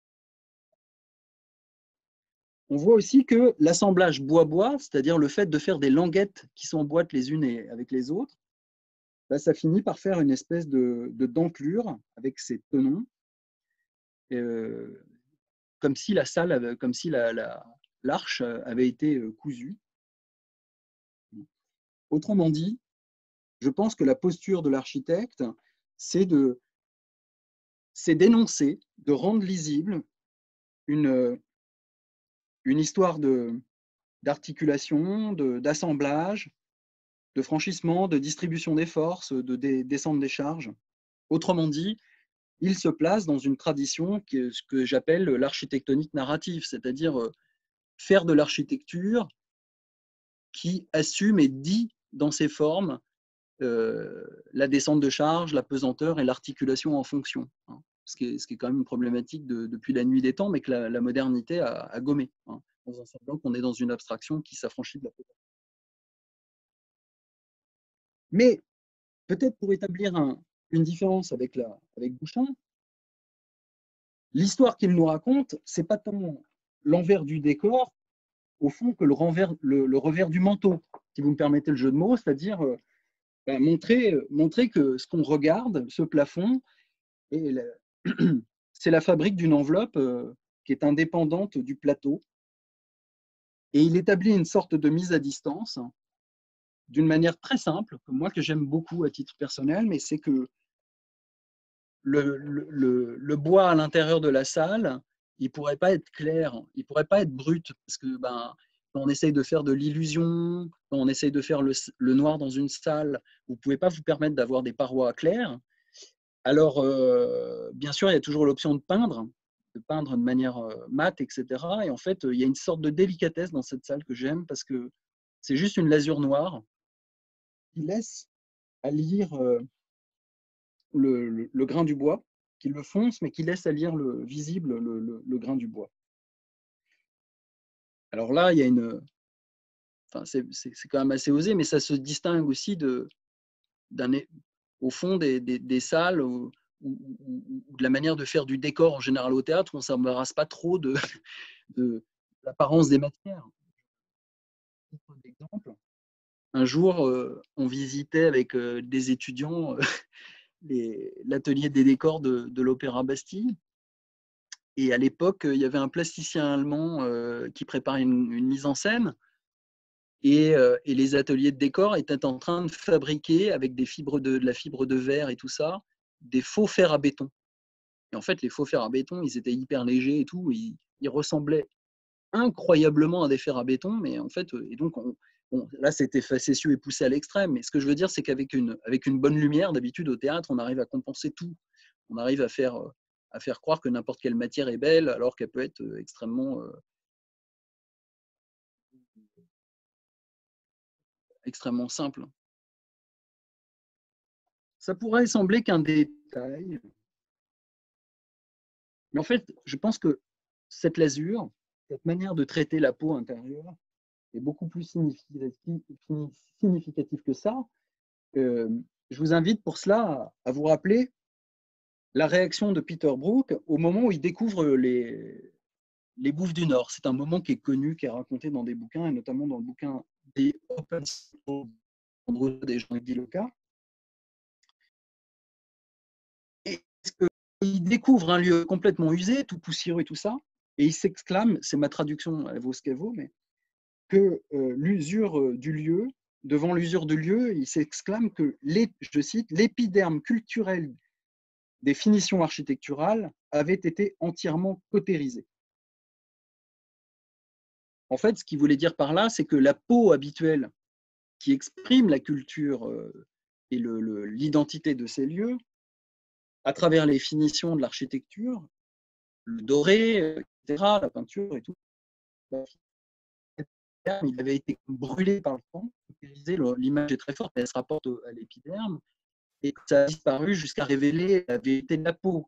On voit aussi que l'assemblage bois-bois, c'est-à-dire le fait de faire des languettes qui s'emboîtent les unes avec les autres, bah, ça finit par faire une espèce de, de dentelure avec ces tenons, euh, comme si la salle, avait, comme si la, la, l'arche avait été cousue. Autrement dit, je pense que la posture de l'architecte, c'est de, c'est d'énoncer, de rendre lisible une, une histoire de, d'articulation, de, d'assemblage, de franchissement, de distribution des forces, de dé, descente des charges. Autrement dit, il se place dans une tradition que, que j'appelle l'architectonique narrative, c'est-à-dire faire de l'architecture qui assume et dit dans ses formes euh, la descente de charge, la pesanteur et l'articulation en fonction. Hein, ce, qui est, ce qui est quand même une problématique de, depuis la nuit des temps, mais que la, la modernité a, a gommé, hein, dans un semblant qu'on est dans une abstraction qui s'affranchit de la pesanteur. Mais peut-être pour établir un, une différence avec, la, avec Bouchin, l'histoire qu'il nous raconte, c'est pas tant l'envers du décor, au fond, que le, renvers, le, le revers du manteau, si vous me permettez le jeu de mots, c'est-à-dire euh, ben, montrer, montrer que ce qu'on regarde, ce plafond, c'est la fabrique d'une enveloppe euh, qui est indépendante du plateau. Et il établit une sorte de mise à distance d'une manière très simple, que moi que j'aime beaucoup à titre personnel, mais c'est que le, le, le, le bois à l'intérieur de la salle, il ne pourrait pas être clair, il ne pourrait pas être brut, parce que ben, quand on essaye de faire de l'illusion, quand on essaye de faire le, le noir dans une salle, vous ne pouvez pas vous permettre d'avoir des parois claires. Alors, euh, bien sûr, il y a toujours l'option de peindre, de peindre de manière euh, mate, et cetera. Et en fait, il y a une sorte de délicatesse dans cette salle que j'aime, parce que c'est juste une lasure noire qui laisse à lire euh, le, le, le grain du bois, qui le fonce, mais qui laisse à lire le visible le, le, le grain du bois. Alors là, il y a une, enfin, c'est quand même assez osé, mais ça se distingue aussi de, d'un, au fond des, des, des salles ou, ou, ou, ou de la manière de faire du décor en général au théâtre, où on ne s'embarrasse pas trop de, de l'apparence des matières. Exemple, un jour, euh, on visitait avec euh, des étudiants euh, l'atelier des décors de, de l'Opéra Bastille. Et à l'époque, il y avait un plasticien allemand euh, qui préparait une, une mise en scène. Et, euh, et les ateliers de décor étaient en train de fabriquer, avec des fibres de, de la fibre de verre et tout ça, des faux fers à béton. Et en fait, les faux fers à béton, ils étaient hyper légers et tout. Ils, ils ressemblaient incroyablement à des fers à béton. Mais en fait, et donc, on, bon, là, c'était facétieux et poussé à l'extrême. Mais ce que je veux dire, c'est qu'avec une, avec une bonne lumière, d'habitude, au théâtre, on arrive à compenser tout. On arrive à faire, à faire croire que n'importe quelle matière est belle, alors qu'elle peut être extrêmement, euh, extrêmement simple. Ça pourrait sembler qu'un détail, mais en fait, je pense que cette lasure, cette manière de traiter la peau intérieure est beaucoup plus significative que ça. Euh, je vous invite pour cela à vous rappeler la réaction de Peter Brook au moment où il découvre les, les Bouffes du Nord. C'est un moment qui est connu, qui est raconté dans des bouquins, et notamment dans le bouquin des Open des Jean-Guy Leca. Et il découvre un lieu complètement usé, tout poussiéreux et tout ça, et il s'exclame, c'est ma traduction, elle vaut ce qu'elle vaut, mais que euh, l'usure du lieu, devant l'usure du lieu, il s'exclame que, les, je cite, l'épiderme culturel des finitions architecturales avait été entièrement cautérisé. En fait, ce qu'il voulait dire par là, c'est que la peau habituelle qui exprime la culture euh, et l'identité de ces lieux, à travers les finitions de l'architecture, le doré, et cetera, la peinture et tout, il avait été brûlé par le temps. L'image est très forte, elle se rapporte à l'épiderme, et ça a disparu jusqu'à révéler la vérité de la peau.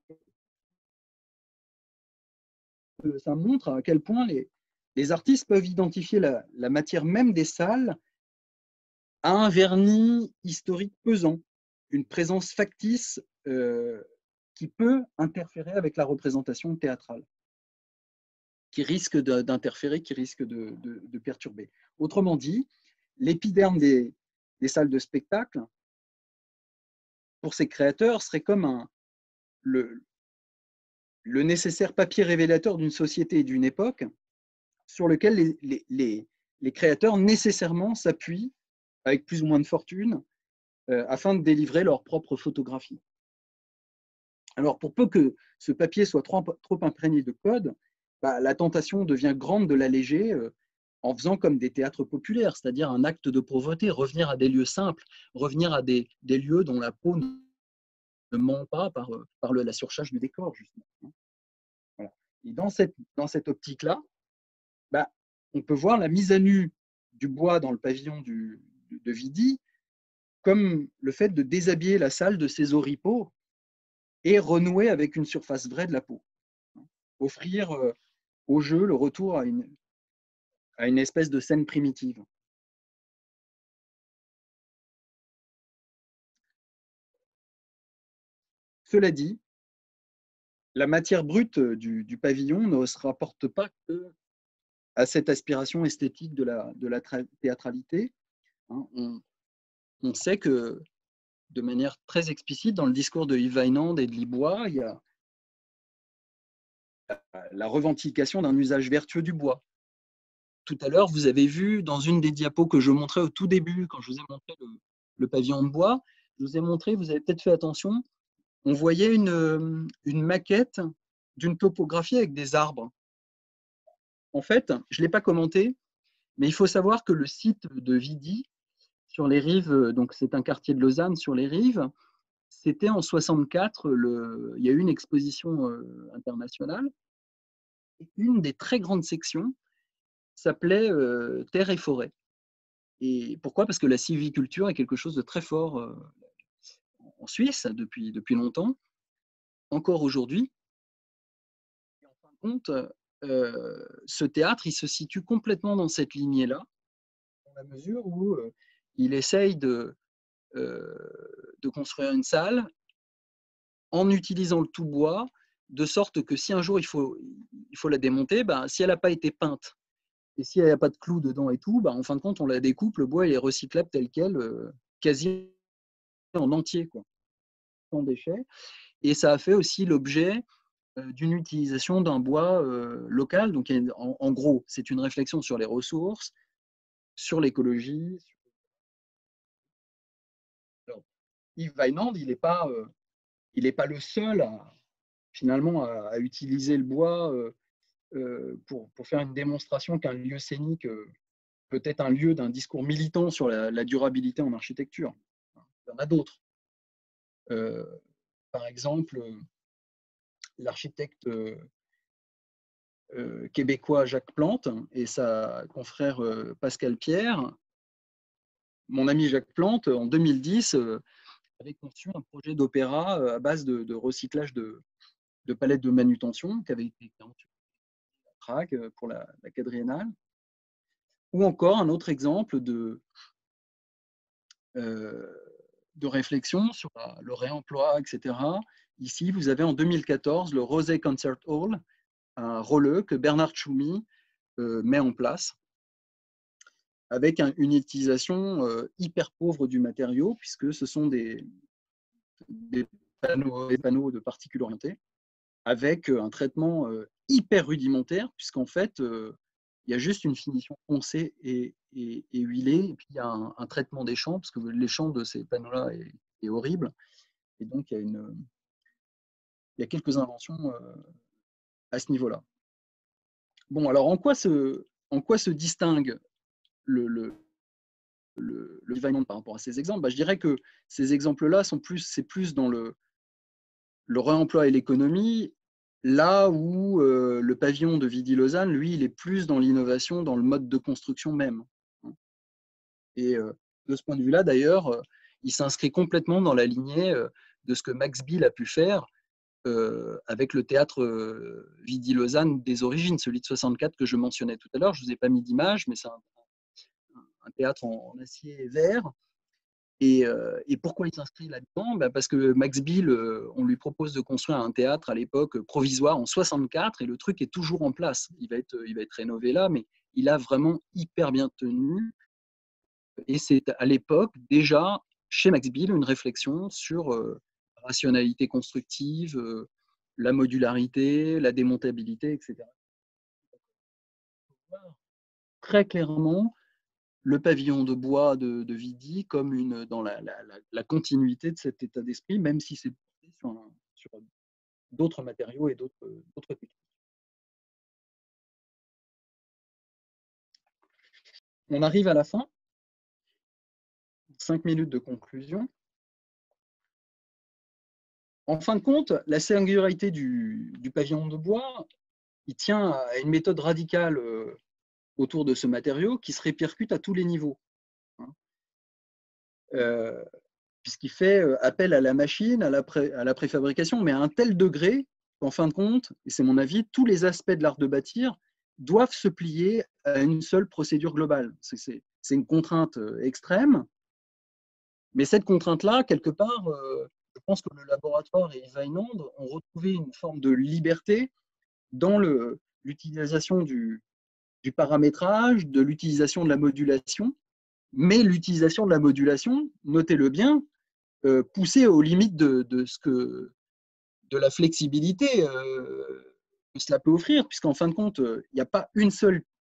Ça montre à quel point les, les artistes peuvent identifier la, la matière même des salles à un vernis historique pesant, une présence factice euh, qui peut interférer avec la représentation théâtrale, qui risque d'interférer, qui risque de, de, de perturber. Autrement dit, l'épiderme des, des salles de spectacle, pour ces créateurs, serait comme un, le, le nécessaire papier révélateur d'une société et d'une époque sur lequel les, les, les, les créateurs nécessairement s'appuient avec plus ou moins de fortune euh, afin de délivrer leur propre photographie. Alors, pour peu que ce papier soit trop, trop imprégné de code, bah, la tentation devient grande de l'alléger euh, en faisant comme des théâtres populaires, c'est-à-dire un acte de pauvreté, revenir à des lieux simples, revenir à des, des lieux dont la peau ne ment pas par, par le, la surcharge du décor, justement. Voilà. Et dans cette, dans cette optique-là, bah, on peut voir la mise à nu du bois dans le pavillon du, de Vidi comme le fait de déshabiller la salle de ses oripeaux et renouer avec une surface vraie de la peau. Offrir euh, au jeu le retour à une, à une espèce de scène primitive. Cela dit, la matière brute du, du pavillon ne se rapporte pas que à cette aspiration esthétique de la, de la théâtralité. Hein, on, on sait que, de manière très explicite, dans le discours de Yves Weinand et de Libois, il y a la revendication d'un usage vertueux du bois. tout à l'heure, vous avez vu dans une des diapos que je montrais au tout début, quand je vous ai montré le, le pavillon de bois, je vous ai montré, vous avez peut-être fait attention, on voyait une, une maquette d'une topographie avec des arbres. En fait, je ne l'ai pas commenté, mais il faut savoir que le site de Vidi, sur les rives, donc c'est un quartier de Lausanne, sur les rives, c'était en soixante-quatre, le, il y a eu une exposition euh, internationale. Et une des très grandes sections s'appelait euh, Terre et forêt. Et pourquoi? Parce que la sylviculture est quelque chose de très fort euh, en Suisse depuis, depuis longtemps, encore aujourd'hui. En fin de compte, euh, ce théâtre, il se situe complètement dans cette lignée-là, dans la mesure où euh, il essaye de, euh, de construire une salle en utilisant le tout bois, de sorte que si un jour il faut, il faut la démonter, ben, si elle n'a pas été peinte, et s'il n'y a pas de clous dedans et tout, ben, en fin de compte, on la découpe, le bois il est recyclable tel quel, euh, quasi en entier, quoi, sans déchets. Et ça a fait aussi l'objet euh, d'une utilisation d'un bois euh, local. Donc, en, en gros, c'est une réflexion sur les ressources, sur l'écologie. Alors, Yves Weinand, il n'est pas, euh, il n'est pas le seul à, finalement à, à utiliser le bois euh, euh, pour, pour faire une démonstration qu'un lieu scénique euh, peut être un lieu d'un discours militant sur la, la durabilité en architecture. Il y en a d'autres. Euh, par exemple, l'architecte euh, euh, québécois Jacques Plante et sa confrère euh, Pascal Pierre, mon ami Jacques Plante, en deux mille dix, euh, avait conçu un projet d'opéra euh, à base de, de recyclage de, de palettes de manutention qui avait été créé à Prague pour la, la quadriennale. Ou encore un autre exemple de, euh, de réflexion sur la, le réemploi, et cetera. Ici, vous avez en deux mille quatorze le Rosé Concert Hall, un relais que Bernard Tchoumi euh, met en place avec un, une utilisation euh, hyper pauvre du matériau, puisque ce sont des, des, panneaux, des panneaux de particules orientées, avec un traitement euh, hyper rudimentaire, puisqu'en fait, euh, il y a juste une finition foncée et, et, et huilée, et puis il y a un, un traitement des champs, parce que les champs de ces panneaux-là est, est horrible, et donc il y a, une, il y a quelques inventions euh, à ce niveau-là. Bon, alors en quoi se, en quoi se distingue le, le, le, le Weinand par rapport à ces exemples? Bah, je dirais que ces exemples-là sont plus, c'est plus dans le, le réemploi et l'économie, là où euh, le pavillon de Vidi-Lausanne, lui, il est plus dans l'innovation, dans le mode de construction même. Et euh, de ce point de vue-là, d'ailleurs, euh, il s'inscrit complètement dans la lignée euh, de ce que Max Bill a pu faire euh, avec le théâtre euh, Vidi-Lausanne des origines, celui de soixante-quatre que je mentionnais tout à l'heure. Je ne vous ai pas mis d'image, mais c'est un, un théâtre en, en acier vert. Et, euh, et pourquoi il s'inscrit là-dedans? Ben parce que Max Bill, euh, on lui propose de construire un théâtre à l'époque provisoire en soixante-quatre et le truc est toujours en place. Il va être, il va être rénové là, mais il a vraiment hyper bien tenu. Et c'est à l'époque déjà chez Max Bill une réflexion sur euh, la rationalité constructive, euh, la modularité, la démontabilité, et cetera. Très clairement le pavillon de bois de, de Vidi comme une, dans la, la, la continuité de cet état d'esprit, même si c'est sur, sur d'autres matériaux et d'autres techniques. On arrive à la fin. Cinq minutes de conclusion. En fin de compte, la singularité du, du pavillon de bois, il tient à une méthode radicale euh, autour de ce matériau qui se répercute à tous les niveaux. Hein. Euh, puisqu'il fait appel à la machine, à la, pré, à la préfabrication, mais à un tel degré qu'en fin de compte, et c'est mon avis, tous les aspects de l'art de bâtir doivent se plier à une seule procédure globale. C'est une contrainte extrême, mais cette contrainte-là, quelque part, euh, je pense que le laboratoire et Yves Weinand ont retrouvé une forme de liberté dans l'utilisation du, du paramétrage, de l'utilisation de la modulation, mais l'utilisation de la modulation, notez-le bien, euh, poussée aux limites de, de, ce que, de la flexibilité euh, que cela peut offrir, puisqu'en fin de compte, il n'y a pas une seule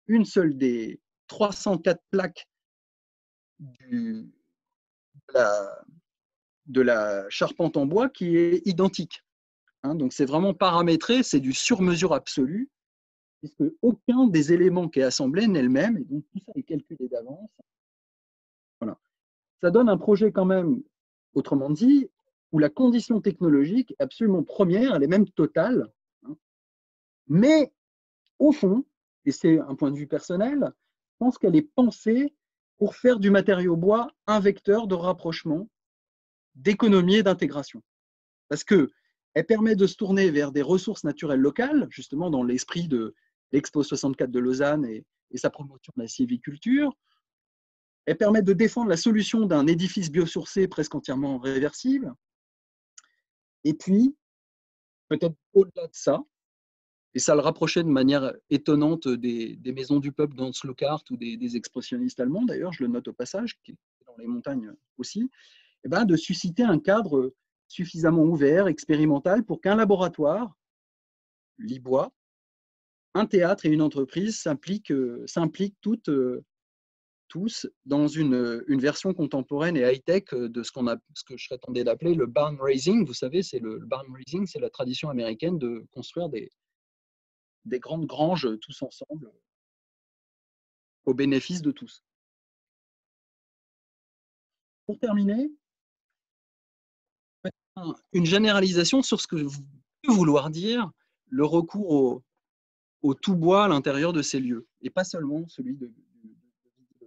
une seule des trois cent quatre plaques du, de, la, de la charpente en bois qui est identique. Hein, donc c'est vraiment paramétré, c'est du sur-mesure absolu, puisque aucun des éléments qui est assemblé n'est le même, et donc tout ça est calculé d'avance. Voilà. Ça donne un projet quand même, autrement dit, où la condition technologique est absolument première, elle est même totale, hein, mais au fond, et c'est un point de vue personnel, je pense qu'elle est pensée pour faire du matériau bois un vecteur de rapprochement, d'économie et d'intégration. Parce qu'elle permet de se tourner vers des ressources naturelles locales, justement dans l'esprit de l'Expo soixante-quatre de Lausanne et, et sa promotion de la sylviculture. Elle permet de défendre la solution d'un édifice biosourcé presque entièrement réversible. Et puis, peut-être au-delà de ça, et ça le rapprochait de manière étonnante des, des maisons du peuple dans Slocart ou des, des expressionnistes allemands, d'ailleurs, je le note au passage, qui est dans les montagnes aussi, et ben, de susciter un cadre suffisamment ouvert, expérimental, pour qu'un laboratoire, l'I B O A, un théâtre et une entreprise s'impliquent, s'impliquent toutes, tous dans une, une version contemporaine et high-tech de ce, qu'on a, ce que je serais tenté d'appeler le barn raising. Vous savez, c'est le, le barn raising, c'est la tradition américaine de construire des, des grandes granges tous ensemble au bénéfice de tous. Pour terminer, une généralisation sur ce que peut vouloir dire le recours au, au tout bois à l'intérieur de ces lieux, et pas seulement celui de, de, de, de, de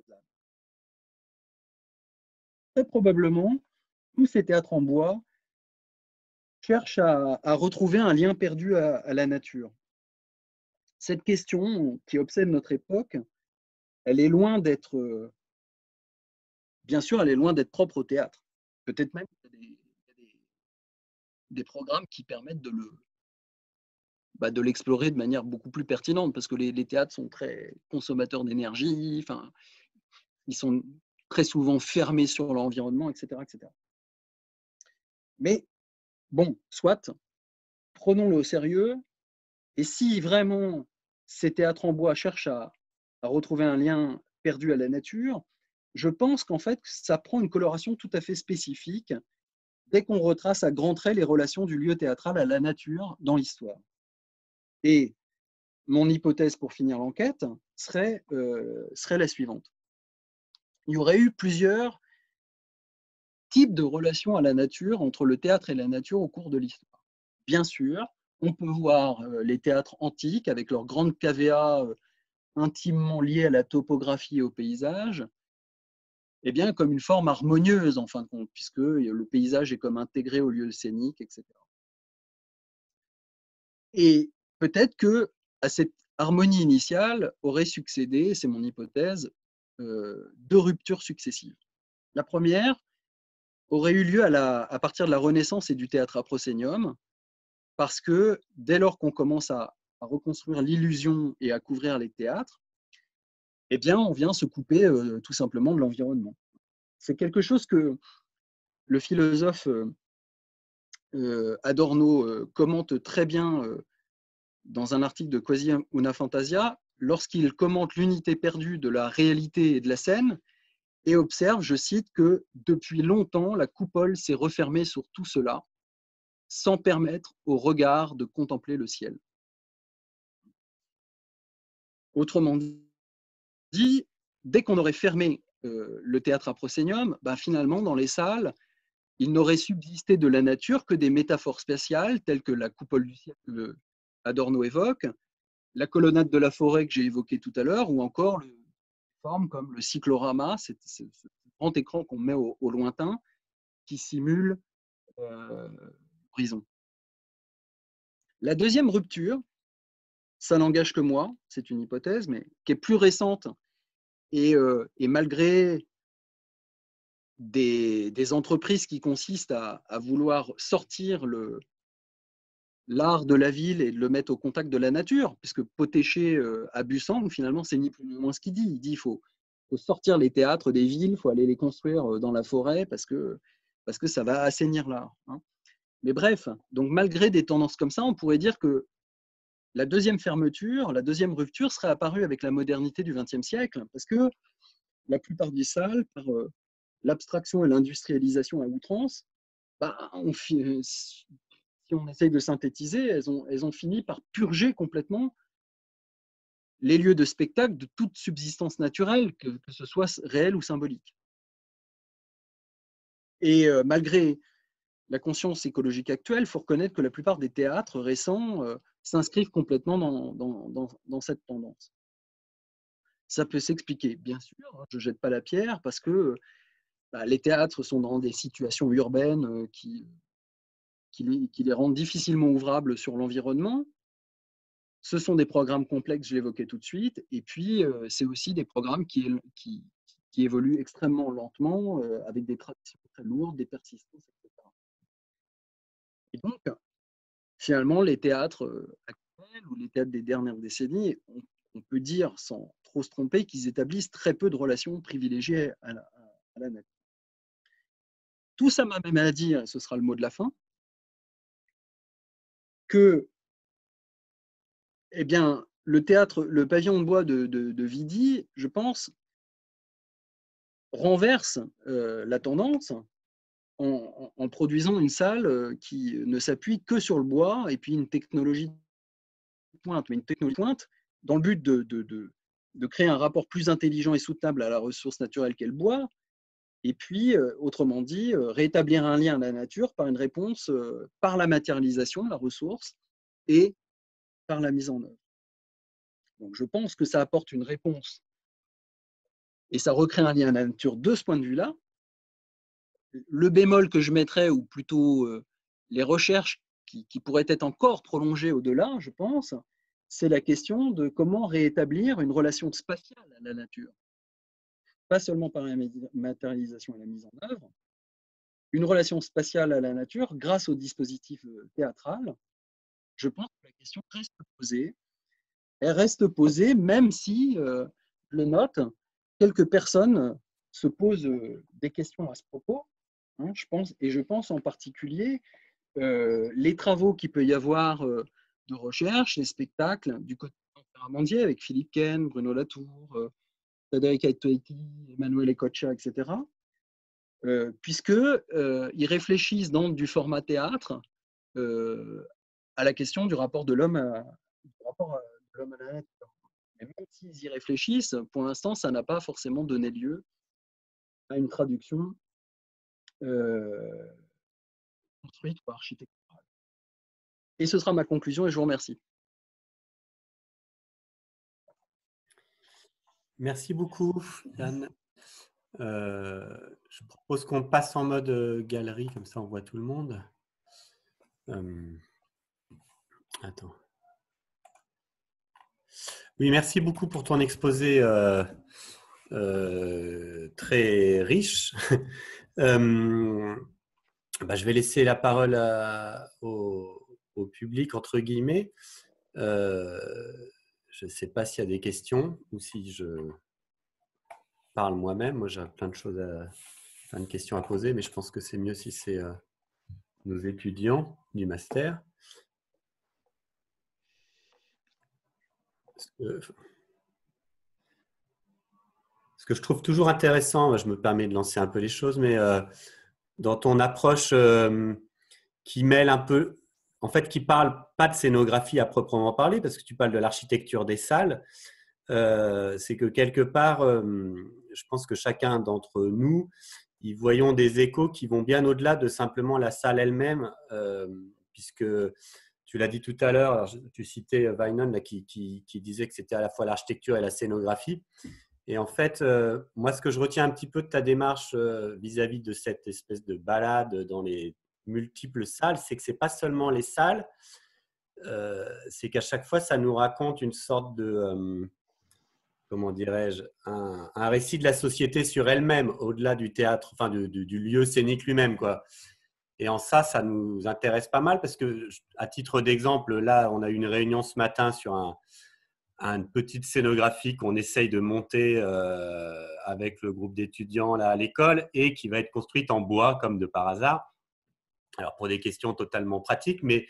Très probablement, tous ces théâtres en bois cherchent à, à retrouver un lien perdu à, à la nature. Cette question qui obsède notre époque, elle est loin d'être, bien sûr, elle est loin d'être propre au théâtre. Peut-être même qu'il y a des, des, des programmes qui permettent de le, bah, de l'explorer de manière beaucoup plus pertinente, parce que les, les théâtres sont très consommateurs d'énergie, enfin, ils sont très souvent fermés sur l'environnement, et cetera, et cetera. Mais bon, soit, prenons-le au sérieux, et si vraiment ces théâtres en bois cherchent à, à retrouver un lien perdu à la nature, je pense qu'en fait, ça prend une coloration tout à fait spécifique dès qu'on retrace à grands traits les relations du lieu théâtral à la nature dans l'histoire. Et mon hypothèse pour finir l'enquête serait, euh, serait la suivante. Il y aurait eu plusieurs types de relations à la nature entre le théâtre et la nature au cours de l'histoire. Bien sûr, on peut voir euh, les théâtres antiques avec leurs grandes cavéas euh, intimement liées à la topographie et au paysage, eh bien, comme une forme harmonieuse en fin de compte, puisque le paysage est comme intégré au lieu scénique, et cetera. Et peut-être que à cette harmonie initiale aurait succédé, c'est mon hypothèse, euh, deux ruptures successives. La première aurait eu lieu à, la, à partir de la Renaissance et du théâtre à proscenium, parce que dès lors qu'on commence à, à reconstruire l'illusion et à couvrir les théâtres, eh bien, on vient se couper euh, tout simplement de l'environnement. C'est quelque chose que le philosophe euh, Adorno euh, commente très bien euh, dans un article de Quasi una Fantasia, lorsqu'il commente l'unité perdue de la réalité et de la scène, et observe, je cite, que depuis longtemps, la coupole s'est refermée sur tout cela, sans permettre au regard de contempler le ciel. Autrement dit, dès qu'on aurait fermé euh, le théâtre à proscenium, ben finalement, dans les salles, il n'aurait subsisté de la nature que des métaphores spatiales, telles que la coupole du ciel que Adorno évoque, la colonnade de la forêt que j'ai évoquée tout à l'heure, ou encore le, formes comme le cyclorama, c'est ce grand écran qu'on met au, au lointain, qui simule euh, l'horizon. La deuxième rupture, ça n'engage que moi, c'est une hypothèse, mais qui est plus récente, et, euh, et malgré des, des, entreprises qui consistent à, à vouloir sortir le, l'art de la ville et de le mettre au contact de la nature, puisque Pottéché euh, à Bussang, finalement, c'est ni plus ni moins ce qu'il dit. Il dit qu'il faut, faut sortir les théâtres des villes, il faut aller les construire dans la forêt, parce que, parce que ça va assainir l'art. Hein. Mais bref, donc malgré des tendances comme ça, on pourrait dire que la deuxième fermeture, la deuxième rupture serait apparue avec la modernité du vingtième siècle, parce que la plupart des salles, par euh, l'abstraction et l'industrialisation à outrance, bah, on, si on essaye de synthétiser, elles ont, elles ont fini par purger complètement les lieux de spectacle de toute subsistance naturelle, que, que ce soit réelle ou symbolique. Et euh, malgré la conscience écologique actuelle, il faut reconnaître que la plupart des théâtres récents euh, s'inscrivent complètement dans, dans, dans, dans cette tendance. Ça peut s'expliquer, bien sûr, je ne jette pas la pierre, parce que bah, les théâtres sont dans des situations urbaines euh, qui, qui, les, qui les rendent difficilement ouvrables sur l'environnement. Ce sont des programmes complexes, je l'évoquais tout de suite, et puis euh, c'est aussi des programmes qui, qui, qui évoluent extrêmement lentement, euh, avec des traditions très lourdes, des persistances, et cetera. Et donc, finalement, les théâtres actuels ou les théâtres des dernières décennies, on, on peut dire, sans trop se tromper, qu'ils établissent très peu de relations privilégiées à la, à la nature. Tout ça m'amène à dire, et ce sera le mot de la fin, que eh bien, le théâtre, le pavillon de bois de, de, de Vidy, je pense, renverse euh, la tendance en, en, en produisant une salle qui ne s'appuie que sur le bois et puis une technologie pointe, mais une technologie pointe dans le but de, de, de, de créer un rapport plus intelligent et soutenable à la ressource naturelle qu'est le bois, et puis, euh, autrement dit, euh, rétablir un lien à la nature par une réponse euh, par la matérialisation de la ressource et par la mise en œuvre. Donc, je pense que ça apporte une réponse et ça recrée un lien à la nature de ce point de vue-là. Le bémol que je mettrais, ou plutôt euh, les recherches qui, qui pourraient être encore prolongées au-delà, je pense, c'est la question de comment rétablir une relation spatiale à la nature. Pas seulement par la matérialisation et la mise en œuvre, une relation spatiale à la nature grâce au dispositif théâtral. Je pense que la question reste posée. Elle reste posée même si, euh, je le note, quelques personnes se posent des questions à ce propos. Hein, je pense, et je pense en particulier euh, les travaux qu'il peut y avoir euh, de recherche, les spectacles du côté Mondier avec Philippe Ken, Bruno Latour, euh, Frédéric Aitoiti, Emmanuel Ecocha, et cetera. Euh, puisqu'ils euh, réfléchissent dans du format théâtre euh, à la question du rapport de l'homme à, du rapport à, de l'homme à la nature. Et même s'ils y réfléchissent, pour l'instant, ça n'a pas forcément donné lieu à une traduction euh, construite ou architecturale. Et ce sera ma conclusion et je vous remercie. Merci beaucoup, Yann. Euh, je propose qu'on passe en mode galerie, comme ça on voit tout le monde. Euh, attends. Oui, merci beaucoup pour ton exposé euh, euh, très riche. euh, bah, je vais laisser la parole à, au, au public, entre guillemets. Euh, je ne sais pas s'il y a des questions ou si je parle moi-même. Moi, j'ai plein de choses à, plein de questions à poser, mais je pense que c'est mieux si c'est euh, nos étudiants du master. Ce que, ce que je trouve toujours intéressant, je me permets de lancer un peu les choses, mais euh, dans ton approche euh, qui mêle un peu, en fait, qui parle pas de scénographie à proprement parler, parce que tu parles de l'architecture des salles, euh, c'est que quelque part, euh, je pense que chacun d'entre nous, y voyons des échos qui vont bien au-delà de simplement la salle elle-même, euh, puisque tu l'as dit tout à l'heure, tu citais Weinon là, qui, qui, qui disait que c'était à la fois l'architecture et la scénographie. Et en fait, euh, moi, ce que je retiens un petit peu de ta démarche euh, vis-à-vis de cette espèce de balade dans les multiples salles, c'est que ce n'est pas seulement les salles, euh, c'est qu'à chaque fois, ça nous raconte une sorte de, euh, comment dirais-je, un, un récit de la société sur elle-même, au-delà du théâtre, enfin du, du, du lieu scénique lui-même, quoi. Et en ça, ça nous intéresse pas mal parce que, à titre d'exemple, là, on a eu une réunion ce matin sur un, une petite scénographie qu'on essaye de monter euh, avec le groupe d'étudiants là, à l'école et qui va être construite en bois, comme de par hasard. Alors, pour des questions totalement pratiques, mais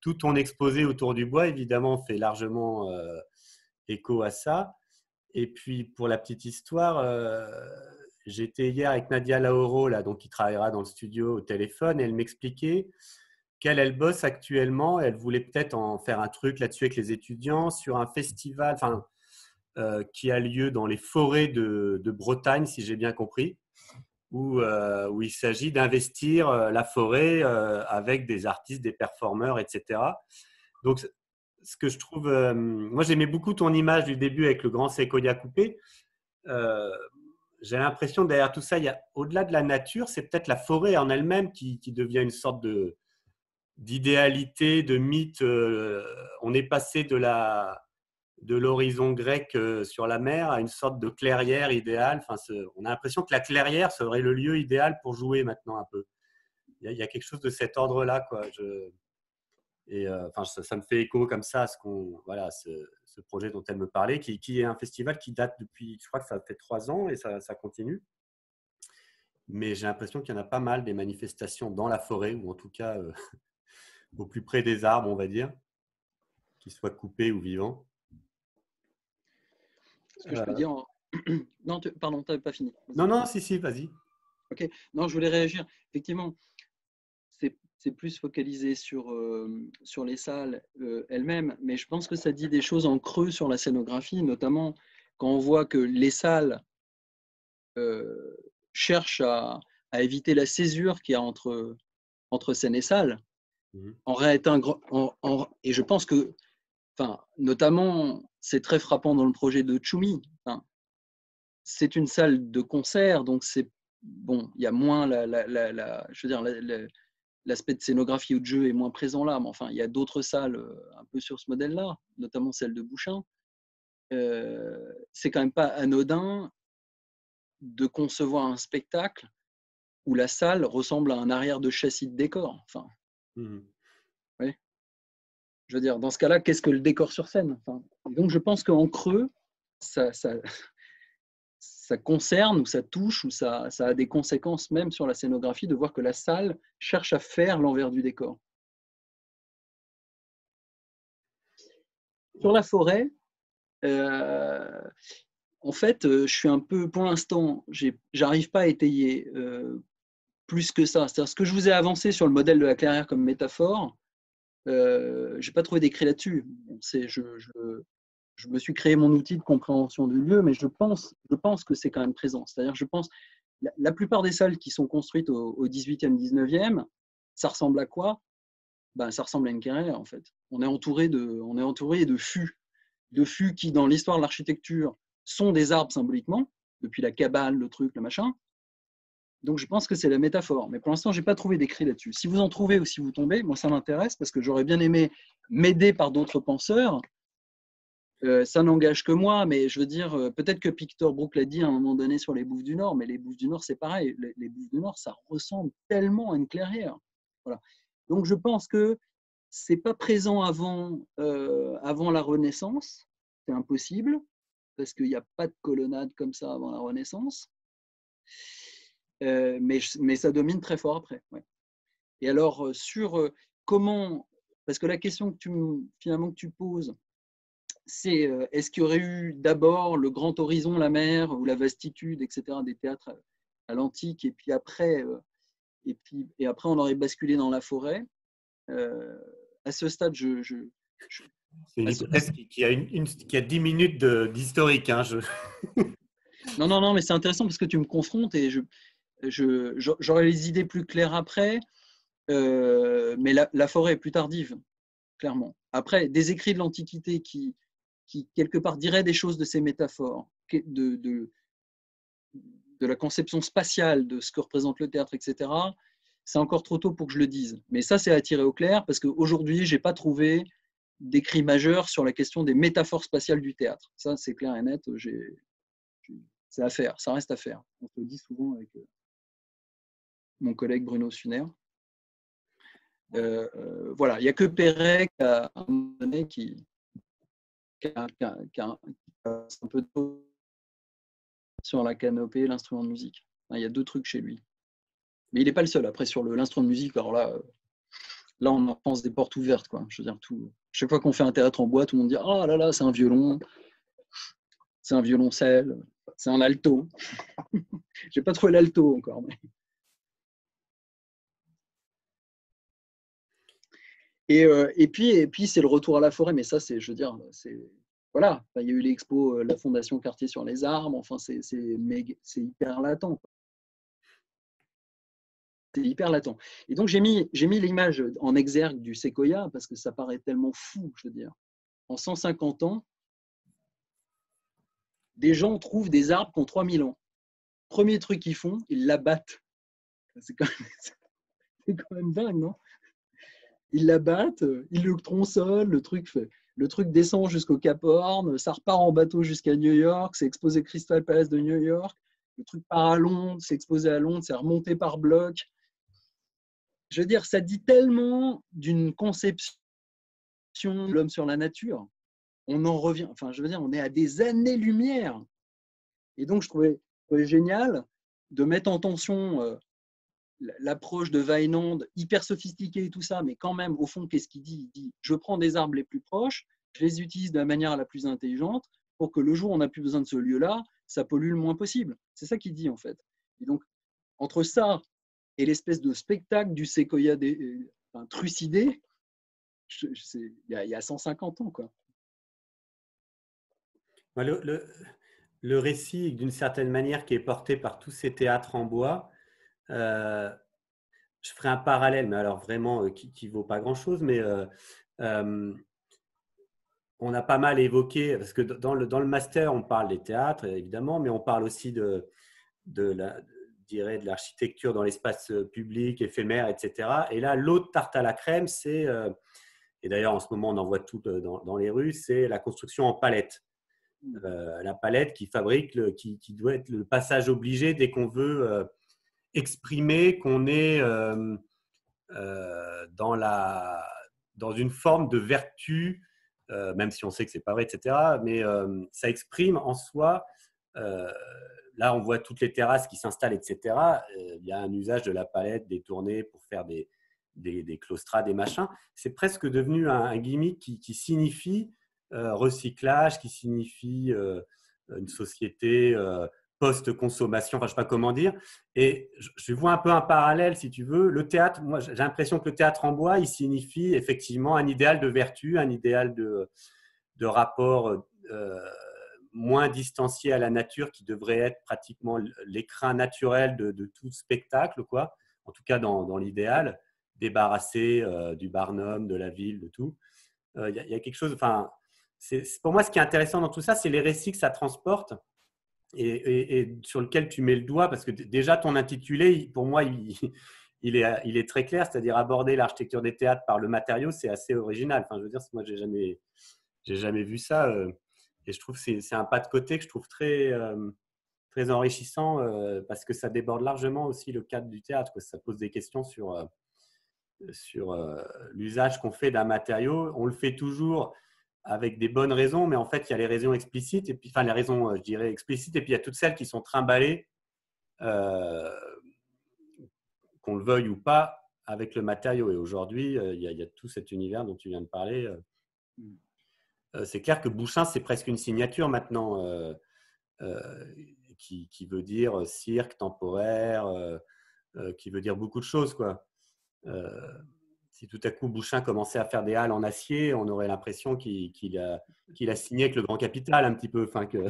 tout ton exposé autour du bois, évidemment, fait largement euh, écho à ça. Et puis, pour la petite histoire, euh, j'étais hier avec Nadia Lauro, là, donc, qui travaillera dans le studio au téléphone, et elle m'expliquait qu'elle elle bosse actuellement. Elle voulait peut-être en faire un truc là-dessus avec les étudiants sur un festival enfin, euh, qui a lieu dans les forêts de, de Bretagne, si j'ai bien compris, où, euh, où il s'agit d'investir euh, la forêt euh, avec des artistes, des performeurs, et cetera. Donc, ce que je trouve… Euh, moi, j'aimais beaucoup ton image du début avec le grand séquoia coupé. Euh, j'ai l'impression que derrière tout ça, il y a, au-delà de la nature, c'est peut-être la forêt en elle-même qui, qui devient une sorte de, d'idéalité, de mythe. Euh, on est passé de, la, de l'horizon grec euh, sur la mer à une sorte de clairière idéale. Enfin, ce, on a l'impression que la clairière serait le lieu idéal pour jouer maintenant un peu. Il y a, il y a quelque chose de cet ordre-là, quoi. Je, et euh, enfin, ça, ça me fait écho comme ça à ce, qu'on, voilà, ce, ce projet dont elle me parlait, qui, qui est un festival qui date depuis, je crois que ça fait trois ans et ça, ça continue. Mais j'ai l'impression qu'il y en a pas mal des manifestations dans la forêt, ou en tout cas euh, au plus près des arbres, on va dire, qu'ils soient coupés ou vivants. Ce que je peux Euh, dire… En… Non, tu… pardon, tu n'avais pas fini. non, non, si, si, vas-y. Ok, non, je voulais réagir. Effectivement, c'est, c'est plus focalisé sur, euh, sur les salles euh, elles-mêmes, mais je pense que ça dit des choses en creux sur la scénographie, notamment quand on voit que les salles euh, cherchent à, à éviter la césure qu'il y a entre, entre scène et salle. Mhm. En réalité, un grand, en, en, et je pense que, enfin, notamment, c'est très frappant dans le projet de Tchoumi. Enfin, c'est une salle de concert, donc c'est bon, il y a moins la, la, la, la je veux dire, la, la, l'aspect de scénographie ou de jeu est moins présent là, mais enfin, il y a d'autres salles un peu sur ce modèle-là, notamment celle de Bouchain. Euh, c'est quand même pas anodin de concevoir un spectacle où la salle ressemble à un arrière de châssis de décor. Enfin, Mhm. ouais. Je veux dire, dans ce cas-là, qu'est-ce que le décor sur scène? Enfin, donc, je pense qu'en creux, ça, ça, ça concerne ou ça touche ou ça, ça a des conséquences même sur la scénographie de voir que la salle cherche à faire l'envers du décor. Sur la forêt, euh, en fait, je suis un peu, pour l'instant, j'arrive pas à étayer euh, plus que ça. C'est-à-dire ce que je vous ai avancé sur le modèle de la clairière comme métaphore, euh, je n'ai pas trouvé d'écrit là-dessus. Je, je, je me suis créé mon outil de compréhension du lieu, mais je pense, je pense que c'est quand même présent. C'est-à-dire, je pense, la, la plupart des salles qui sont construites au, au dix-huitième, dix-neuvième, ça ressemble à quoi? Ben, ça ressemble à une clairière, en fait. On est entouré de, on est entouré de fûts, de fûts qui, dans l'histoire de l'architecture, sont des arbres symboliquement, depuis la cabane, le truc, le machin. Donc, je pense que c'est la métaphore. Mais pour l'instant, je n'ai pas trouvé d'écrit là-dessus. Si vous en trouvez ou si vous tombez, moi, ça m'intéresse parce que j'aurais bien aimé m'aider par d'autres penseurs. Euh, ça n'engage que moi, mais je veux dire, euh, peut-être que Victor Brook l'a dit à un moment donné sur les Bouffes du Nord, mais les Bouffes du Nord, c'est pareil. Les, les Bouffes du Nord, ça ressemble tellement à une clairière. Voilà. Donc, je pense que c'est pas présent avant, euh, avant la Renaissance. C'est impossible, parce qu'il n'y a pas de colonnade comme ça avant la Renaissance. Euh, mais, mais ça domine très fort après. Ouais. Et alors, euh, sur euh, comment… Parce que la question que tu, finalement, que tu poses, c'est euh, est-ce qu'il y aurait eu d'abord le grand horizon, la mer ou la vastitude, et cetera, des théâtres à, à l'antique, et puis après, euh, et puis et après on aurait basculé dans la forêt. Euh, à ce stade, je, je, je C'est une à ce, hypothèse qui, qui, a, une, une, qui a dix minutes de, d'historique. Hein, je… non, non, non, mais c'est intéressant parce que tu me confrontes et je, je, j'aurai les idées plus claires après. Euh, mais la, la forêt est plus tardive, clairement. Après, des écrits de l'Antiquité qui, qui, quelque part, diraient des choses de ces métaphores, de, de, de la conception spatiale de ce que représente le théâtre, et cetera, c'est encore trop tôt pour que je le dise. Mais ça, c'est à tirer au clair parce qu'aujourd'hui, je n'ai pas trouvé d'écrit majeur sur la question des métaphores spatiales du théâtre. Ça, c'est clair et net. J'ai, c'est à faire, ça reste à faire. On se le dit souvent avec mon collègue Bruno Suner. Euh, euh, voilà, il n'y a que Perret à un moment donné qui, qui, a, qui, a, qui a un peu de sur la canopée, l'instrument de musique. Il y a deux trucs chez lui. Mais il n'est pas le seul. Après, sur l'instrument de musique, alors là, là, on en pense des portes ouvertes, quoi. Je veux dire, tout, chaque fois qu'on fait un théâtre en bois, tout le monde dit « Ah là là, c'est un violon, c'est un violoncelle, c'est un alto. » J'ai pas trouvé l'alto encore. Mais... Et, euh, et puis, et puis c'est le retour à la forêt. Mais ça, c'est, je veux dire, c'est voilà. Il y a eu l'expo, euh, la Fondation Cartier sur les arbres. Enfin, c'est hyper latent, quoi. C'est hyper latent. Et donc, j'ai mis, j'ai mis l'image en exergue du séquoia parce que ça paraît tellement fou, je veux dire. En cent cinquante ans, des gens trouvent des arbres qui ont trois mille ans. Premier truc qu'ils font, ils l'abattent. C'est quand, quand même dingue, non? Ils l'abattent, ils le tronçonnent, le truc, fait, le truc descend jusqu'au Cap Horn, ça repart en bateau jusqu'à New York, c'est exposé au Crystal Palace de New York, le truc part à Londres, c'est exposé à Londres, c'est remonté par bloc. Je veux dire, ça dit tellement d'une conception de l'homme sur la nature. On en revient, enfin, je veux dire, on est à des années-lumière. Et donc, je trouvais, je trouvais génial de mettre en tension euh, l'approche de Weinand, hyper sophistiquée et tout ça, mais quand même, au fond, qu'est-ce qu'il dit? Il dit, je prends des arbres les plus proches, je les utilise de la manière la plus intelligente pour que le jour où on n'a plus besoin de ce lieu-là, ça pollue le moins possible. C'est ça qu'il dit, en fait. Et donc, entre ça et l'espèce de spectacle du séquoia des, enfin, trucidé, il y, y a cent cinquante ans, quoi. Le, le, le récit, d'une certaine manière, qui est porté par tous ces théâtres en bois, euh, je ferai un parallèle, mais alors vraiment euh, qui ne vaut pas grand-chose, mais euh, euh, on a pas mal évoqué, parce que dans le, dans le master, on parle des théâtres, évidemment, mais on parle aussi de, de la, dirais, de l'architecture dans l'espace public, éphémère, et cetera. Et là, l'autre tarte à la crème, c'est, euh, et d'ailleurs en ce moment on en voit tout dans, dans les rues, c'est la construction en palette. Euh, la palette qui fabrique, le, qui, qui doit être le passage obligé dès qu'on veut euh, exprimer qu'on est euh, euh, dans, la, dans une forme de vertu, euh, même si on sait que ce n'est pas vrai, et cetera. Mais euh, ça exprime en soi, euh, là on voit toutes les terrasses qui s'installent, et cetera. Euh, il y a un usage de la palette détourné pour faire des, des, des claustras, des machins. C'est presque devenu un, un gimmick qui, qui signifie euh, recyclage, qui signifie euh, une société euh, post-consommation, enfin je ne sais pas comment dire. Et je vois un peu un parallèle, si tu veux. Le théâtre, moi j'ai l'impression que le théâtre en bois, il signifie effectivement un idéal de vertu, un idéal de, de rapport euh, moins distancié à la nature qui devrait être pratiquement l'écrin naturel de, de tout spectacle, quoi. En tout cas dans, dans l'idéal, débarrassé euh, du Barnum, de la ville, de tout. Il euh, y, y a quelque chose, enfin, c'est, pour moi ce qui est intéressant dans tout ça, c'est les récits que ça transporte. Et, et, et sur lequel tu mets le doigt, parce que déjà ton intitulé, pour moi, il, il, est, il est très clair, c'est-à-dire aborder l'architecture des théâtres par le matériau, c'est assez original. Enfin, je veux dire, moi, j'ai jamais, j'ai jamais vu ça, euh, et je trouve que c'est, c'est un pas de côté que je trouve très, euh, très enrichissant, euh, parce que ça déborde largement aussi le cadre du théâtre, quoi. Ça pose des questions sur, euh, sur euh, l'usage qu'on fait d'un matériau. On le fait toujours avec des bonnes raisons, mais en fait, il y a les raisons explicites, et puis, enfin, les raisons, je dirais, explicites, et puis il y a toutes celles qui sont trimballées, euh, qu'on le veuille ou pas, avec le matériau. Et aujourd'hui, euh, il, y a, il y a tout cet univers dont tu viens de parler. Euh, c'est clair que Bouchin, c'est presque une signature maintenant, euh, euh, qui, qui veut dire cirque, temporaire, euh, euh, qui veut dire beaucoup de choses, quoi. Euh, si tout à coup Bouchin commençait à faire des halles en acier, on aurait l'impression qu'il, qu'il, a, qu'il a signé avec le grand capital un petit peu. Enfin, que,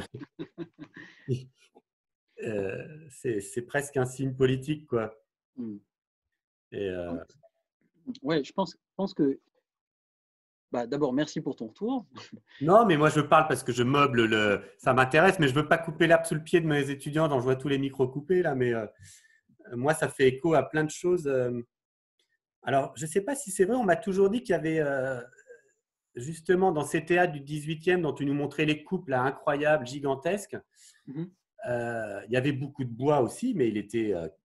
euh, c'est, c'est presque un signe politique, quoi. Et, euh... ouais, je pense, je pense que bah, d'abord, merci pour ton retour. Non, mais moi je parle parce que je meuble, le... ça m'intéresse, mais je ne veux pas couper l'herbe sous le pied de mes étudiants dont je vois tous les micros coupés là, mais euh, moi ça fait écho à plein de choses. Euh... Alors, je ne sais pas si c'est vrai, on m'a toujours dit qu'il y avait euh, justement dans ces théâtres du dix-huitième dont tu nous montrais les coupes là, incroyables, gigantesques, mm-hmm. euh, il y avait beaucoup de bois aussi, mais il était euh,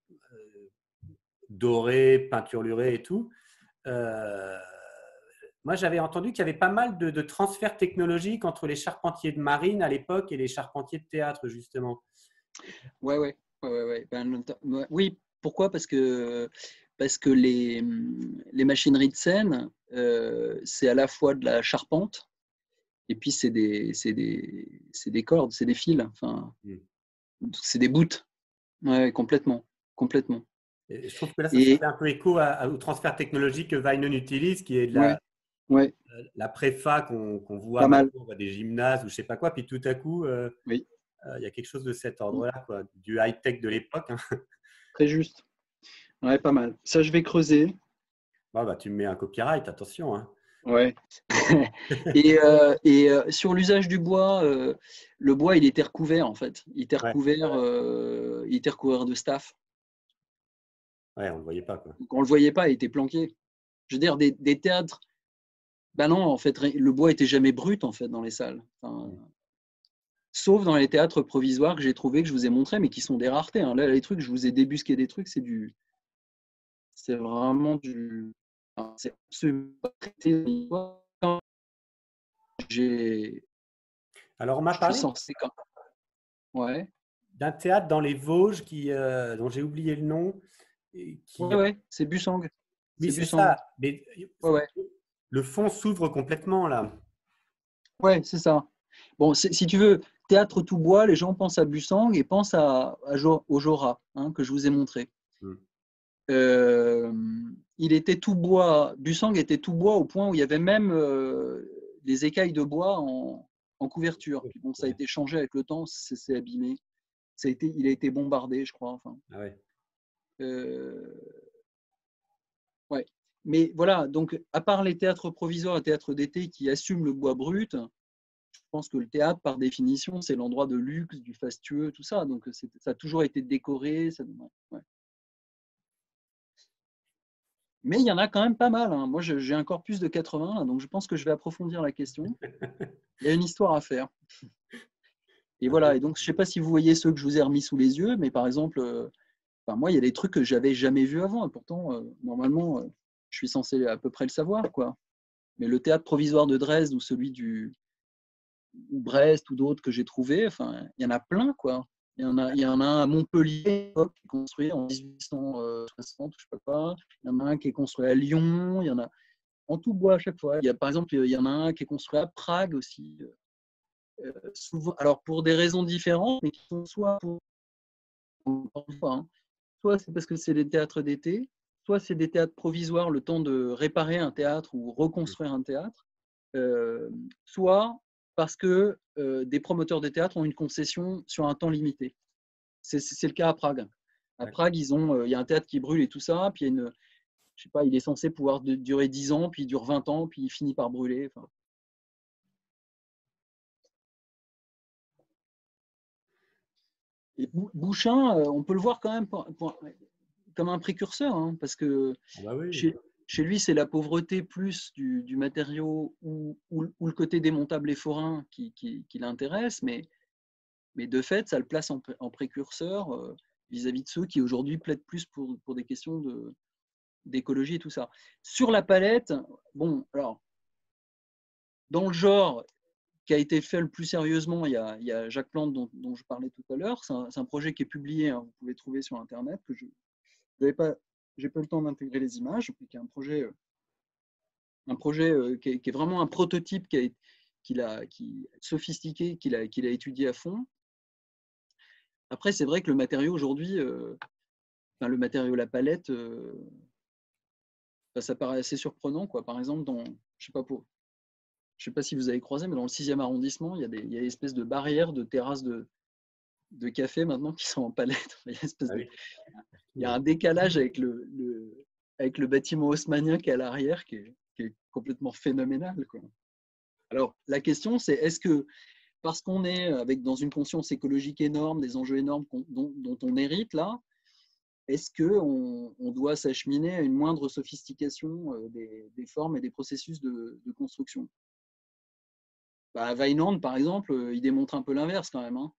doré, peinturluré et tout. Euh, moi, j'avais entendu qu'il y avait pas mal de, de transferts technologiques entre les charpentiers de marine à l'époque et les charpentiers de théâtre, justement. Ouais, ouais, ouais, ouais. Ben, oui, pourquoi? Parce que parce que les, les machineries de scène, euh, c'est à la fois de la charpente, et puis c'est des, c'est des, c'est des cordes, c'est des fils, enfin, Mm. c'est des bouts. Ouais, complètement, complètement. Et je trouve que là, ça, ça Et fait un peu écho à- à- au transfert technologique que Vinon utilise, qui est de ouais, la, ouais, la préfa qu'on qu'on voit pas mal. maintenant dans des gymnases ou je sais pas quoi, puis tout à coup, euh, Oui, euh, il y a quelque chose de cet ordre-là, quoi, du high-tech de l'époque, hein. très juste. Ouais, pas mal. Ça, je vais creuser. Bon, bah, tu me mets un copyright, attention, hein. Ouais. Et, euh, et euh, sur l'usage du bois, euh, le bois, il était recouvert en fait. Il était Ouais, recouvert, euh, il était recouvert de staff. ouais, on ne le voyait pas, quoi. Donc, on le voyait pas, il était planqué. Je veux dire, des, des théâtres, ben non, en fait, le bois était jamais brut en fait dans les salles. Enfin, Mm. sauf dans les théâtres provisoires que j'ai trouvé, que je vous ai montré, mais qui sont des raretés, hein. Là, les trucs, je vous ai débusqué des trucs, c'est du, c'est vraiment du, enfin, c'est absolument pas traité. J'ai, Alors, on m'a je suis parlé censé quand, ouais, d'un théâtre dans les Vosges qui, euh, dont j'ai oublié le nom, et qui, ouais, ouais, c'est Bussang, oui, c'est c'est Bussang. ça, mais Ouais, ouais, le fond s'ouvre complètement, là. ouais, c'est ça. Bon, c'est- si tu veux, théâtre tout bois, les gens pensent à Bussang et pensent à, à Jo- au Jora, hein, que je vous ai montré. Mm. Euh, il était tout bois, Bussang était tout bois au point où il y avait même euh, des écailles de bois en, en couverture. Puis bon, ça a Ouais. été changé avec le temps, c'est c'est abîmé. Ça a été, il a été bombardé, je crois. Enfin, Ah ouais. euh, ouais. Mais voilà, donc à part les théâtres provisoires et théâtres d'été qui assument le bois brut, je pense que le théâtre, par définition, c'est l'endroit de luxe, du fastueux, tout ça. Donc ça a toujours été décoré. Ça, ouais, ouais. Mais il y en a quand même pas mal, hein. Moi, j'ai un corpus de quatre-vingts, là, donc je pense que je vais approfondir la question. Il y a une histoire à faire. Et voilà. Et donc, je ne sais pas si vous voyez ceux que je vous ai remis sous les yeux, mais par exemple, euh, enfin, moi, il y a des trucs que j'avais jamais vus avant. Et pourtant, euh, normalement, euh, je suis censé à peu près le savoir, quoi. Mais le théâtre provisoire de Dresde ou celui du ou Brest ou d'autres que j'ai trouvés, enfin, il y en a plein, quoi. Il y en a, il y en a un à Montpellier, qui est construit en dix-huit cent soixante, je sais pas quoi. Il y en a un qui est construit à Lyon. Il y en a en tout bois à chaque fois. Il y a, par exemple, il y en a un qui est construit à Prague aussi. Euh, souvent, alors pour des raisons différentes, mais qui sont soit pour, encore une fois, hein, soit c'est parce que c'est des théâtres d'été, soit c'est des théâtres provisoires, le temps de réparer un théâtre ou reconstruire un théâtre, euh, soit parce que euh, des promoteurs de théâtre ont une concession sur un temps limité. C'est le cas à Prague. À Prague, ils ont, euh, il y a un théâtre qui brûle et tout ça, puis il y a une, je sais pas, il est censé pouvoir de, durer dix ans, puis il dure vingt ans, puis il finit par brûler. Enfin, et Bouchin, euh, on peut le voir quand même pour, pour, comme un précurseur, hein, parce que Ah bah oui. chez, chez lui, c'est la pauvreté plus du, du matériau ou, ou, ou, le côté démontable et forain qui, qui, qui l'intéresse, mais, mais de fait, ça le place en, en précurseur euh, vis-à-vis de ceux qui aujourd'hui plaident plus pour, pour des questions de, d'écologie et tout ça. Sur la palette, bon, alors, dans le genre qui a été fait le plus sérieusement, il y a, il y a Jacques Plante dont, dont je parlais tout à l'heure. C'est un, un, projet qui est publié, hein, vous pouvez trouver sur Internet, que je n'avais pas, j'ai pas eu le temps d'intégrer les images, qui est un projet, un projet qui, est, qui est vraiment un prototype qui a, qu'il a, qui, sophistiqué, qu'il a, qu'il a étudié à fond. Après, c'est vrai que le matériau aujourd'hui, euh, enfin, le matériau, la palette, euh, ça, ça paraît assez surprenant, quoi. Par exemple, dans, je sais pas pour, je sais pas si vous avez croisé, mais dans le sixième arrondissement, il y a des, il y a des espèces de barrières, de terrasses de, de café maintenant qui sont en palette. Il y a, espèce Ah de, oui. il y a un décalage avec le, le, avec le bâtiment haussmannien qui est à l'arrière qui est, qui est complètement phénoménal, quoi. Alors, la question, c'est est-ce que parce qu'on est avec, dans une conscience écologique énorme, des enjeux énormes dont, dont on hérite là, est-ce qu'on on doit s'acheminer à une moindre sophistication des, des formes et des processus de, de construction? Bah, Weinand, par exemple, il démontre un peu l'inverse quand même, hein.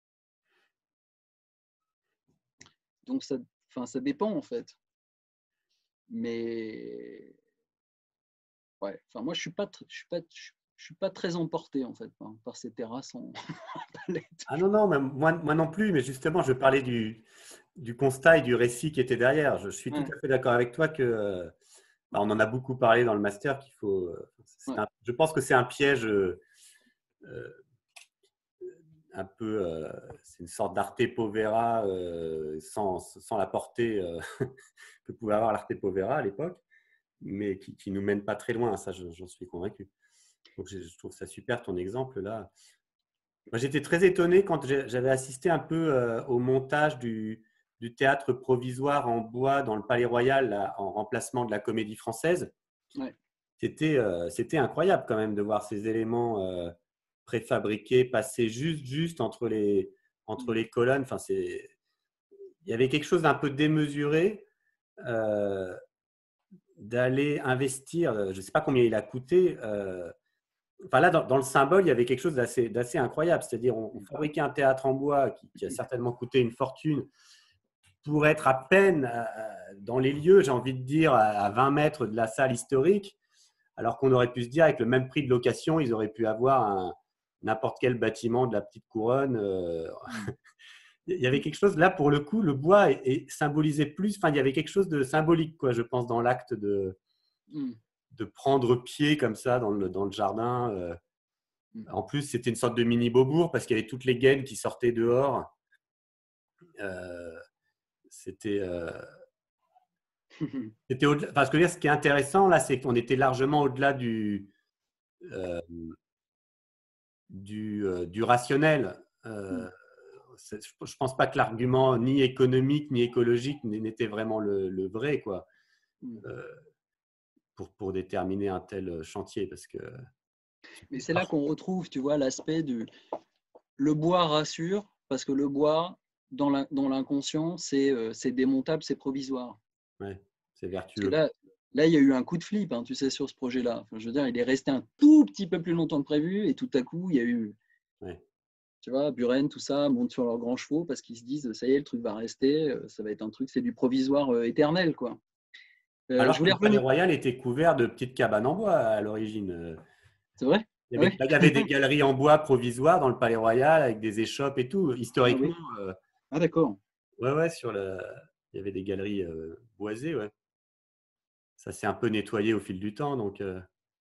Donc, ça, enfin, ça dépend en fait. Mais ouais, enfin, moi, je suis pas, je suis pas, je suis pas très emporté en fait par, par ces terrasses en palette. Ah non, non, mais moi, moi non plus, mais justement, je parlais du, du constat et du récit qui était derrière. Je, je suis tout Ouais, à fait d'accord avec toi que euh, bah, on en a beaucoup parlé dans le master qu'il faut. euh, c'est ouais. un- je pense que c'est un piège euh, euh, un peu. euh, c'est une sorte d'arte povera euh, sans, sans la portée euh, que pouvait avoir l'arte povera à l'époque, mais qui, qui nous mène pas très loin. Ça, je- j'en suis convaincu. Donc, je, je trouve ça super ton exemple là. Moi, j'étais très étonné quand j'ai- j'avais assisté un peu euh, au montage du, du théâtre provisoire en bois dans le Palais Royal là, en remplacement de la Comédie Française. Ouais. C'était euh, c'était incroyable quand même de voir ces éléments euh, préfabriqués passer juste, juste entre les, entre les colonnes. Enfin, c'est, il y avait quelque chose d'un peu démesuré euh, d'aller investir. Je ne sais pas combien il a coûté. euh, Enfin là, dans, dans le symbole, il y avait quelque chose d'assez, d'assez incroyable. C'est-à-dire, on, on fabriquait un théâtre en bois qui, qui a certainement coûté une fortune pour être à peine euh, dans les lieux, j'ai envie de dire, à vingt mètres de la salle historique, alors qu'on aurait pu se dire, avec le même prix de location, ils auraient pu avoir un, n'importe quel bâtiment de la petite couronne. euh, Il y avait quelque chose, là, pour le coup, le bois est, est symbolisé plus. Enfin, il y avait quelque chose de symbolique, quoi, je pense, dans l'acte de, Mm. de prendre pied comme ça dans le, dans le jardin. euh. Mm. En plus, c'était une sorte de mini Beaubourg parce qu'il y avait toutes les gaines qui sortaient dehors. Euh, c'était, euh, c'était au-delà. Parce que ce qui est intéressant là, c'est qu'on était largement au-delà du, euh, du, euh, du rationnel. Mm. Euh, c'est- je ne pense pas que l'argument ni économique ni écologique n'était vraiment le, le vrai, quoi, Mm. euh, pour, pour déterminer un tel chantier. Parce que Mais c'est là qu'on retrouve, tu vois, l'aspect du le bois rassure, parce que le bois, dans l'in- dans l'inconscient, c'est euh, c'est démontable, c'est provisoire. ouais, c'est Parce que vertueux. là, là, il y a eu un coup de flip, hein, tu sais, sur ce projet-là. Enfin, je veux dire, il est resté un tout petit peu plus longtemps que prévu, et tout à coup, il y a eu, Ouais. tu vois, Buren, tout ça, montent sur leurs grands chevaux, parce qu'ils se disent, ça y est, le truc va rester, euh, ça va être un truc, c'est du provisoire euh, éternel, quoi. Euh, je Alors que voulais le Palais revenir. Royal était couvert de petites cabanes en bois à l'origine. C'est vrai? Il y Ah avait, ouais? il y avait des galeries en bois provisoires dans le Palais Royal avec des échoppes et tout. Ah Historiquement, oui. euh, Ah d'accord. ouais, ouais, sur le, il y avait des galeries euh, boisées, ouais. Ça s'est un peu nettoyé au fil du temps, donc euh,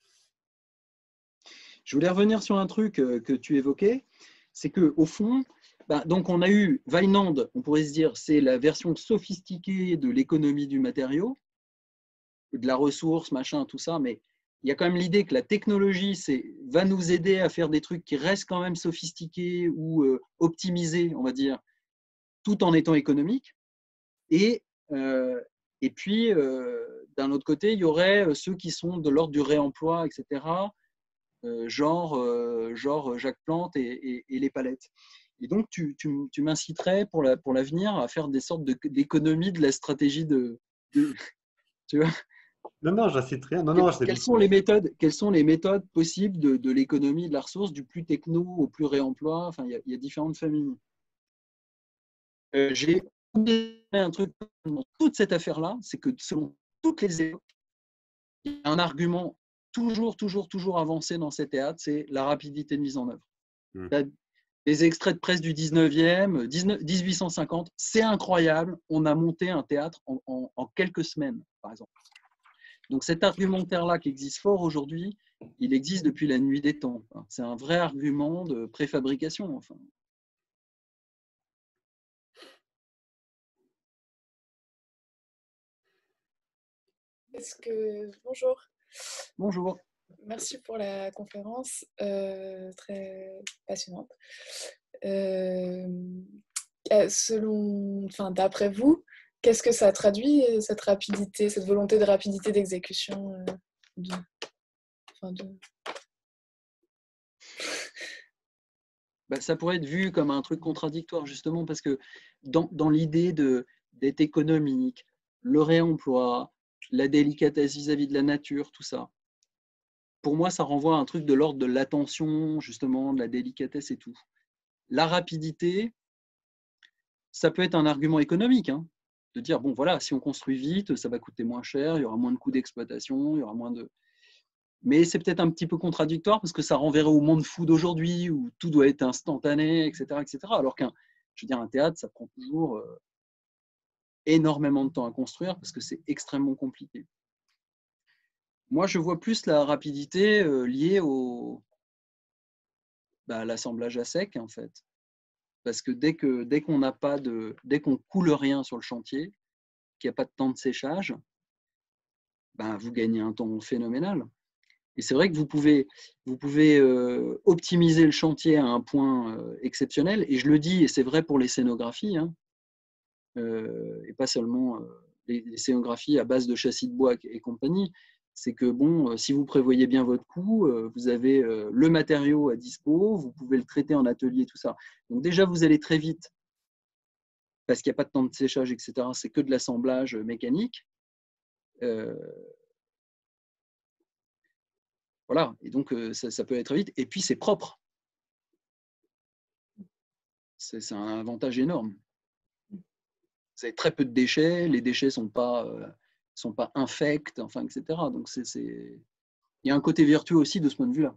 Je voulais revenir sur un truc euh, que tu évoquais, c'est que au fond, bah, donc on a eu Weinand, on pourrait se dire, c'est la version sophistiquée de l'économie du matériau, de la ressource, machin, tout ça, mais il y a quand même l'idée que la technologie c'est, va nous aider à faire des trucs qui restent quand même sophistiqués ou euh, optimisés, on va dire, tout en étant économiques. Et, euh, et puis, euh, d'un autre côté, il y aurait ceux qui sont de l'ordre du réemploi, et cetera, euh, genre, euh, genre Jacques Plante et, et, et les palettes. Et donc, tu, tu, tu m'inciterais pour l'avenir la, pour l'avenir à faire des sortes d'économies de, de la stratégie de, de tu vois, non, non, j'incite rien. Non, quelles, non, c'est quelles sont les méthodes, quelles sont les méthodes possibles de, de l'économie de la ressource, du plus techno au plus réemploi. Enfin, il y a, il y a différentes familles. Euh, J'ai oublié un truc dans toute cette affaire-là, c'est que selon toutes les époques, il y a un argument toujours, toujours, toujours avancé dans ces théâtres, c'est la rapidité de mise en œuvre. Hmm. Tu as des extraits de presse du dix-neuvième, dix-huit cent cinquante, c'est incroyable, on a monté un théâtre en, en, en quelques semaines, par exemple. Donc cet argumentaire-là qui existe fort aujourd'hui, il existe depuis la nuit des temps. C'est un vrai argument de préfabrication. Enfin. Est-ce que... Bonjour. Bonjour. Merci pour la conférence, euh, très passionnante. Euh, selon, enfin, d'après vous, qu'est-ce que ça traduit, cette rapidité, cette volonté de rapidité d'exécution euh, de, enfin de... Ben, ça pourrait être vu comme un truc contradictoire, justement, parce que dans, dans l'idée d'être économique, le réemploi, la délicatesse vis-à-vis de la nature, tout ça, pour moi, ça renvoie à un truc de l'ordre de l'attention, justement, de la délicatesse et tout. La rapidité, ça peut être un argument économique, hein, de dire, bon, voilà, si on construit vite, ça va coûter moins cher, il y aura moins de coûts d'exploitation, il y aura moins de... Mais c'est peut-être un petit peu contradictoire parce que ça renverrait au monde fou d'aujourd'hui où tout doit être instantané, et cetera, et cetera. Alors qu'un, je veux dire, un théâtre, ça prend toujours, euh, énormément de temps à construire parce que c'est extrêmement compliqué. Moi, je vois plus la rapidité euh, liée au, bah, à l'assemblage à sec, en fait. Parce que dès que dès qu'on n'a pas de, dès qu'on coule rien sur le chantier, qu'il n'y a pas de temps de séchage, ben, vous gagnez un temps phénoménal. Et c'est vrai que vous pouvez, vous pouvez euh, optimiser le chantier à un point euh, exceptionnel. Et je le dis, et c'est vrai pour les scénographies, hein, euh, et pas seulement euh, les, les scénographies à base de châssis de bois et compagnie. C'est que bon, euh, si vous prévoyez bien votre coût, euh, vous avez euh, le matériau à dispo, vous pouvez le traiter en atelier, tout ça. Donc déjà, vous allez très vite parce qu'il n'y a pas de temps de séchage, et cetera. C'est que de l'assemblage mécanique. Euh, voilà, et donc euh, ça, ça peut aller très vite. Et puis c'est propre. C'est un avantage énorme. Vous avez très peu de déchets, les déchets ne sont pas, euh, sont pas infects, enfin, et cetera. Donc c'est, c'est... il y a un côté vertueux aussi de ce point de vue-là.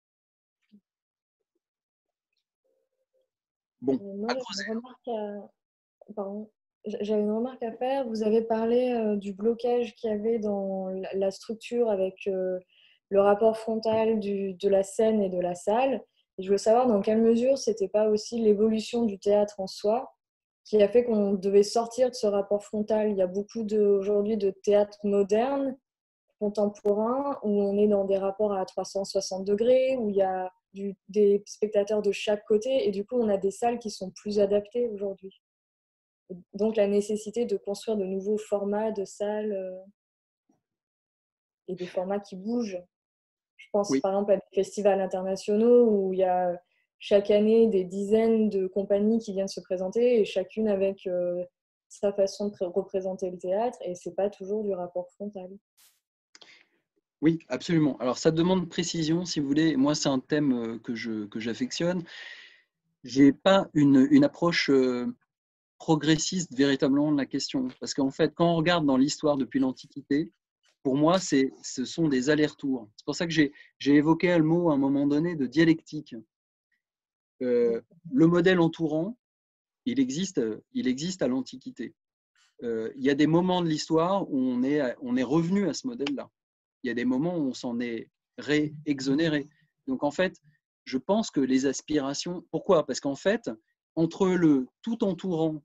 Bon, Moi, à j'avais creuser. une remarque à... Pardon. J'avais une remarque à faire. Vous avez parlé euh, du blocage qu'il y avait dans la, la structure avec euh, le rapport frontal du, de la scène et de la salle. Et je veux savoir dans quelle mesure c'était pas aussi l'évolution du théâtre en soi qui a fait qu'on devait sortir de ce rapport frontal. Il y a beaucoup de, aujourd'hui de théâtre moderne, contemporain, où on est dans des rapports à trois cent soixante degrés, où il y a du, des spectateurs de chaque côté, et du coup, on a des salles qui sont plus adaptées aujourd'hui. Donc, la nécessité de construire de nouveaux formats de salles euh, et des formats qui bougent. Je pense Oui. par exemple à des festivals internationaux où il y a chaque année des dizaines de compagnies qui viennent se présenter et chacune avec euh, sa façon de représenter le théâtre, et c'est pas toujours du rapport frontal. Oui, absolument. Alors ça demande précision, si vous voulez. Moi, c'est un thème que je, que j'affectionne. Je n'ai pas une, une approche euh, progressiste véritablement de la question. Parce qu'en fait, quand on regarde dans l'histoire depuis l'Antiquité, pour moi, c'est, ce sont des allers-retours. C'est pour ça que j'ai, j'ai évoqué le mot à un moment donné de dialectique. Euh, le modèle entourant, il existe, il existe à l'Antiquité. Euh, il y a des moments de l'histoire où on est, on est revenu à ce modèle-là. Il y a des moments où on s'en est réexonéré. Donc en fait, je pense que les aspirations… Pourquoi? Parce qu'en fait, entre le tout entourant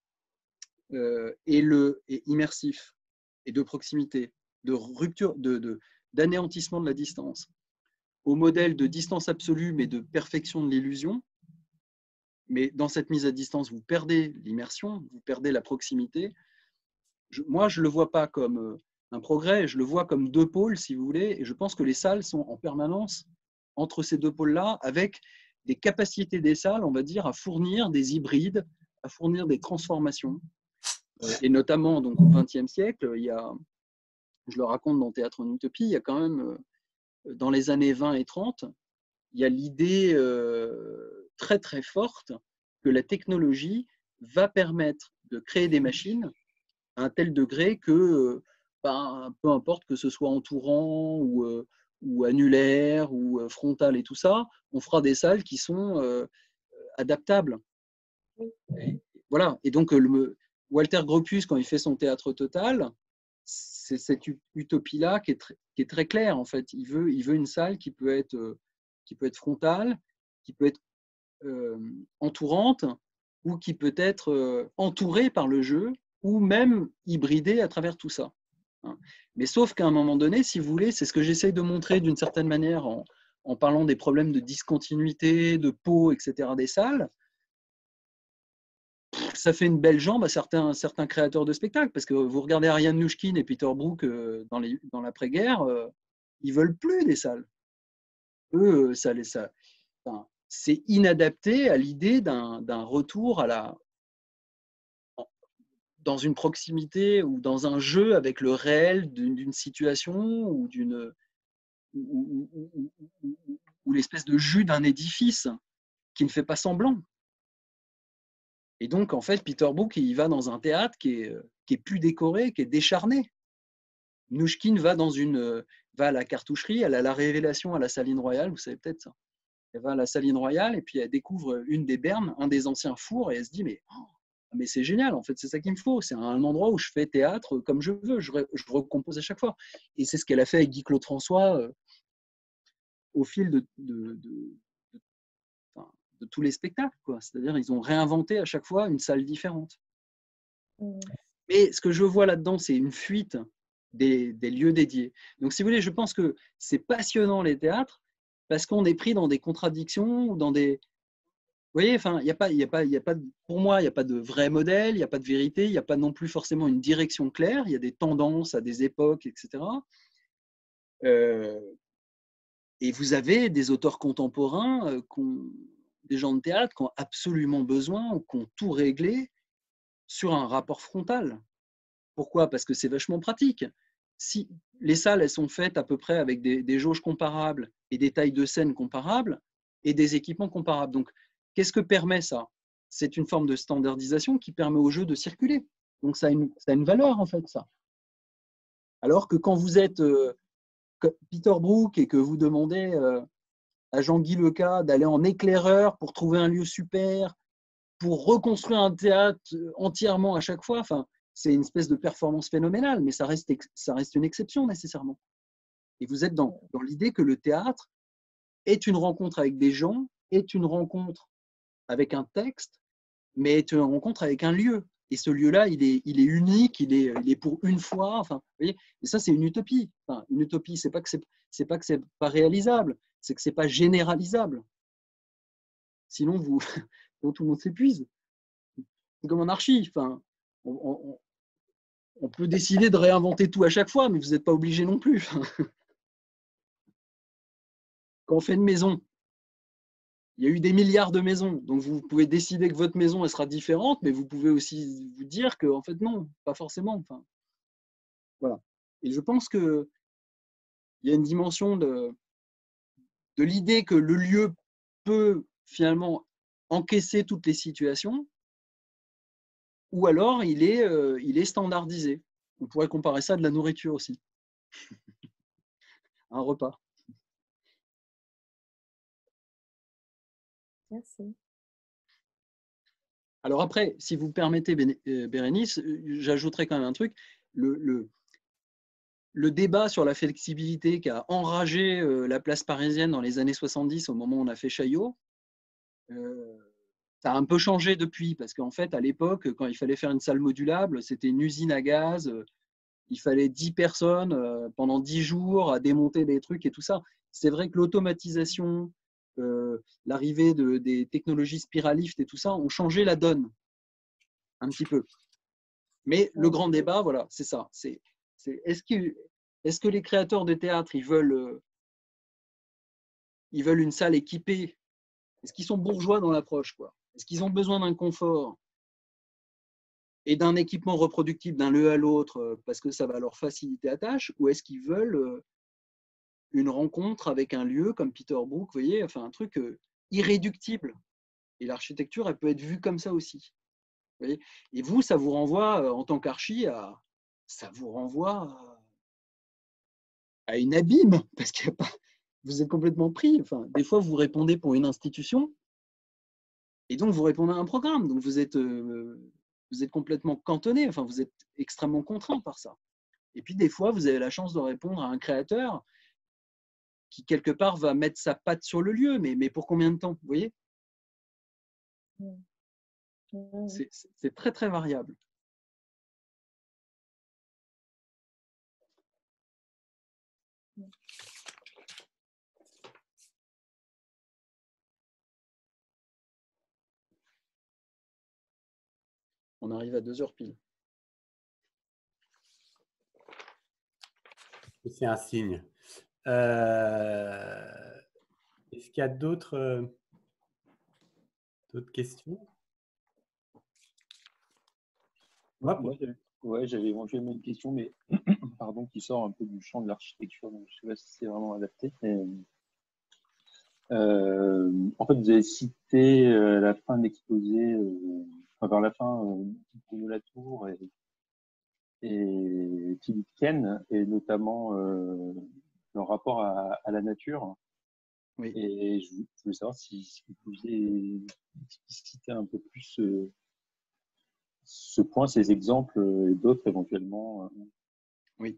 euh, et le et immersif et de proximité, de rupture, de, de, d'anéantissement de la distance, au modèle de distance absolue mais de perfection de l'illusion, mais dans cette mise à distance, vous perdez l'immersion, vous perdez la proximité. Je, moi, je ne le vois pas comme un progrès, je le vois comme deux pôles, si vous voulez, et je pense que les salles sont en permanence entre ces deux pôles-là, avec des capacités des salles, on va dire, à fournir des hybrides, à fournir des transformations. Et notamment, donc, au vingtième siècle, il y a, je le raconte dans Théâtre en Utopie, il y a quand même, dans les années vingt et trente, il y a l'idée euh, très très forte que la technologie va permettre de créer des machines à un tel degré que, ben, peu importe que ce soit entourant ou, euh, ou annulaire ou euh, frontal et tout ça, on fera des salles qui sont euh, adaptables. Et, voilà. Et donc, le, Walter Gropius, quand il fait son théâtre total, c'est cette utopie-là qui est, très, qui est très claire, en fait. Il veut, il veut une salle qui peut être, euh, qui peut être frontale, qui peut être euh, entourante, ou qui peut être euh, entourée par le jeu, ou même hybridée à travers tout ça. Mais sauf qu'à un moment donné, si vous voulez, c'est ce que j'essaye de montrer d'une certaine manière en, en parlant des problèmes de discontinuité, de peau, et cetera des salles, ça fait une belle jambe à certains, certains créateurs de spectacles, parce que vous regardez Ariane Mnouchkine et Peter Brook dans, les, dans l'après-guerre, euh, ils veulent plus des salles. Eux, ça, ça, enfin, c'est inadapté à l'idée d'un, d'un retour à la, dans une proximité ou dans un jeu avec le réel d'une, d'une situation ou d'une ou, ou, ou, ou, ou l'espèce de jus d'un édifice qui ne fait pas semblant. Et donc, en fait, Peter Brook, il va dans un théâtre qui est, qui est plus décoré, qui est décharné. Mnouchkine va, dans une, va à la cartoucherie, elle a la révélation à la Saline Royale, vous savez peut-être ça. Elle va à la Saline Royale et puis elle découvre une des bernes, un des anciens fours, et elle se dit, mais oh, mais c'est génial, en fait, c'est ça qu'il me faut. C'est un endroit où je fais théâtre comme je veux, je, je recompose à chaque fois. Et c'est ce qu'elle a fait avec Guy-Claude François euh, au fil de, de, de, de, enfin, de tous les spectacles, quoi. C'est-à-dire, ils ont réinventé à chaque fois une salle différente. Mmh. Mais ce que je vois là-dedans, c'est une fuite des, des lieux dédiés. Donc, si vous voulez, je pense que c'est passionnant les théâtres parce qu'on est pris dans des contradictions ou dans des… Vous voyez, enfin, il y a pas, il y a pas, il y a pas, pour moi, il n'y a pas de vrai modèle, il n'y a pas de vérité, il n'y a pas non plus forcément une direction claire, il y a des tendances à des époques, et cetera. Euh, et vous avez des auteurs contemporains, euh, qui ont, des gens de théâtre qui ont absolument besoin ou qui ont tout réglé sur un rapport frontal. Pourquoi? Parce que c'est vachement pratique. Si les salles, elles sont faites à peu près avec des, des jauges comparables et des tailles de scène comparables et des équipements comparables. Donc, qu'est-ce que permet ça? C'est une forme de standardisation qui permet au jeu de circuler. Donc, ça a une, ça a une valeur, en fait, ça. Alors que quand vous êtes euh, Peter Brook et que vous demandez euh, à Jean-Guy Leca d'aller en éclaireur pour trouver un lieu super, pour reconstruire un théâtre entièrement à chaque fois, enfin, c'est une espèce de performance phénoménale, mais ça reste, ça reste une exception nécessairement. Et vous êtes dans, dans l'idée que le théâtre est une rencontre avec des gens, est une rencontre avec un texte, mais est une rencontre avec un lieu. Et ce lieu-là, il est, il est unique, il est, il est pour une fois. Enfin, vous voyez, et ça, c'est une utopie. Enfin, une utopie, c'est pas que c'est, c'est pas que c'est pas réalisable, c'est que c'est pas généralisable. Sinon, vous, tout le monde s'épuise. C'est comme en archi. Enfin, on, on, on peut décider de réinventer tout à chaque fois, mais vous n'êtes pas obligé non plus. Quand on fait une maison, il y a eu des milliards de maisons, donc vous pouvez décider que votre maison elle sera différente, mais vous pouvez aussi vous dire que en fait non, pas forcément. Enfin, voilà. Et je pense que il y a une dimension de, de l'idée que le lieu peut finalement encaisser toutes les situations, ou alors il est, euh, il est standardisé. On pourrait comparer ça à de la nourriture aussi, un repas. Merci. Alors après, si vous permettez, Bérénice, j'ajouterais quand même un truc. Le, le, le débat sur la flexibilité qui a enragé la place parisienne dans les années soixante-dix, au moment où on a fait Chaillot, euh, ça a un peu changé depuis, parce qu'en fait, à l'époque, quand il fallait faire une salle modulable, c'était une usine à gaz, il fallait dix personnes pendant dix jours à démonter des trucs et tout ça. C'est vrai que l'automatisation, euh, l'arrivée de, des technologies spiralift et tout ça ont changé la donne un petit peu. Mais le grand débat, voilà, c'est ça. C'est, c'est, est-ce, que, est-ce que les créateurs de théâtre, ils veulent, ils veulent une salle équipée? Est-ce qu'ils sont bourgeois dans l'approche, quoi? Est-ce qu'ils ont besoin d'un confort et d'un équipement reproductible d'un lieu à l'autre parce que ça va leur faciliter la tâche? Ou est-ce qu'ils veulent une rencontre avec un lieu comme Peter Brook, vous voyez, enfin un truc irréductible? Et l'architecture, elle peut être vue comme ça aussi. Vous voyez, et vous, ça vous renvoie, en tant qu'archi, à, ça vous renvoie à, à une abîme, parce que vous êtes complètement pris. Enfin, des fois, vous répondez pour une institution, et donc vous répondez à un programme. Donc vous êtes, euh, vous êtes complètement cantonné, enfin, vous êtes extrêmement contraint par ça. Et puis, des fois, vous avez la chance de répondre à un créateur qui, quelque part, va mettre sa patte sur le lieu, mais, mais pour combien de temps, vous voyez? C'est, c'est très, très variable. On arrive à deux heures pile. C'est un signe. Euh, est-ce qu'il y a d'autres, euh, d'autres questions? Moi, moi j'avais, ouais, j'avais éventuellement une question, mais pardon, qui sort un peu du champ de l'architecture, donc je ne sais pas si c'est vraiment adapté. Mais, euh, en fait, vous avez cité euh, la fin de l'exposé, euh, enfin, vers la fin, euh, Bruno Latour et, et Philippe Ken, et notamment euh, leur rapport à, à la nature. Oui. Et je, je voulais savoir si, si vous pouviez expliciter un peu plus euh, ce point, ces exemples et d'autres éventuellement. Oui.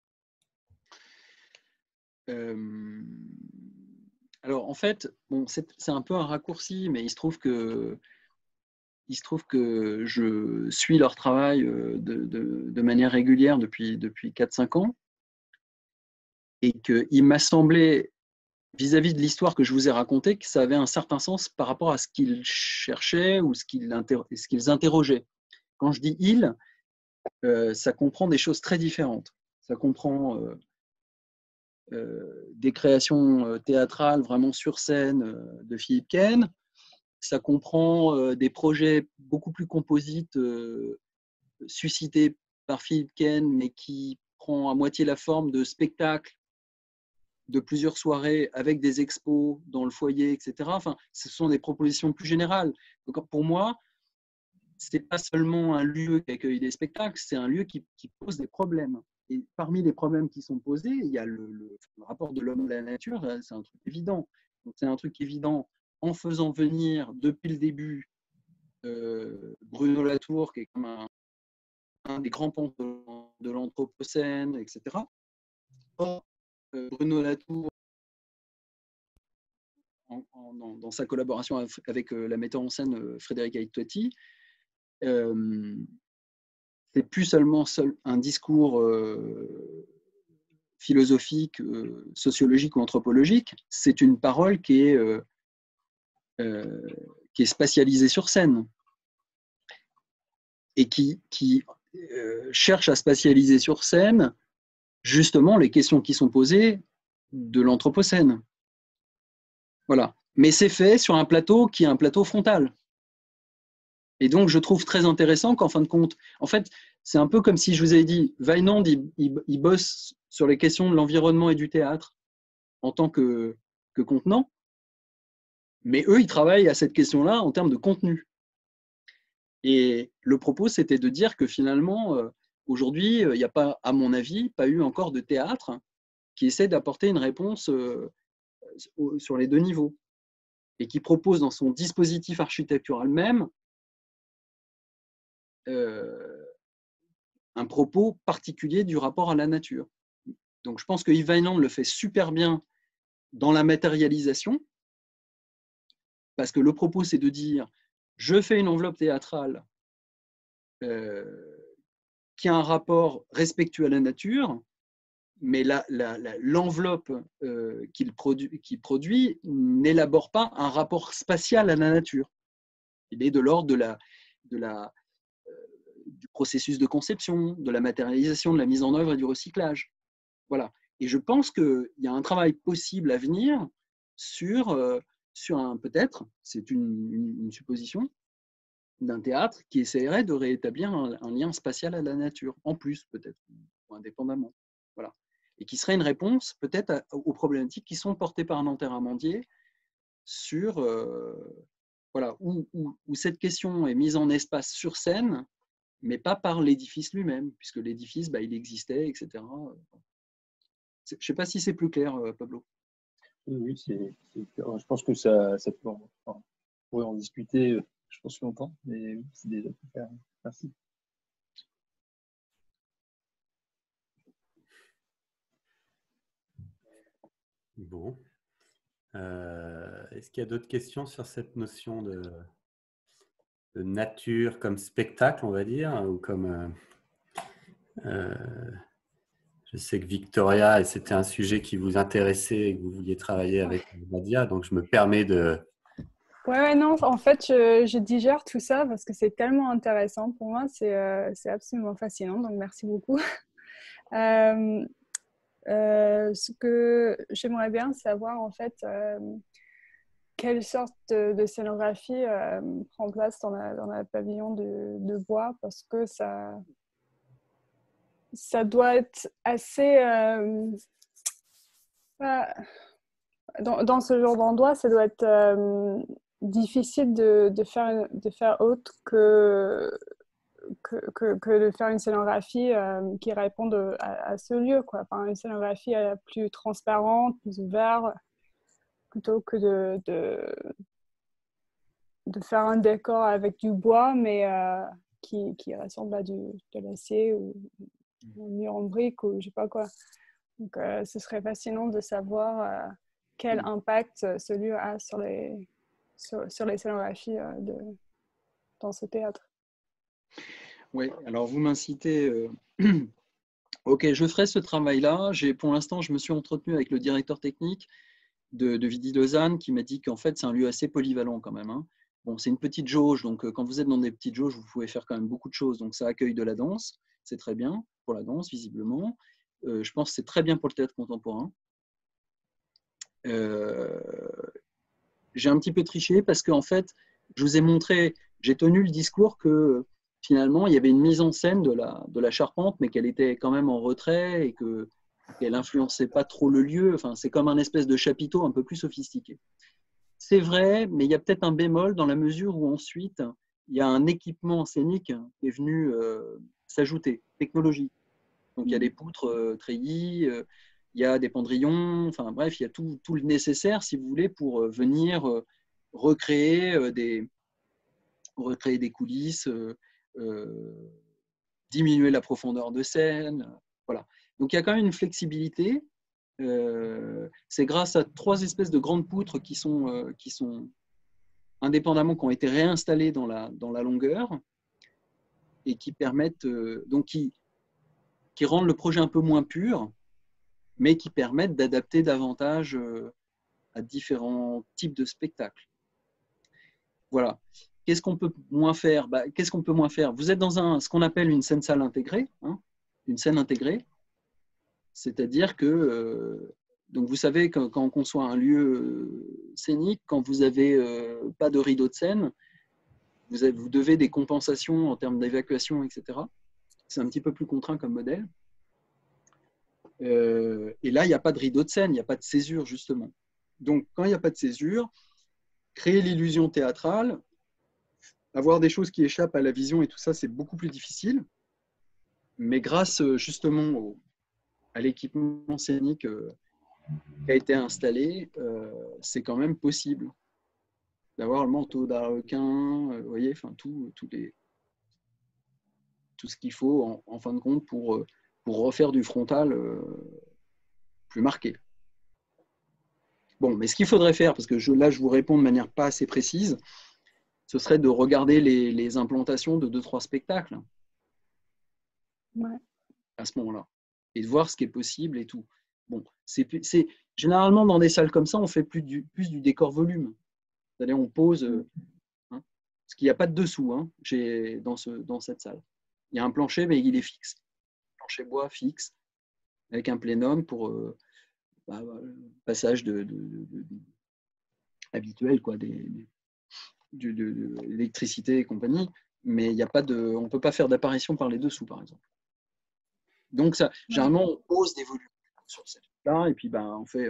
Euh, alors, en fait, bon, c'est un peu un raccourci, mais il se trouve que, il se trouve que je suis leur travail de, de, de manière régulière depuis, depuis quatre cinq ans et qu'il m'a semblé, vis-à-vis de l'histoire que je vous ai racontée, que ça avait un certain sens par rapport à ce qu'ils cherchaient ou ce qu'ils interro qu'ils interrogeaient. Quand je dis « ils », euh, ça comprend des choses très différentes. Ça comprend euh, euh, des créations euh, théâtrales vraiment sur scène euh, de Philippe Ken. Ça comprend euh, des projets beaucoup plus composites euh, suscités par Philippe Ken, mais qui prend à moitié la forme de spectacles de plusieurs soirées avec des expos dans le foyer, et cetera. Enfin, ce sont des propositions plus générales. Donc, pour moi, ce n'est pas seulement un lieu qui accueille des spectacles, c'est un lieu qui, qui pose des problèmes. Et parmi les problèmes qui sont posés, il y a le, le, le rapport de l'homme à la nature, c'est un truc évident. C'est un truc évident en faisant venir depuis le début euh, Bruno Latour, qui est comme un, un des grands ponts de, de l'Anthropocène, et cetera. Or, euh, Bruno Latour, en, en, dans, dans sa collaboration avec euh, la metteur en scène euh, Frédéric Aitouati, euh, c'est plus seulement seul un discours euh, philosophique, euh, sociologique ou anthropologique, c'est une parole qui est, euh, euh, qui est spatialisée sur scène et qui, qui euh, cherche à spatialiser sur scène justement les questions qui sont posées de l'Anthropocène. Voilà. Mais c'est fait sur un plateau qui est un plateau frontal. Et donc, je trouve très intéressant qu'en fin de compte, en fait, c'est un peu comme si je vous avais dit, Weinand, il, il, il bosse sur les questions de l'environnement et du théâtre en tant que, que contenant, mais eux, ils travaillent à cette question-là en termes de contenu. Et le propos, c'était de dire que finalement, euh, aujourd'hui, il n'y a pas, à mon avis, pas eu encore de théâtre qui essaie d'apporter une réponse euh, sur les deux niveaux et qui propose dans son dispositif architectural même euh, un propos particulier du rapport à la nature. Donc je pense que Yves Weinand le fait super bien dans la matérialisation, parce que le propos c'est de dire je fais une enveloppe théâtrale euh, qui a un rapport respectueux à la nature, mais la, la, la, l'enveloppe euh, qu'il produit, qu'il produit n'élabore pas un rapport spatial à la nature. Il est de l'ordre de la, de la, euh, du processus de conception, de la matérialisation, de la mise en œuvre et du recyclage. Voilà. Et je pense qu'il y a un travail possible à venir sur, euh, sur un, peut-être, c'est une, une, une supposition, d'un théâtre qui essaierait de rétablir un, un lien spatial à la nature, en plus peut-être, ou indépendamment. Voilà. Et qui serait une réponse peut-être aux problématiques qui sont portées par Nanterre Amandier sur, euh, voilà, où, où, où cette question est mise en espace sur scène, mais pas par l'édifice lui-même, puisque l'édifice, bah, il existait, et cetera. Je ne sais pas si c'est plus clair, Pablo. Oui, oui, c'est, c'est, je pense que ça, ça peut, enfin, on pourrait en discuter, je pense, longtemps, mais c'est déjà plus clair. Merci. Bon. Euh, est-ce qu'il y a d'autres questions sur cette notion de, de nature comme spectacle, on va dire, ou comme... Euh, euh, je sais que Victoria, et c'était un sujet qui vous intéressait et que vous vouliez travailler avec Nadia, donc je me permets de... Ouais, ouais, non, en fait, je, je digère tout ça parce que c'est tellement intéressant pour moi, c'est, euh, c'est absolument fascinant, donc merci beaucoup. euh, euh, ce que j'aimerais bien savoir, en fait, euh, quelle sorte de, de scénographie euh, prend place dans la, dans la pavillon de, de bois, parce que ça, ça doit être assez... Euh, dans, dans ce genre d'endroit, ça doit être euh, difficile de, de, faire, de faire autre que, que, que, que de faire une scénographie euh, qui réponde à, à ce lieu, quoi. Enfin, une scénographie euh, plus transparente, plus ouverte, plutôt que de, de, de faire un décor avec du bois, mais, euh, qui, qui ressemble à du, de l'acier ou un mur en brique ou je sais pas quoi. Donc, euh, ce serait fascinant de savoir euh, quel impact euh, ce lieu a sur les, sur, sur les scénographies euh, de, dans ce théâtre. Oui, alors vous m'incitez. Euh... ok, je ferai ce travail-là. J'ai, pour l'instant, je me suis entretenu avec le directeur technique de, de Vidi Lausanne qui m'a dit qu'en fait, c'est un lieu assez polyvalent quand même. Hein. Bon, c'est une petite jauge, donc euh, quand vous êtes dans des petites jauges, vous pouvez faire quand même beaucoup de choses. Donc ça accueille de la danse, c'est très bien pour la danse, visiblement. Euh, je pense que c'est très bien pour le théâtre contemporain. Euh, j'ai un petit peu triché parce qu'en fait, je vous ai montré, j'ai tenu le discours que finalement, il y avait une mise en scène de la, de la charpente, mais qu'elle était quand même en retrait et que, qu'elle n'influençait pas trop le lieu. Enfin, c'est comme un espèce de chapiteau un peu plus sophistiqué. C'est vrai, mais il y a peut-être un bémol dans la mesure où ensuite, il y a un équipement scénique qui est venu euh, s'ajouter, technologique. Donc, il y a des poutres euh, treillis, euh, il y a des pendrillons, enfin bref, il y a tout, tout le nécessaire, si vous voulez, pour euh, venir euh, recréer, euh, des, recréer des coulisses, euh, euh, diminuer la profondeur de scène. Euh, voilà. Donc, il y a quand même une flexibilité. Euh, c'est grâce à trois espèces de grandes poutres qui sont, euh, qui sont indépendamment, qui ont été réinstallées dans la, dans la longueur et qui permettent, euh, donc qui, qui rendent le projet un peu moins pur, mais qui permettent d'adapter davantage euh, à différents types de spectacles. Voilà. Qu'est-ce qu'on peut moins faire bah, Qu'est-ce qu'on peut moins faire Vous êtes dans un, ce qu'on appelle une scène-salle intégrée, hein, une scène intégrée, c'est-à-dire que, euh, donc vous savez, quand, quand on conçoit un lieu scénique, quand vous n'avez euh, pas de rideau de scène, vous, avez, vous devez des compensations en termes d'évacuation, et cetera. C'est un petit peu plus contraint comme modèle. Euh, et là, il n'y a pas de rideau de scène, il n'y a pas de césure, justement. Donc, quand il n'y a pas de césure, créer l'illusion théâtrale, avoir des choses qui échappent à la vision et tout ça, c'est beaucoup plus difficile. Mais grâce, justement, au, à l'équipement scénique euh, qui a été installé, euh, c'est quand même possible d'avoir le manteau d'Arlequin, euh, vous voyez, enfin, tout, tout, les, tout ce qu'il faut, en, en fin de compte, pour, pour refaire du frontal euh, plus marqué. Bon, mais ce qu'il faudrait faire, parce que je, là, je vous réponds de manière pas assez précise, ce serait de regarder les, les implantations de deux, trois spectacles ouais. à ce moment-là, et de voir ce qui est possible et tout. Bon, c'est, c'est, généralement, dans des salles comme ça, on fait plus du, plus du décor volume. C'est-à-dire, on pose, euh, hein, parce qu'il n'y a pas de dessous hein, chez, dans, ce, dans cette salle. Il y a un plancher, mais il est fixe. Plancher bois fixe, avec un plénum pour euh, bah, passage de, de, de, de, de habituel, quoi, des, de, de, de l'électricité et compagnie, mais il y a pas de, on ne peut pas faire d'apparition par les dessous, par exemple. Donc, ça, généralement, on pose des volumes sur cette là et puis ben, on fait.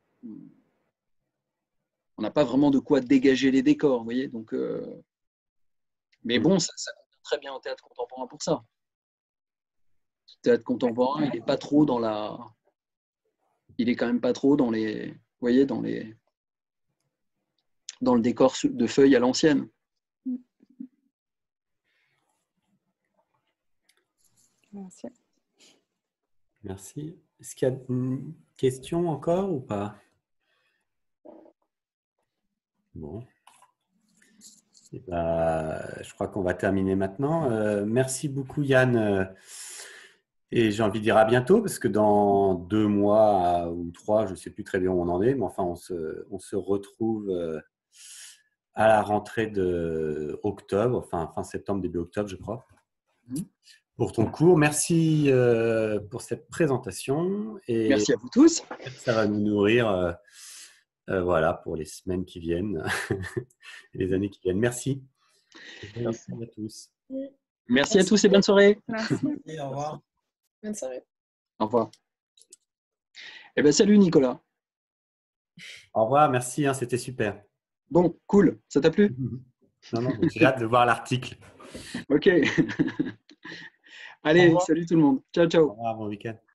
On n'a pas vraiment de quoi dégager les décors, vous voyez. Donc, euh, mais bon, ça, ça convient très bien au théâtre contemporain pour ça. Le théâtre contemporain, il n'est pas trop dans la. Il est quand même pas trop dans les. Vous voyez, dans les. Dans le décor de feuilles à l'ancienne. Merci. Merci. Est-ce qu'il y a une question encore ou pas? Bon. Et bah, je crois qu'on va terminer maintenant. Euh, merci beaucoup Yann. Euh, et j'ai envie de dire à bientôt parce que dans deux mois ou trois, je ne sais plus très bien où on en est, mais enfin on se, on se retrouve euh, à la rentrée de octobre, enfin fin septembre, début octobre, je crois. Mmh. Pour ton cours. Merci euh, pour cette présentation. Et merci à vous tous. Ça va nous nourrir euh, euh, voilà, pour les semaines qui viennent et les années qui viennent. Merci. Merci à tous. Merci, merci à tous et bonne soirée. Merci. Merci, au revoir. Bonne soirée. Au revoir. Eh bien, salut Nicolas. Au revoir, merci, hein, c'était super. Bon, cool. Ça t'a plu? Non, non, j'ai hâte de voir l'article. Ok. Allez, salut tout le monde. Ciao, ciao. Au revoir, bon week-end.